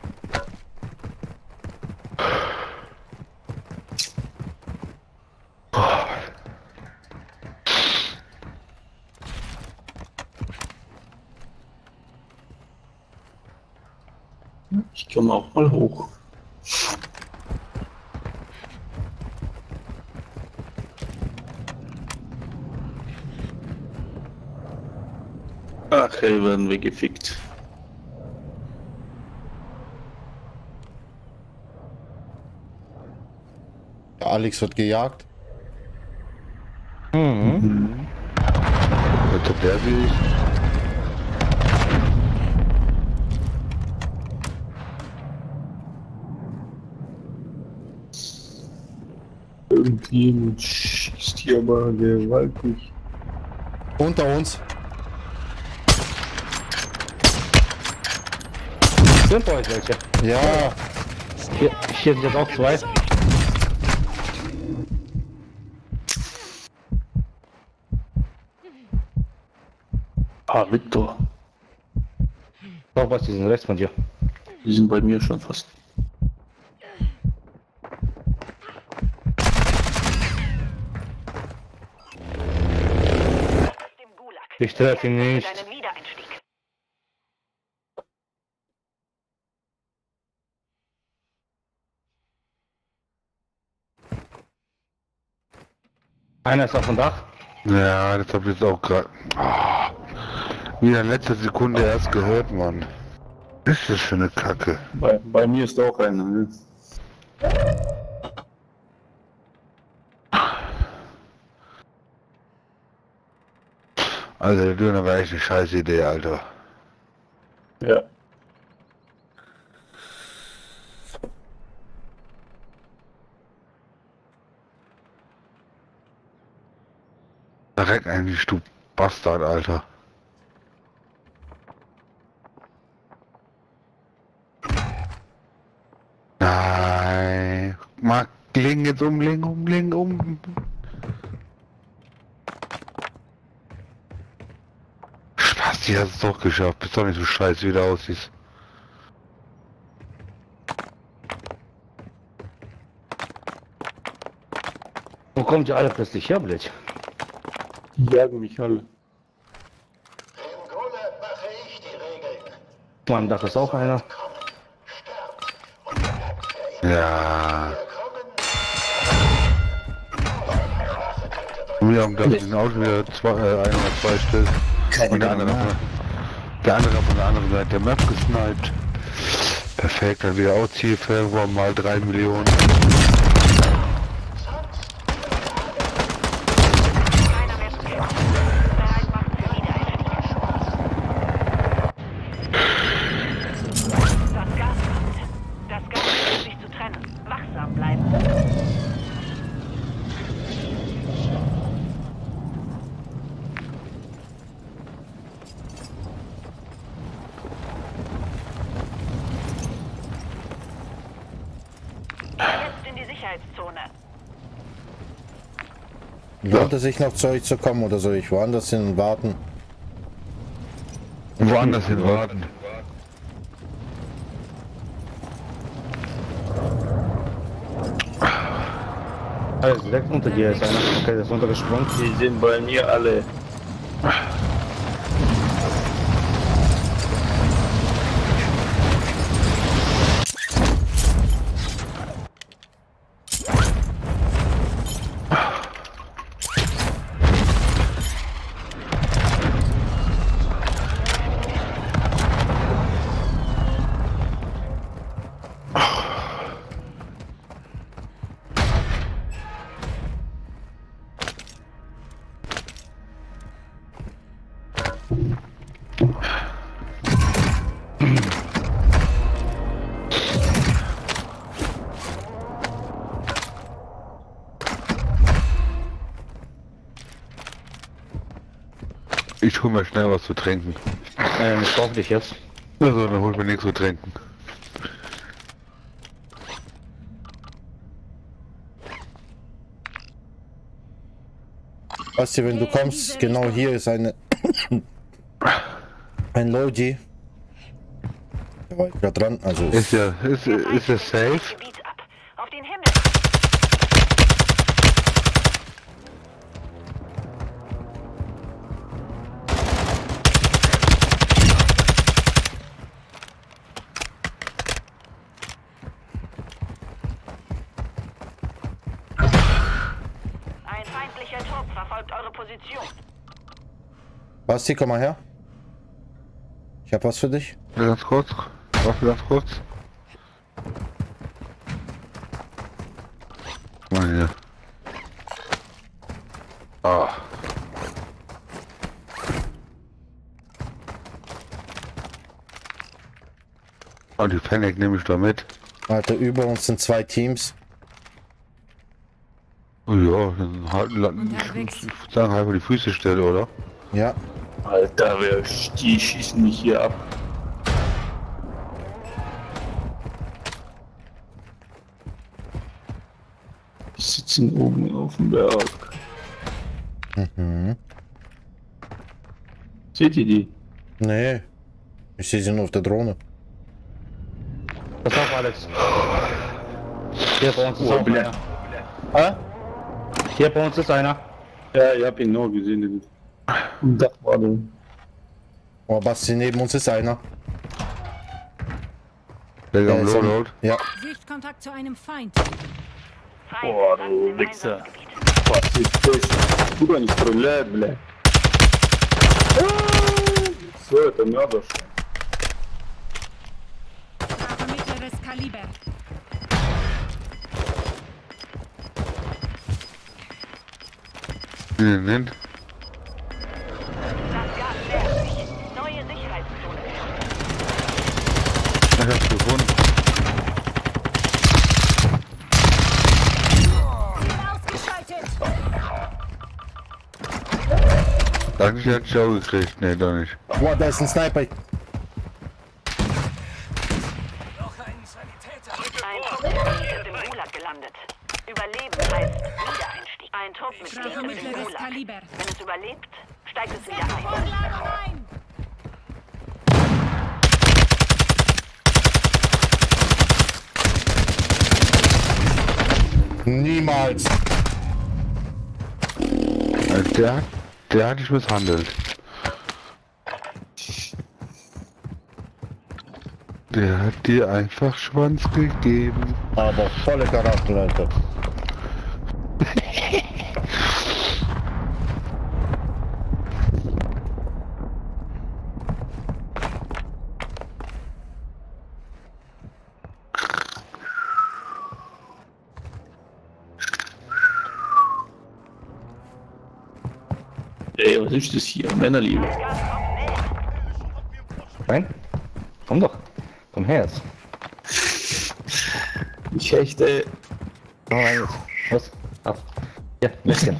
Ich komme auch mal hoch. Ach, ey, werden wir gefickt. Alex wird gejagt. Mhm. Bitte der wie ich. Irgendjemand schießt hier aber gewaltig. Unter uns. Sind bei euch welche? Ja. Hier, hier sind jetzt auch zwei. Ah, Victor. Doch was, die sind rechts von dir. Die sind bei mir schon fast. Dem Gulag. Ich treffe ihn Für nicht. deinen Wiedereinstieg. Einer ist auf dem Dach. Ja, das hab ich jetzt auch gerade. Ah, wieder in letzter Sekunde erst gehört, Mann. Was ist das für eine Kacke? Bei, bei mir ist auch einer. Ne? Also der Döner war echt eine scheiß Idee, Alter. Ja. Direkt eigentlich, du Bastard, Alter. Nein. Mark, ling jetzt um, ling um, ling um. Spaß, die hast es doch geschafft. Bist doch nicht so scheiße, wie du aussiehst. Wo kommt ihr alle plötzlich her, Blitz? Die jagen mich alle. Im Gulag mache ich die Regeln. Am Dach ist auch einer. Kommen, sterbt und bleibt für immer. Ja. Willkommen. Wir haben glaube ich ein Auto wieder zwei, äh, ein oder zwei Stück. Und der andere, von, der andere von der anderen Seite der Map gesniped. Perfekt, dann wieder auch Zielfernrohr mal drei Millionen. Keiner mehr zu kämpfen. Bereit machen für Wiedereinstieg. Das Gas kommt. Das Gas versucht sich zu trennen. Wachsam bleiben. Jetzt in die Sicherheitszone. Lohnt es sich noch zu euch zu kommen oder soll ich woanders hin warten? Woanders hin warten. Also direkt unter dir ist einer. Okay, der ist runtergesprungen. Die sind bei mir alle. Ich hol mir schnell was zu trinken. Ähm, ich brauche dich jetzt. Also, dann hol mir nichts zu trinken. Basti, wenn du kommst, genau hier ist eine ein Logi. Da war ich gerade dran, also Ist ja, ist, ist es safe? Gebiet ab. Auf den Himmel. Ein feindlicher Trupp verfolgt eure Position. Basti, komm mal her. Ich hab was für dich. Ganz kurz. Warte ganz kurz. Mal hier. Oh, die Fennec nehme ich da mit. Alter, über uns sind zwei Teams. Oh ja, dann halt, ich würde sagen, einfach die Füße stellen, oder? Ja. Alter, wer, die schießen mich hier ab. Die sitzen oben auf dem Berg. Mhm. Seht ihr die? Nee. Ich sehe sie nur auf der Drohne. Pass auf, Alex. Hier bei uns ist Oh, auch Blä- einer. Hä? Hier bei uns ist einer. Ja, ich hab ihn nur gesehen. Den im Dach war der. Oh, Basti, neben uns ist einer. Der Der am ist am- Loadout. Ja. Sichtkontakt zu einem Feind. Boah, du Wichser. Was ist das? Куда они стреляют, бля? Все, это Мёрдыш. Waffe mittleres Kaliber. Nee, nee. Das Gas nähert sich. Neue Sicherheitszone. Ich hab's gefunden. Ziel ausgeschaltet. Danke, ich hätte ich auch gekriegt. Nee, doch nicht. Boah, da ist ein Sniper. Ein Truppmitglied ist im Gulag gelandet. Überleben heißt Wiedereinstieg. Ein Truppmitglied Waffe ist im mittleres Gulag. Kaliber. Wenn es überlebt, steigt es wieder ein. Vorladung ein. Niemals. Also der, hat- der hat dich misshandelt. Der hat dir einfach Schwanz gegeben. Aber volle Charakter, Alter. Ey, was ist das hier? Männerliebe. Das Gas kommt näher. Nein? Komm doch. Komm her jetzt. Ich hechte. Komm rein jetzt. Los. Ab. Ja, Mädchen.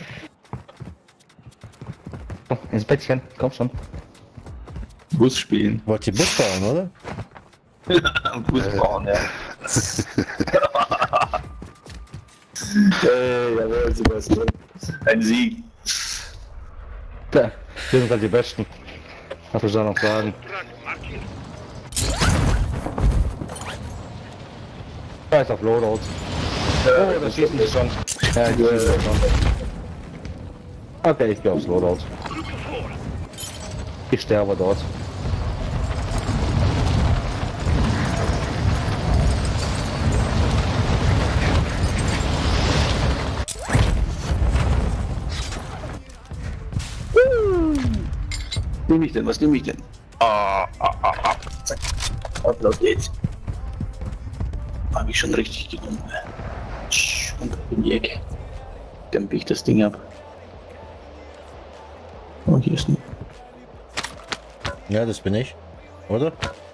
Komm, ins Bettchen. Komm schon. Bus spielen. Wollt ihr Bus fahren, oder? Bus fahren, ja. Ey, jawohl, Sebastian. Ein Sieg. Da. Wir sind halt die Besten. Was soll ich da noch sagen? Scheiß auf Loadout. Oh, da schießen die schon. Ja, die schießen schon. Okay, ich geh aufs Loadout. Ich sterbe dort. Was nehme ich denn? Was nehme ich denn? Ah, ah, ah, ah. Zack. Und los geht's. Hab ich schon richtig genommen. Tsch, und in die Ecke. Dämpfe ich das Ding ab. Und hier ist ein. Ja, das bin ich. Oder?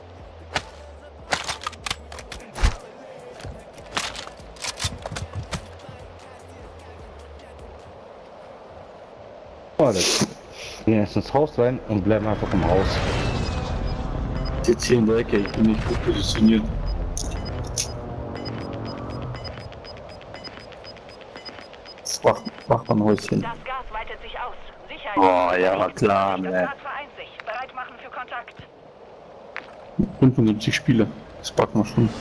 Oh, das. Gehen jetzt ins Haus rein und bleiben einfach im Haus. Ich sitze hier in der Ecke, ich bin nicht gut positioniert. Das Wach Wachmannhäuschen. Das Gas weitet sich aus. Sicherheit. Oh, ja, klar, Das ne. Gas vereint sich. Bereit machen für Kontakt. fünfundsiebzig Spieler. Das packen wir schon.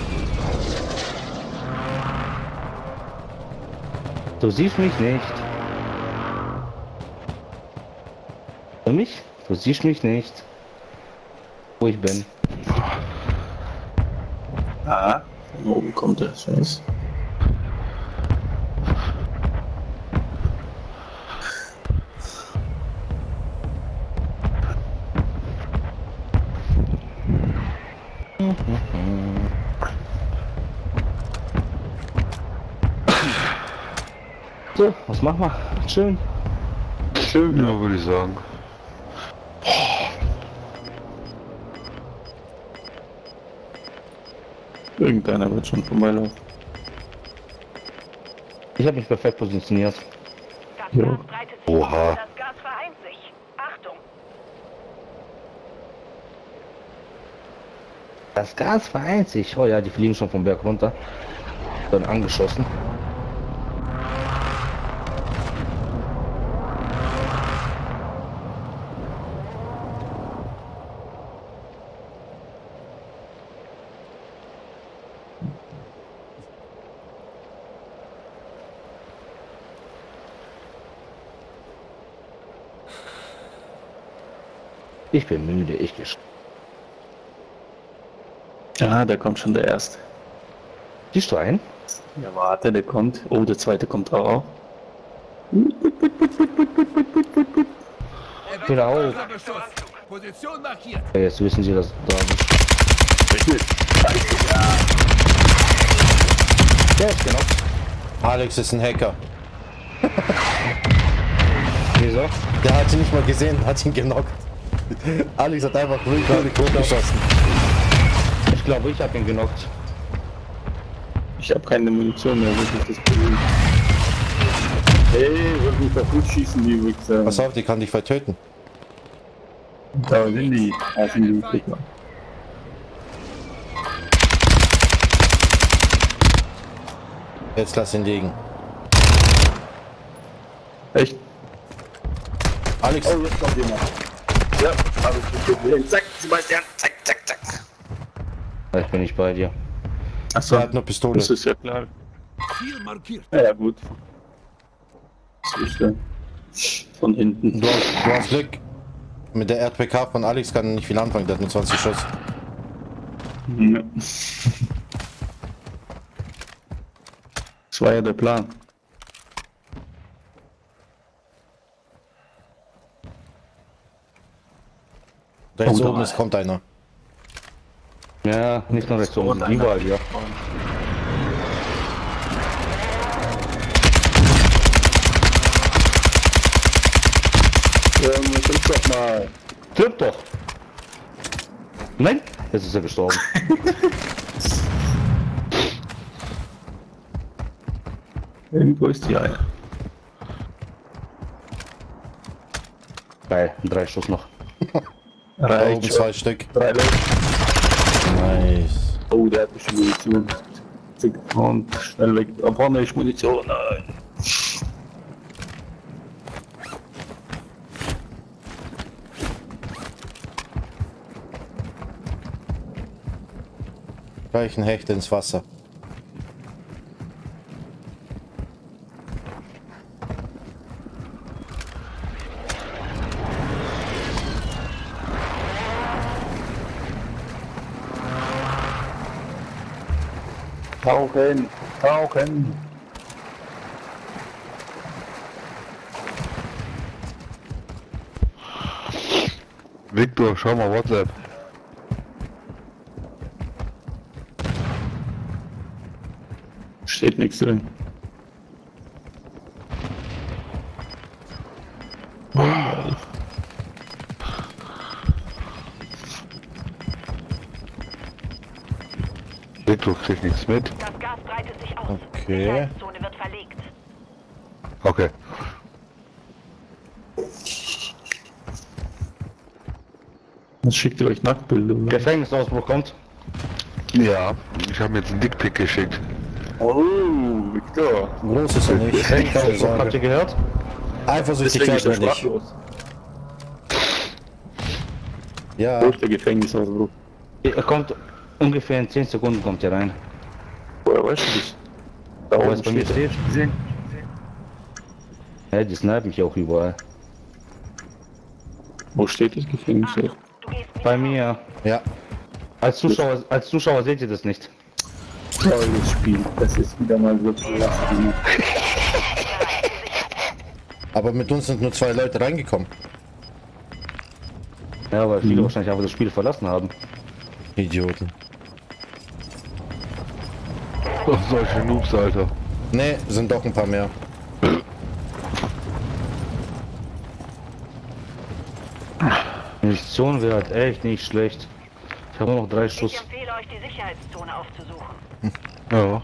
Du siehst mich nicht. Du mich? Du siehst mich nicht. Wo ich bin. Ah, von oben kommt der Scheiß. So, was machen wir? Schön. Schön, ja, würde ich sagen. Irgendeiner wird schon vorbeilaufen. Ich habe mich perfekt positioniert. Das Jo. Gas breitet sich Oha. aus. Das Gas vereint sich. Achtung! Das Gas vereint sich. Oh ja, die fliegen schon vom Berg runter. Dann angeschossen. Ich bin müde, ich gesch... Ah, da kommt schon der erste. Siehst du einen? Ja, warte, der kommt. Oh, der zweite kommt auch. Hör auf. Position markiert. Ja, jetzt wissen sie, dass da bist. Der ist genau. Alex ist ein Hacker. Wieso? Der hat ihn nicht mal gesehen, hat ihn genockt. Alex hat einfach willkürlich hochgeschossen. Ich glaube, ich habe ihn genockt. Ich habe keine Munition mehr, wirklich das Problem. Hey, wollt mich doch gut schießen, die Wichser. Pass auf, die kann dich vertöten. Da sind die. Da sind die Wichser. Jetzt lass ihn liegen. Echt? Alex, Oh, jetzt kommt jemand. Ja, hab ich gesehen. Zack, Sebastian, zack, zack, zack. Ich bin nicht bei dir. Achso, er hat nur Pistole. das ist ja klar. Ziel markiert. Ja, ja gut. Das ist ja von hinten. Du hast, du hast Glück. Mit der R P K von Alex kann er nicht viel anfangen, der hat nur zwanzig Schuss. Ja. Das war ja der Plan. Rechts Oh, oben da. ist, kommt einer. Ja, nicht nur rechts oben, überall, ja. Ja, stimmt doch mal. Stirb doch! Nein, jetzt ist er gestorben. Irgendwo ist die Eier. Geil, drei Schuss noch. Da oben Reicht schon. zwei Stück. Drei Leute. Nice. Oh, der hat bestimmt Munition. Zick, und schnell weg. Da vorne ist Munition. Nein. Gleich ein Hecht ins Wasser. Tauchen, tauchen. Victor, schau mal WhatsApp. Steht nichts drin. Victor kriegt nichts mit. Das Gas breitet sich aus. Okay. Sicherheitszone wird verlegt. Okay. Was schickt ihr euch Nacktbilder? oder? Gefängnisausbruch kommt. Ja, ich habe mir jetzt einen Dickpick geschickt. Oh, Victor. Groß ist er nicht. Keine Habt ihr Sorge. gehört? Eifersüchtig Deswegen ist werden er wir nicht. sprachlos. Ja, Wo ist der Gefängnisausbruch? Er kommt ungefähr in zehn Sekunden kommt er rein. Woher weißt du das? Da Weil oben es bei mir steht steht. er. Ja, die snipen mich auch überall. Wo steht das Gefängnis? Du gehst nicht Bei mir. ja. Als Zuschauer, als Zuschauer seht ihr das nicht. Tolles Spiel. Das ist wieder mal wirklich klasse gemacht. Aber mit uns sind nur zwei Leute reingekommen. Ja, weil viele Mhm. wahrscheinlich einfach das Spiel verlassen haben. Idioten. Ach, solche Noobs, Alter. Ne, sind doch ein paar mehr. Munition wäre halt echt nicht schlecht. Ich habe nur noch drei Ich Schuss. empfehle euch, die Sicherheitszone aufzusuchen. Ja.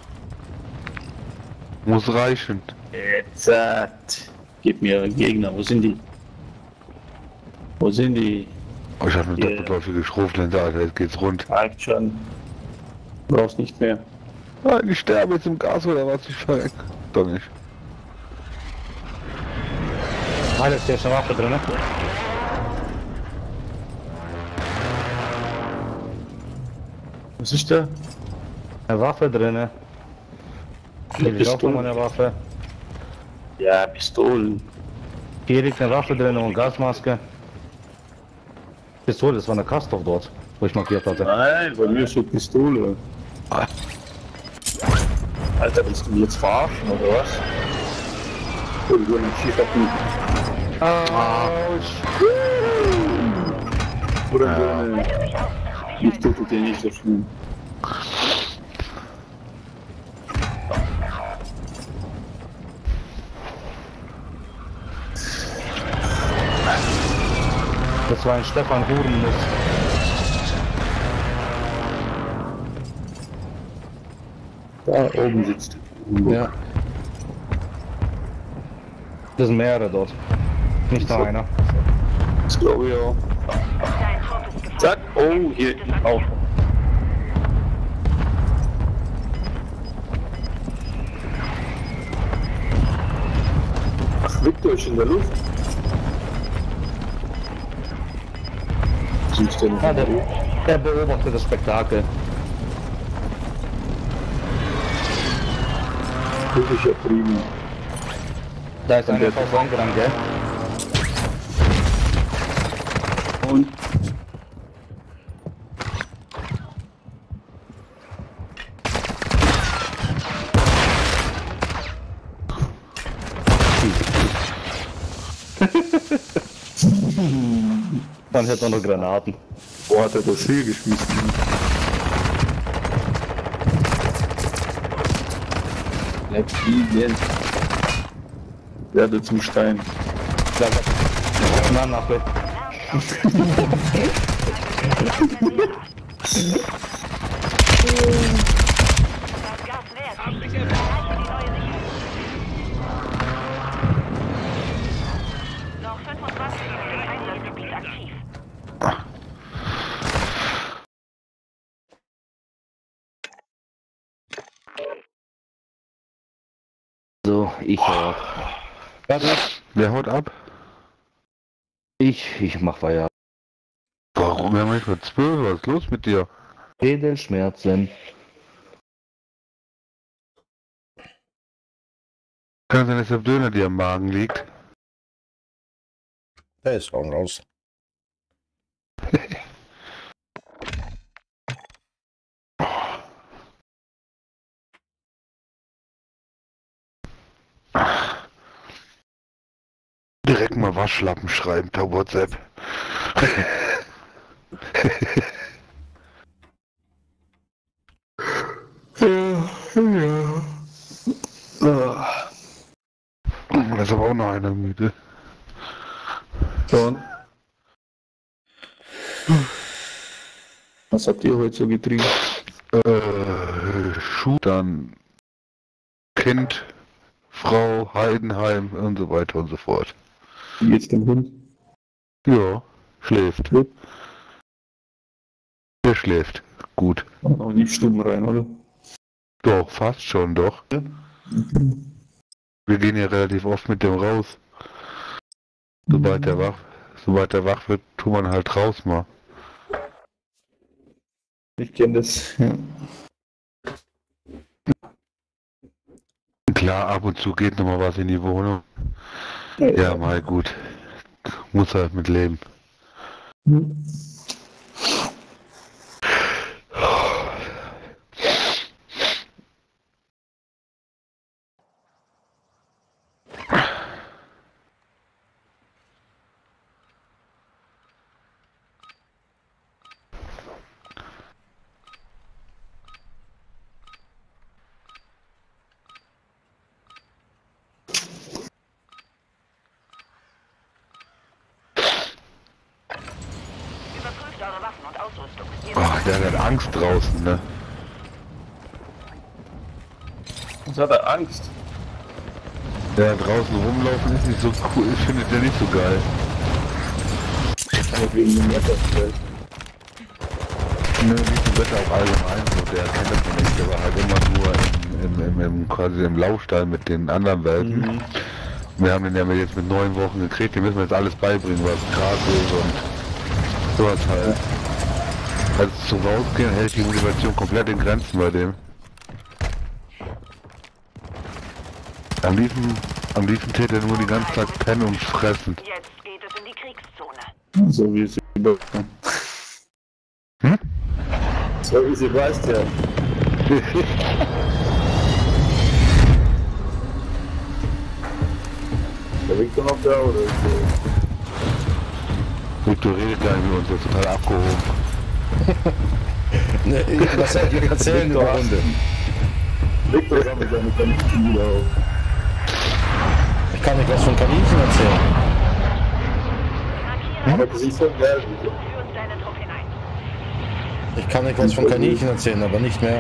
Muss reichen. Jetzt. äh, Gib mir Gegner. Wo sind die? Wo sind die? Oh, ich habe eine Yeah. doppelläufige Schrotflinte, Alter, jetzt geht's rund. Reicht schon. Brauchst nicht mehr. Nein, ich sterbe jetzt im Gas oder was? Ich verreck. Doch nicht. Ah, da ist ja schon Waffe drin, ne? Was ist da? Eine Waffe drin, ne? Hier liegt auch noch eine Waffe. Ja, Pistolen. Hier liegt eine Waffe drin und Gasmaske. Pistole, das war eine Kastov dort, wo ich markiert hatte. Nein, bei mir ist so Pistole. Alter, willst du mich jetzt verarschen oder was? Oh, du hast Schiefer Autsch! Oder ja. Ich tue dir nicht so schlimm. Das war ein Stefan Hurenmus. Da oben sitzt du. Ja. Das sind mehrere dort. Nicht nur einer. Das glaube ich auch. Dein Trupp ist gefunden. Zack, oh, hier auch. Ach, Victor ist in der Luft. Siehst du denn? Ja, der, der beobachtet das Spektakel. Das ist ja prima. Da ist einer V V gerannt, gell? Und? Man hat noch Granaten. Wo hat er das hier geschmissen? Bleib liegen. Werde zum Stein. Na, nach bitte. Das Gas nähert sich. Erreiche die neue Sicherheit. Noch fünfundzwanzig Minuten im Einsatzgebiet aktiv. So, ich hau ab. Wer haut ab? Ich, ich mach Feierabend. Warum? Wir haben manchmal zwölf. Was ist los mit dir? Schädelschmerzen. Kann sein, dass der Döner dir am Magen liegt? Der ist auch raus. Direkt mal Waschlappen schreiben per WhatsApp. Ja, ja. Da ist aber auch noch einer müde. Schon. Was habt ihr heute so getrieben? Äh, Schuh, dann Kind, Frau, Heidenheim und so weiter und so fort. Wie geht's dem Hund? Ja, schläft. Gut. Der schläft. Gut. Noch nicht stumm rein, oder? Doch, fast schon, doch. Wir gehen ja relativ oft mit dem raus. Sobald der wach, sobald der wach wird, tut man halt raus mal. Ich kenne das. Ja. Klar, ab und zu geht noch mal was in die Wohnung. Ja, mal gut. Muss halt mit leben. Hm. Ach, der hat Angst draußen, ne? Was hat er Angst? Ja, draußen rumlaufen ist nicht so cool, ich finde der nicht so geil. Wegen dem Wetter. Ne, nicht im Wetter auch allgemein so, der kennt das nicht, der war halt immer nur im, im, im, im, quasi im Laufstall mit den anderen Welpen. Mhm. Wir haben den ja jetzt mit neun Wochen gekriegt, den müssen wir jetzt alles beibringen, was Gras ist und sowas halt. Also zum Rausgehen hält die Motivation komplett in Grenzen bei dem. Am liebsten, am liebsten täte er nur die ganze Zeit pennen und fressen. Jetzt geht es in die Kriegszone. So wie es über. Hm? So wie sie weiß, ja. Der Victor noch da oder ist der? Victor redet gar nicht mit uns, der ist total abgehoben. Ne, was soll ich erzählen über Hunde? Victor sammelt seine Kaninchen wieder auf. Ich kann nicht was von Kaninchen erzählen. Aber das ist schon geil, Victor. Ich kann nicht was von Kaninchen erzählen, aber nicht mehr.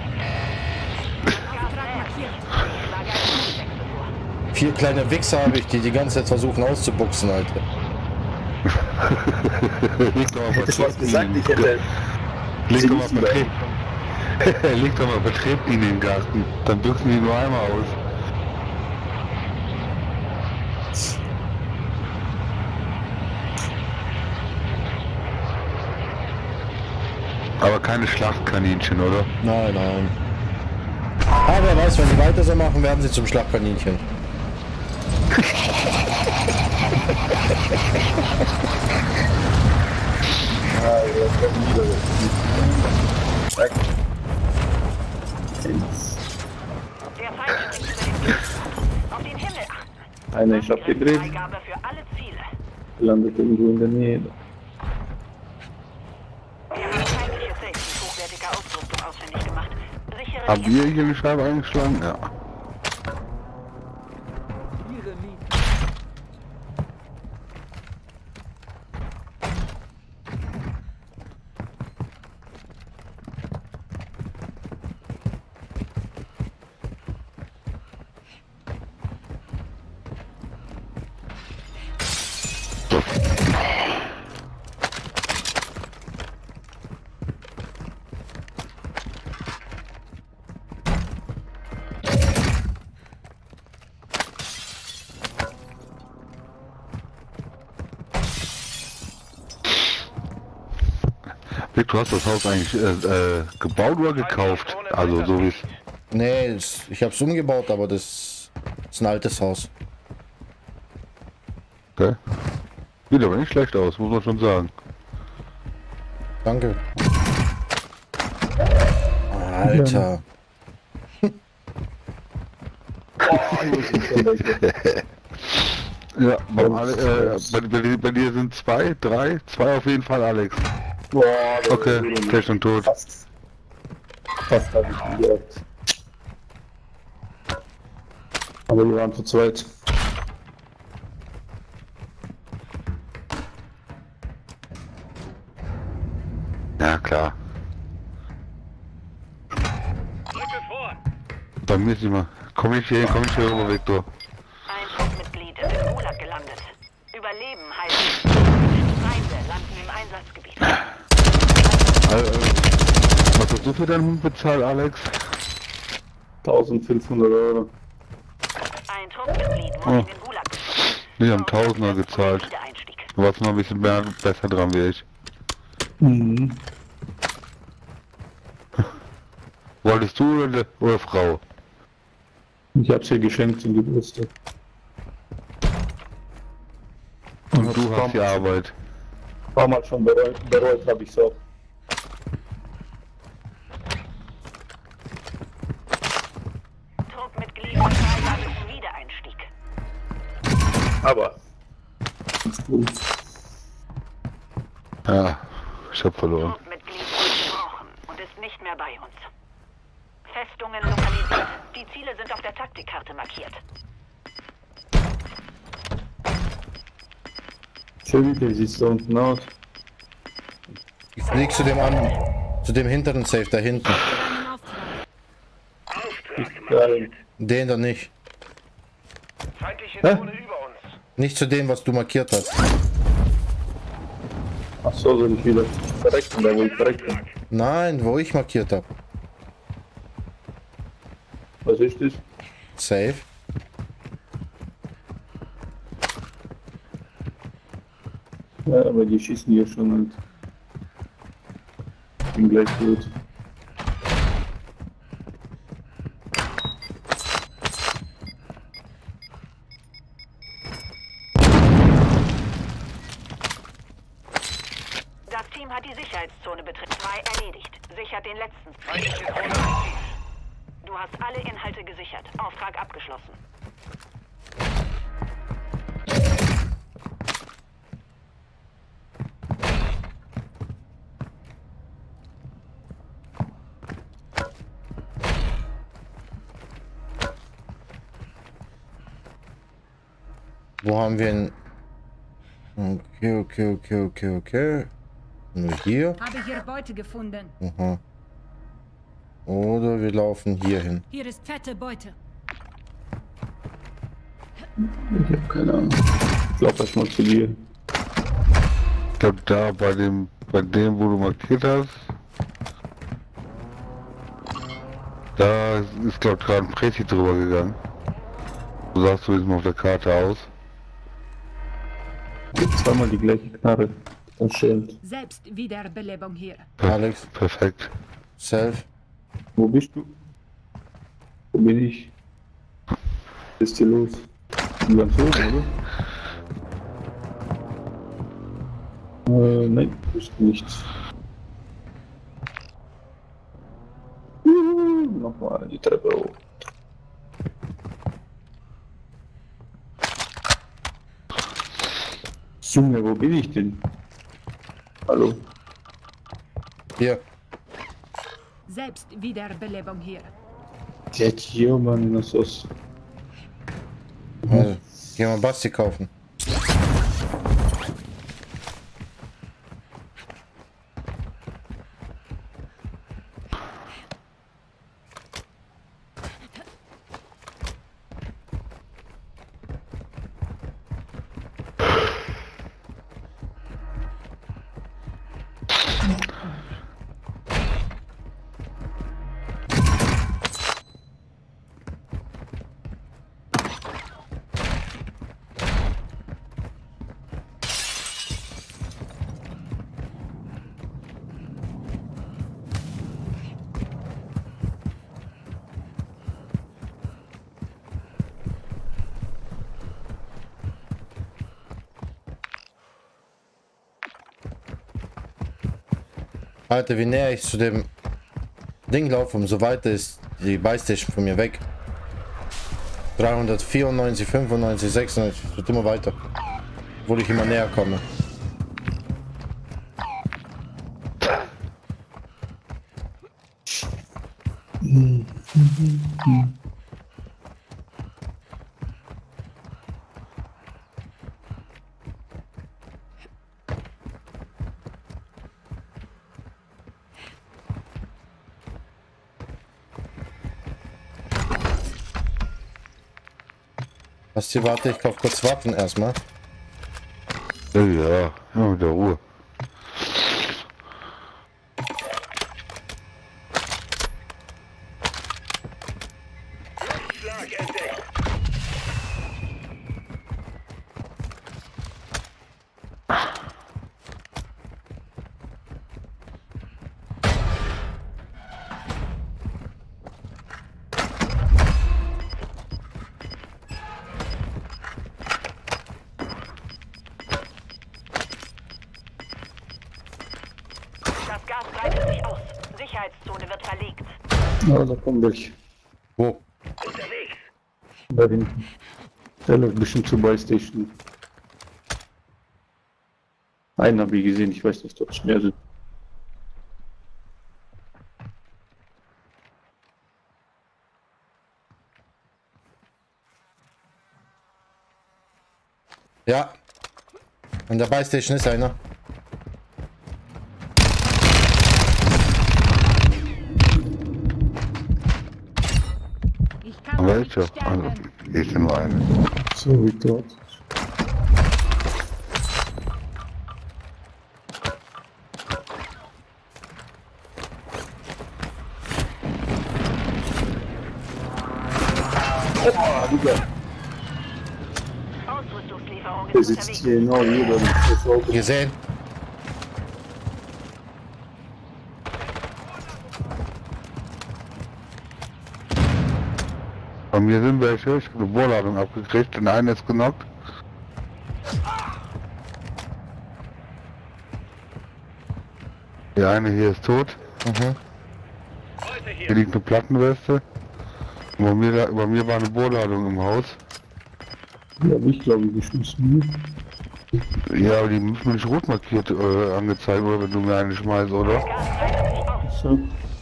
Vier kleine Wichser habe ich, die die ganze Zeit versuchen auszubuchsen, Alter. Hättest du was gesagt, ich hätte... Leg doch mal Vertrieb. Leg doch mal Vertrieb in den Garten. Dann büchsen die nur einmal aus. Aber keine Schlachtkaninchen, oder? Nein, nein. Aber wer weiß, wenn die weiter so machen, werden sie zum Schlachtkaninchen. Ah, das kommt wieder. Der Feind spricht über den Krieg. Auf den Himmel achten. Einer ist abgedreht, Freigabe für alle Ziele. landet irgendwo in der Nähe. Wir haben feindliche Safety hochwertiger Ausrüstung ausfindig gemacht. Sichere Habt ihr hier die Scheibe eingeschlagen? Ja. Du hast das Haus eigentlich äh, äh, gebaut oder gekauft? Also so wie es... Nee, das, ich hab's umgebaut, aber das ist ein altes Haus. Okay. Sieht aber nicht schlecht aus, muss man schon sagen. Danke. Alter. Ja, beim Ale äh, bei, bei, bei dir sind zwei, drei, zwei auf jeden Fall, Alex. Boah, okay, der ist schon tot. Fast. Fast hab ich ihn gehabt. Aber wir waren zu zweit. Ja, klar. Bei mir ist immer. Komm ich hier hin, komm ich hier rüber, Victor. Ein Truppmitglied ist im Gulag gelandet. Überleben heißt, Feinde landen im Einsatzgebiet. Also, was hast du für deinen Hund bezahlt, Alex? eintausendfünfhundert Euro. Ein Truppmitglied muss Oh. in den Gulag. Die haben Tausender gezahlt. Du warst noch ein bisschen mehr, besser dran wie ich. Mhm. Wolltest du oder, oder Frau? Ich hab's ihr geschenkt zum Geburtstag. Und du hast die Arbeit. War mal schon bereut, bereut habe ich's auch. Truppmitglied und Freigabe zum Wiedereinstieg. Aber. Ist gut. Ja, ich hab verloren. Truppmitglied wurde gebrochen und ist nicht mehr bei uns. Festungen lokalisiert. Die Ziele sind auf der Taktikkarte markiert. Schön, wie sieht's da unten aus? Ich flieg zu dem an. Zu dem hinteren Safe da hinten. Einen Auftrag. Geil. Den da nicht. Feindliche Hä? Drohne über uns. Nicht zu dem, was du markiert hast. Ach so, soll ich wieder verrecken, da wo ich verrecken. Nein, wo ich markiert habe. Was ist das? Safe. Ja, aber die schießen hier schon und bin gleich gut. Das Team hat die Sicherheitszone betreten. Zwei erledigt. Sichert den letzten. Feindliche Drohne aktiv. Du hast alle Inhalte gesichert. Auftrag abgeschlossen. Wo haben wir ihn? Okay, okay, okay, okay, okay. Nur hier. Habe hier Beute gefunden. Aha. Oder wir laufen hier hin. Hier ist fette Beute. Ich hab keine Ahnung. Ich glaub erstmal zu dir. Ich glaube da bei dem, bei dem, wo du markiert hast, da ist glaube ich gerade ein Preti drüber gegangen. So sahst du jetzt mal auf der Karte aus. Zweimal die gleiche Knarre. Das schämt. Selbst Wiederbelebung hier. Per Alex. Perfekt. Self. Wo bist du? Wo bin ich? Was ist hier los? Du ganz oben, oder? Äh, nein, bist du nicht. Juhu, nochmal die Treppe hoch. Junge, wo bin ich denn? Hallo? Hier. Selbst Wiederbelebung hier. Jetzt hier, Mann, was ist das? Also, gehen wir Basti kaufen. Alter, wie näher ich zu dem Ding laufe, umso weiter ist die Buystation von mir weg. dreihundertvierundneunzig, fünfundneunzig, sechsundneunzig, es wird immer weiter. Obwohl ich immer näher komme. Was hier, warte, ich kauf kurz Waffen erstmal. Ja, ja, ja, mit der Ruhe. Schlag entdeckt. Das Gas breitet sich aus. Sicherheitszone wird verlegt. Ja, da kommt gleich. Wo? Unterwegs. Da hinten. Der läuft bestimmt zur Buystation. Einen habe ich gesehen, ich weiß nicht, ob es mehr sind. Ja. An der Buystation ist einer. Welche? Also, ich bin nur eine. So wie dort. Oh, Digga. Ausrüstungslieferung Der ist sitzt unterwegs. hier genau hier beim das Auto. Gesehen? Bei mir sind welche, ich habe eine Bohrladung abgekriegt, den einen ist genockt. Der eine hier ist tot. Mhm. Hier liegt eine Plattenweste. Und bei mir, bei mir war eine Bohrladung im Haus. Die habe ich glaube ich geschmissen. Ja, aber die müssen mir nicht rot markiert äh, angezeigt, oder wenn du mir eine schmeißt, oder? So.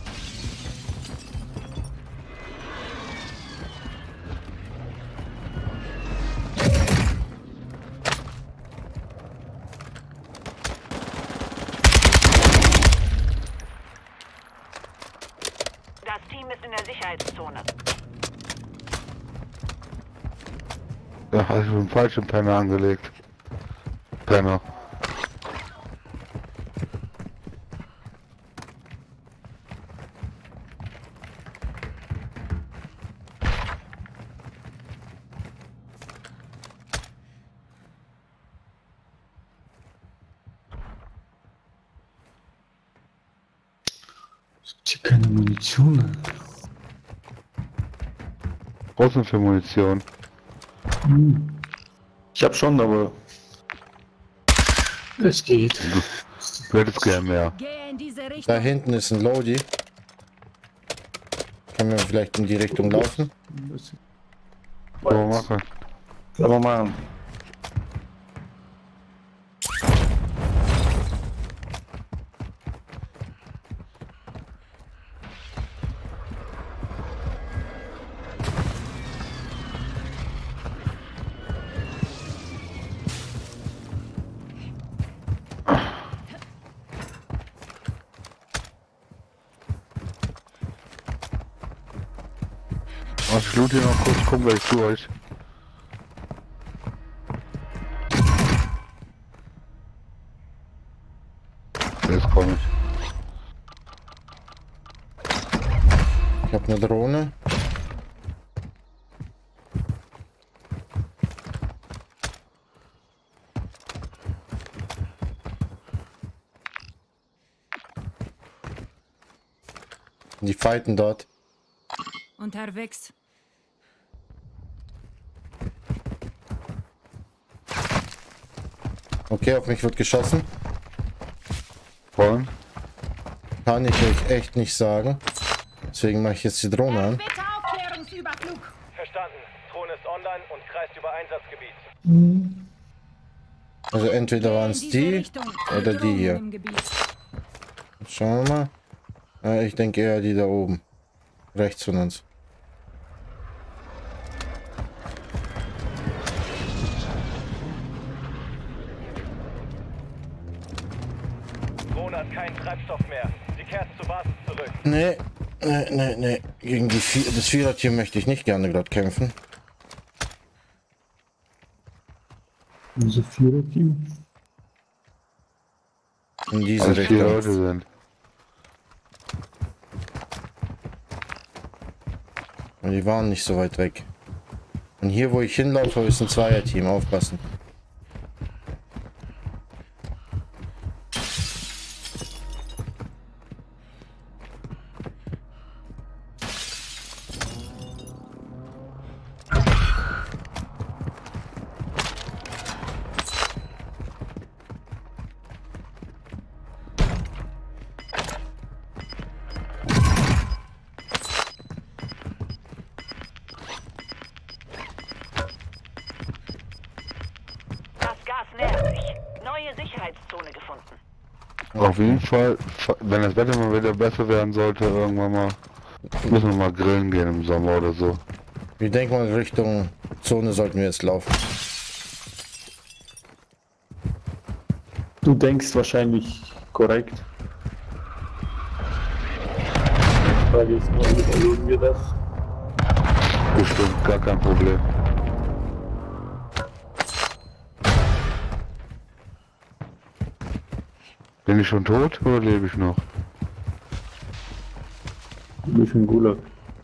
Das Team ist in der Sicherheitszone. Da hast du einen falschen Penner angelegt. Penner. Es gibt hier keine Munition. Was denn für Munition? Hm. Ich hab schon, aber es geht. Du hättest gern mehr. Gehe in diese Da Richtung. hinten ist ein Lodi. Können wir vielleicht in die Richtung laufen? So machen. Können wir machen. Oh, ich loot hier noch kurz, komm gleich zu euch. Jetzt komm ich. Ich habe eine Drohne. Die fighten dort. Unterwegs. Okay, auf mich wird geschossen. Wollen? Kann ich euch echt nicht sagen. Deswegen mache ich jetzt die Drohne an. Bitte Aufklärungsüberflug. Verstanden. Drohne ist online und kreist über Einsatzgebiet. Also entweder waren es In diese die Richtung. oder die Drohnen hier. im Gebiet. Schauen wir mal. Äh, Ich denke eher die da oben. Rechts von uns. Drohne hat keinen Treibstoff mehr. Sie kehrt zur Basis zurück. Nee, nee, nee, nee. Gegen die vier, das Viererteam möchte ich nicht gerne gerade kämpfen. Diese Vierer-Team. In diese Als vier Richtung. Leute sind. Und die waren nicht so weit weg. Und hier, wo ich hinlaufe, ist ein Zweierteam. Aufpassen. Das Gas nähert sich. Neue Sicherheitszone gefunden. Auf jeden Fall, wenn das Wetter mal wieder besser werden sollte, irgendwann mal, müssen wir mal grillen gehen im Sommer oder so. Ich denke mal, Richtung Zone sollten wir jetzt laufen. Du denkst wahrscheinlich korrekt. Die Frage ist nur, überlegen wir das? Bestimmt, gar kein Problem. Bin ich schon tot oder lebe ich noch? Ein bisschen Gulag.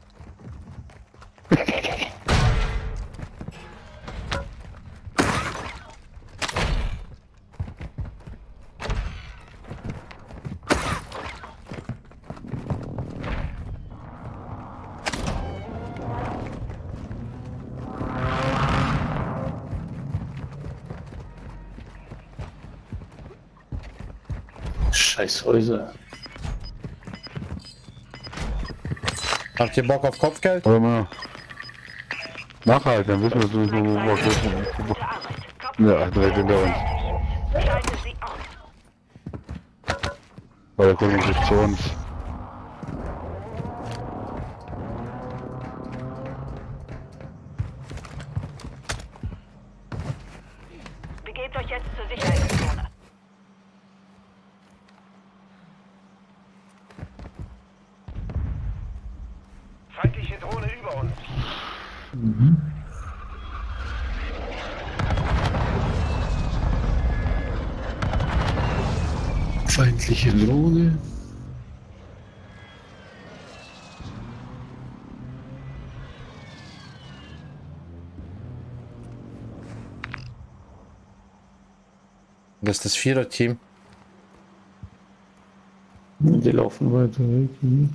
Scheiß Häuser. Habt ihr Bock auf Kopfgeld? Warte mal. Mach halt, dann wissen wir so, wo wir was wissen. Gute Arbeit. Kopf Ja, direkt hinter uns. Schalte sie aus. Weil der kommt nicht zu uns. Begebt euch jetzt zur Sicherheitszone. Feindliche Drohne über uns. Feindliche Drohne. Das ist das Vierer-Team. Die laufen weiter weg. Hm.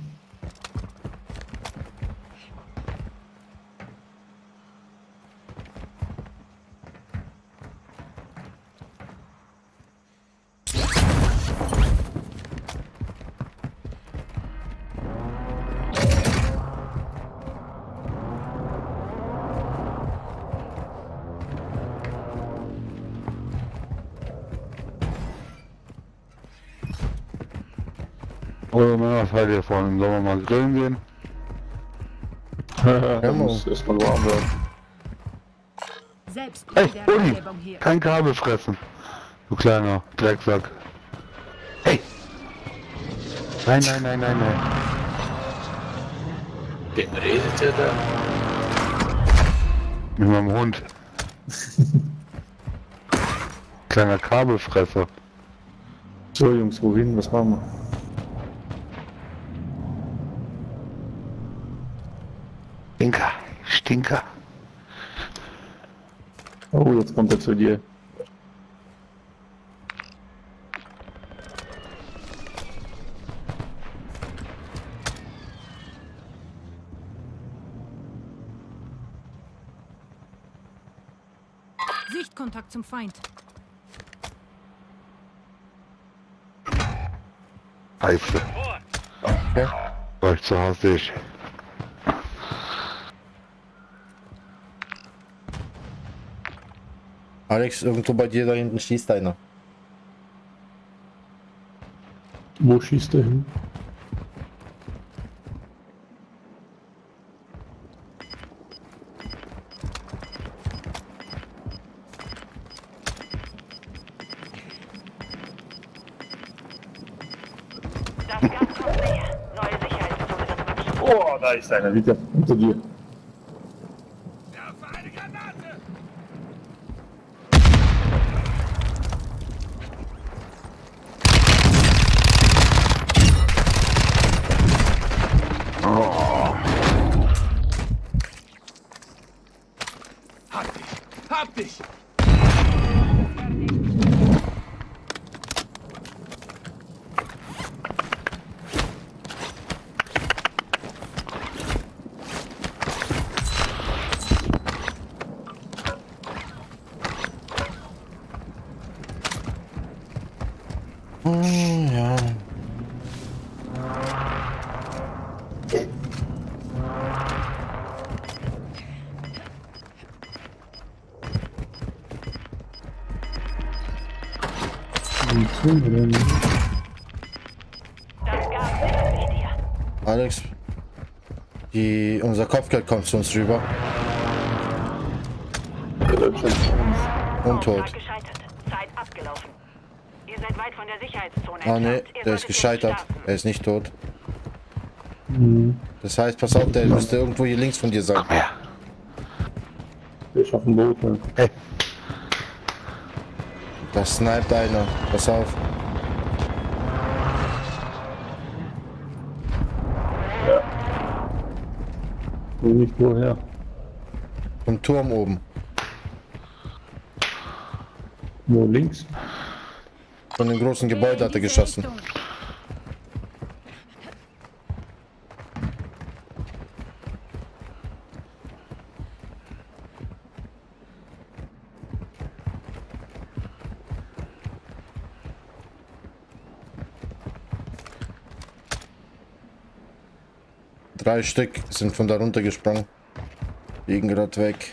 Oder mal was halt hier vorne, sollen wir mal grillen gehen? Da muss erstmal warm werden. Selbst Hey, der Uli, Umgebung hier. kein Kabel fressen. Du kleiner Drecksack. Hey! Nein, nein, nein, nein, nein. Wen redet der da? Mit meinem Hund. Kleiner Kabelfresser. So Jungs, wohin? Was machen wir? Stinker, Stinker. Oh, jetzt kommt er zu dir. Sichtkontakt zum Feind. Scheiße. Okay. War ich zu hastig. Alex, irgendwo bei dir da hinten schießt einer. Wo schießt er hin? Das Gas kommt näher. Neue Sicherheitszone wird markiert. Oh, da ist einer wieder unter dir. Werfe eine Granate! Hab dich! Hab dich! Hm, ja. Das Gas nähert sich dir. Alex, die, unser Kopfgeld kommt zu uns rüber. Und tot. Auftrag gescheitert. Zeit abgelaufen. Ihr seid weit von der Sicherheitszone Ah ne, entfernt. Ihr der ist solltet gescheitert. nicht starten. Er ist nicht tot. Das heißt, pass auf, der müsste irgendwo hier links von dir sein. Komm her. Der ist auf dem Boot. Ne? Hey, Da sniped einer. Pass auf. Ja. Wo nicht woher? Vom Turm oben. Wo links? Von dem großen Gebäude hat er geschossen. Drei Stück sind von da runter gesprungen. Liegen gerade weg.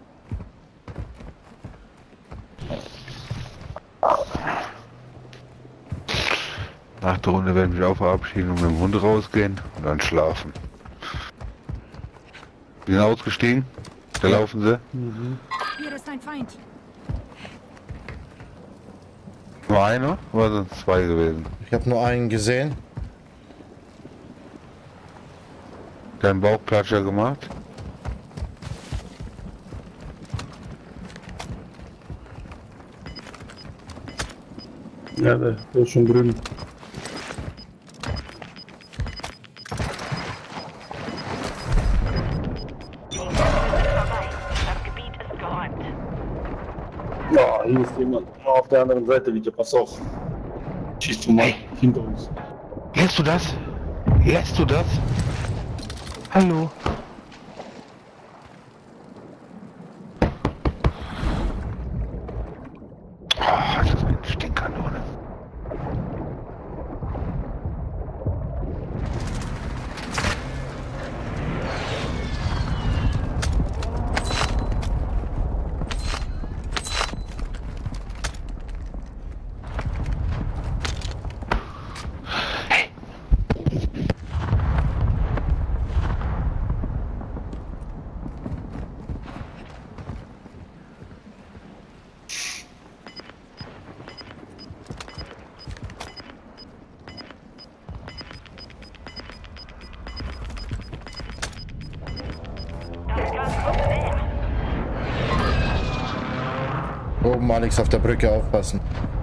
nach der Runde werden wir auch verabschieden und mit dem Hund rausgehen und dann schlafen. Wir sind ausgestiegen. Da laufen sie. Mhm. Hier ist ein Feind. Nur einer oder sind es zwei gewesen? Ich habe nur einen gesehen. Der einen Bauchklatscher gemacht. Ja, der, der ist schon drüben. Das Gebiet ist geräumt. Ja, hier ist jemand. Auf der anderen Seite liegt er, pass auf. Schießt du mal Hey. hinter uns. Lässt du das? Lässt du das? Hallo? Oh, das ist eine Stinkkanone. Das Gas kommt näher. Oben, Alex, auf der Brücke aufpassen.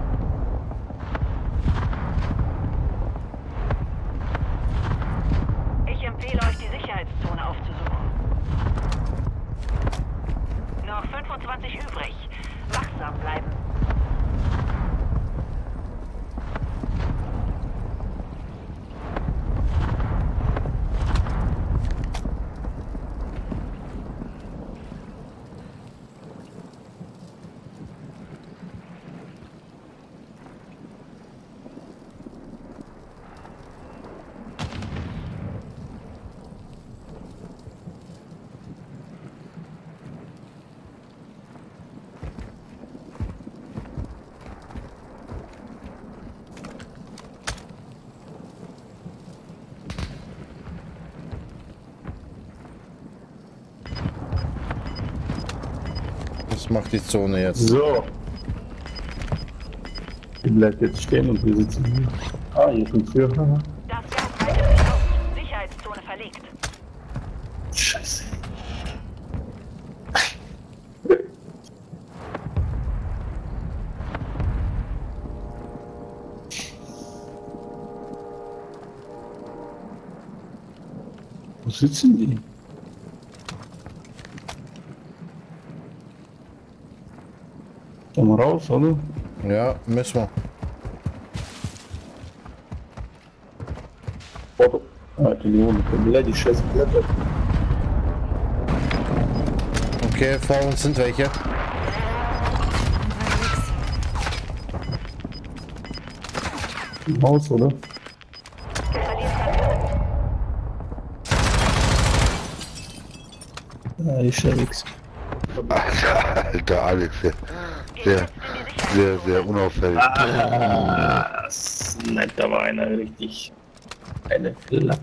Ich empfehle euch, die Sicherheitszone aufzusuchen. Noch fünfundzwanzig übrig. Wachsam bleiben. Das macht die Zone jetzt. So. Die bleibt jetzt stehen und wir sitzen hier. Ah, hier sind vier. Das Gas weitet sich aus. Sicherheitszone verlegt. Scheiße. Wo sitzen die? Gehen wir raus, oder? Ja, müssen wir. Foto. Ah, die Leone. Блядь, die scheiß Blätter. Okay, vor uns sind welche. Unterwegs. Im Haus, oder? Verliert Kanone. Ja, ist ja nix. Alter, alter Alex, sehr, sehr, sehr, sehr unauffällig. Ah, nein, da war einer richtig. Eine Klappe.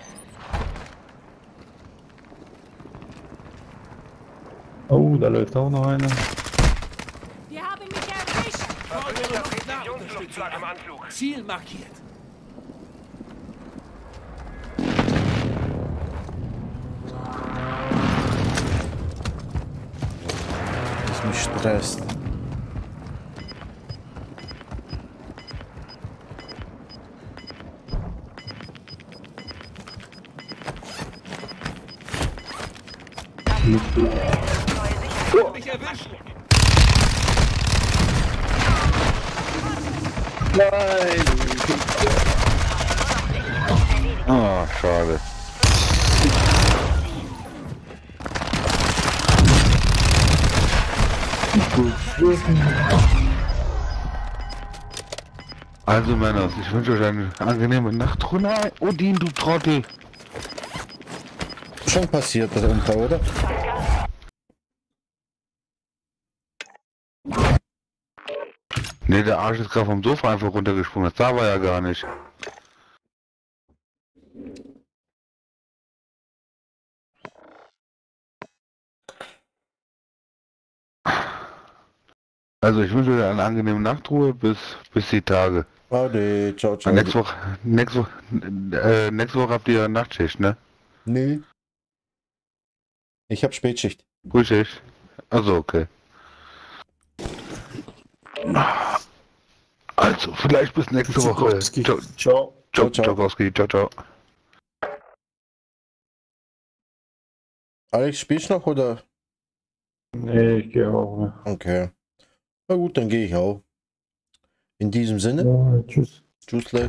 Oh, da läuft auch noch einer. Wir haben mich erwischt. Präzisionsluftschlag im Anflug. Ziel markiert. gestresst. Mich erwischt! Nein! Ah, schade. Also Männer, ich wünsche euch eine angenehme Nacht. Oh nein, Odin, du Trottel. Schon passiert der Unfall, oder? Ne, der Arsch ist gerade vom Sofa einfach runtergesprungen. Das sah wir ja gar nicht. Also ich wünsche euch eine angenehme Nachtruhe bis bis die Tage. Ade, ciao, ciao. Nächste Woche, nächste Woche, äh, nächste Woche habt ihr Nachtschicht, ne? Nee. Ich hab Spätschicht. Frühschicht. Also okay. Also vielleicht bis nächste Woche. Ciao, Ciao. ciao, ciao. Ciao, ciao, ciao. Alex, spielst du noch oder? Nee, ich gehe auch. Okay. Na gut, dann gehe ich auch. In diesem Sinne. Ja, tschüss. Tschüssle.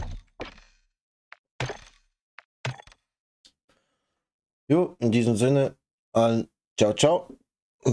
Jo, in diesem Sinne. Allen ciao, ciao.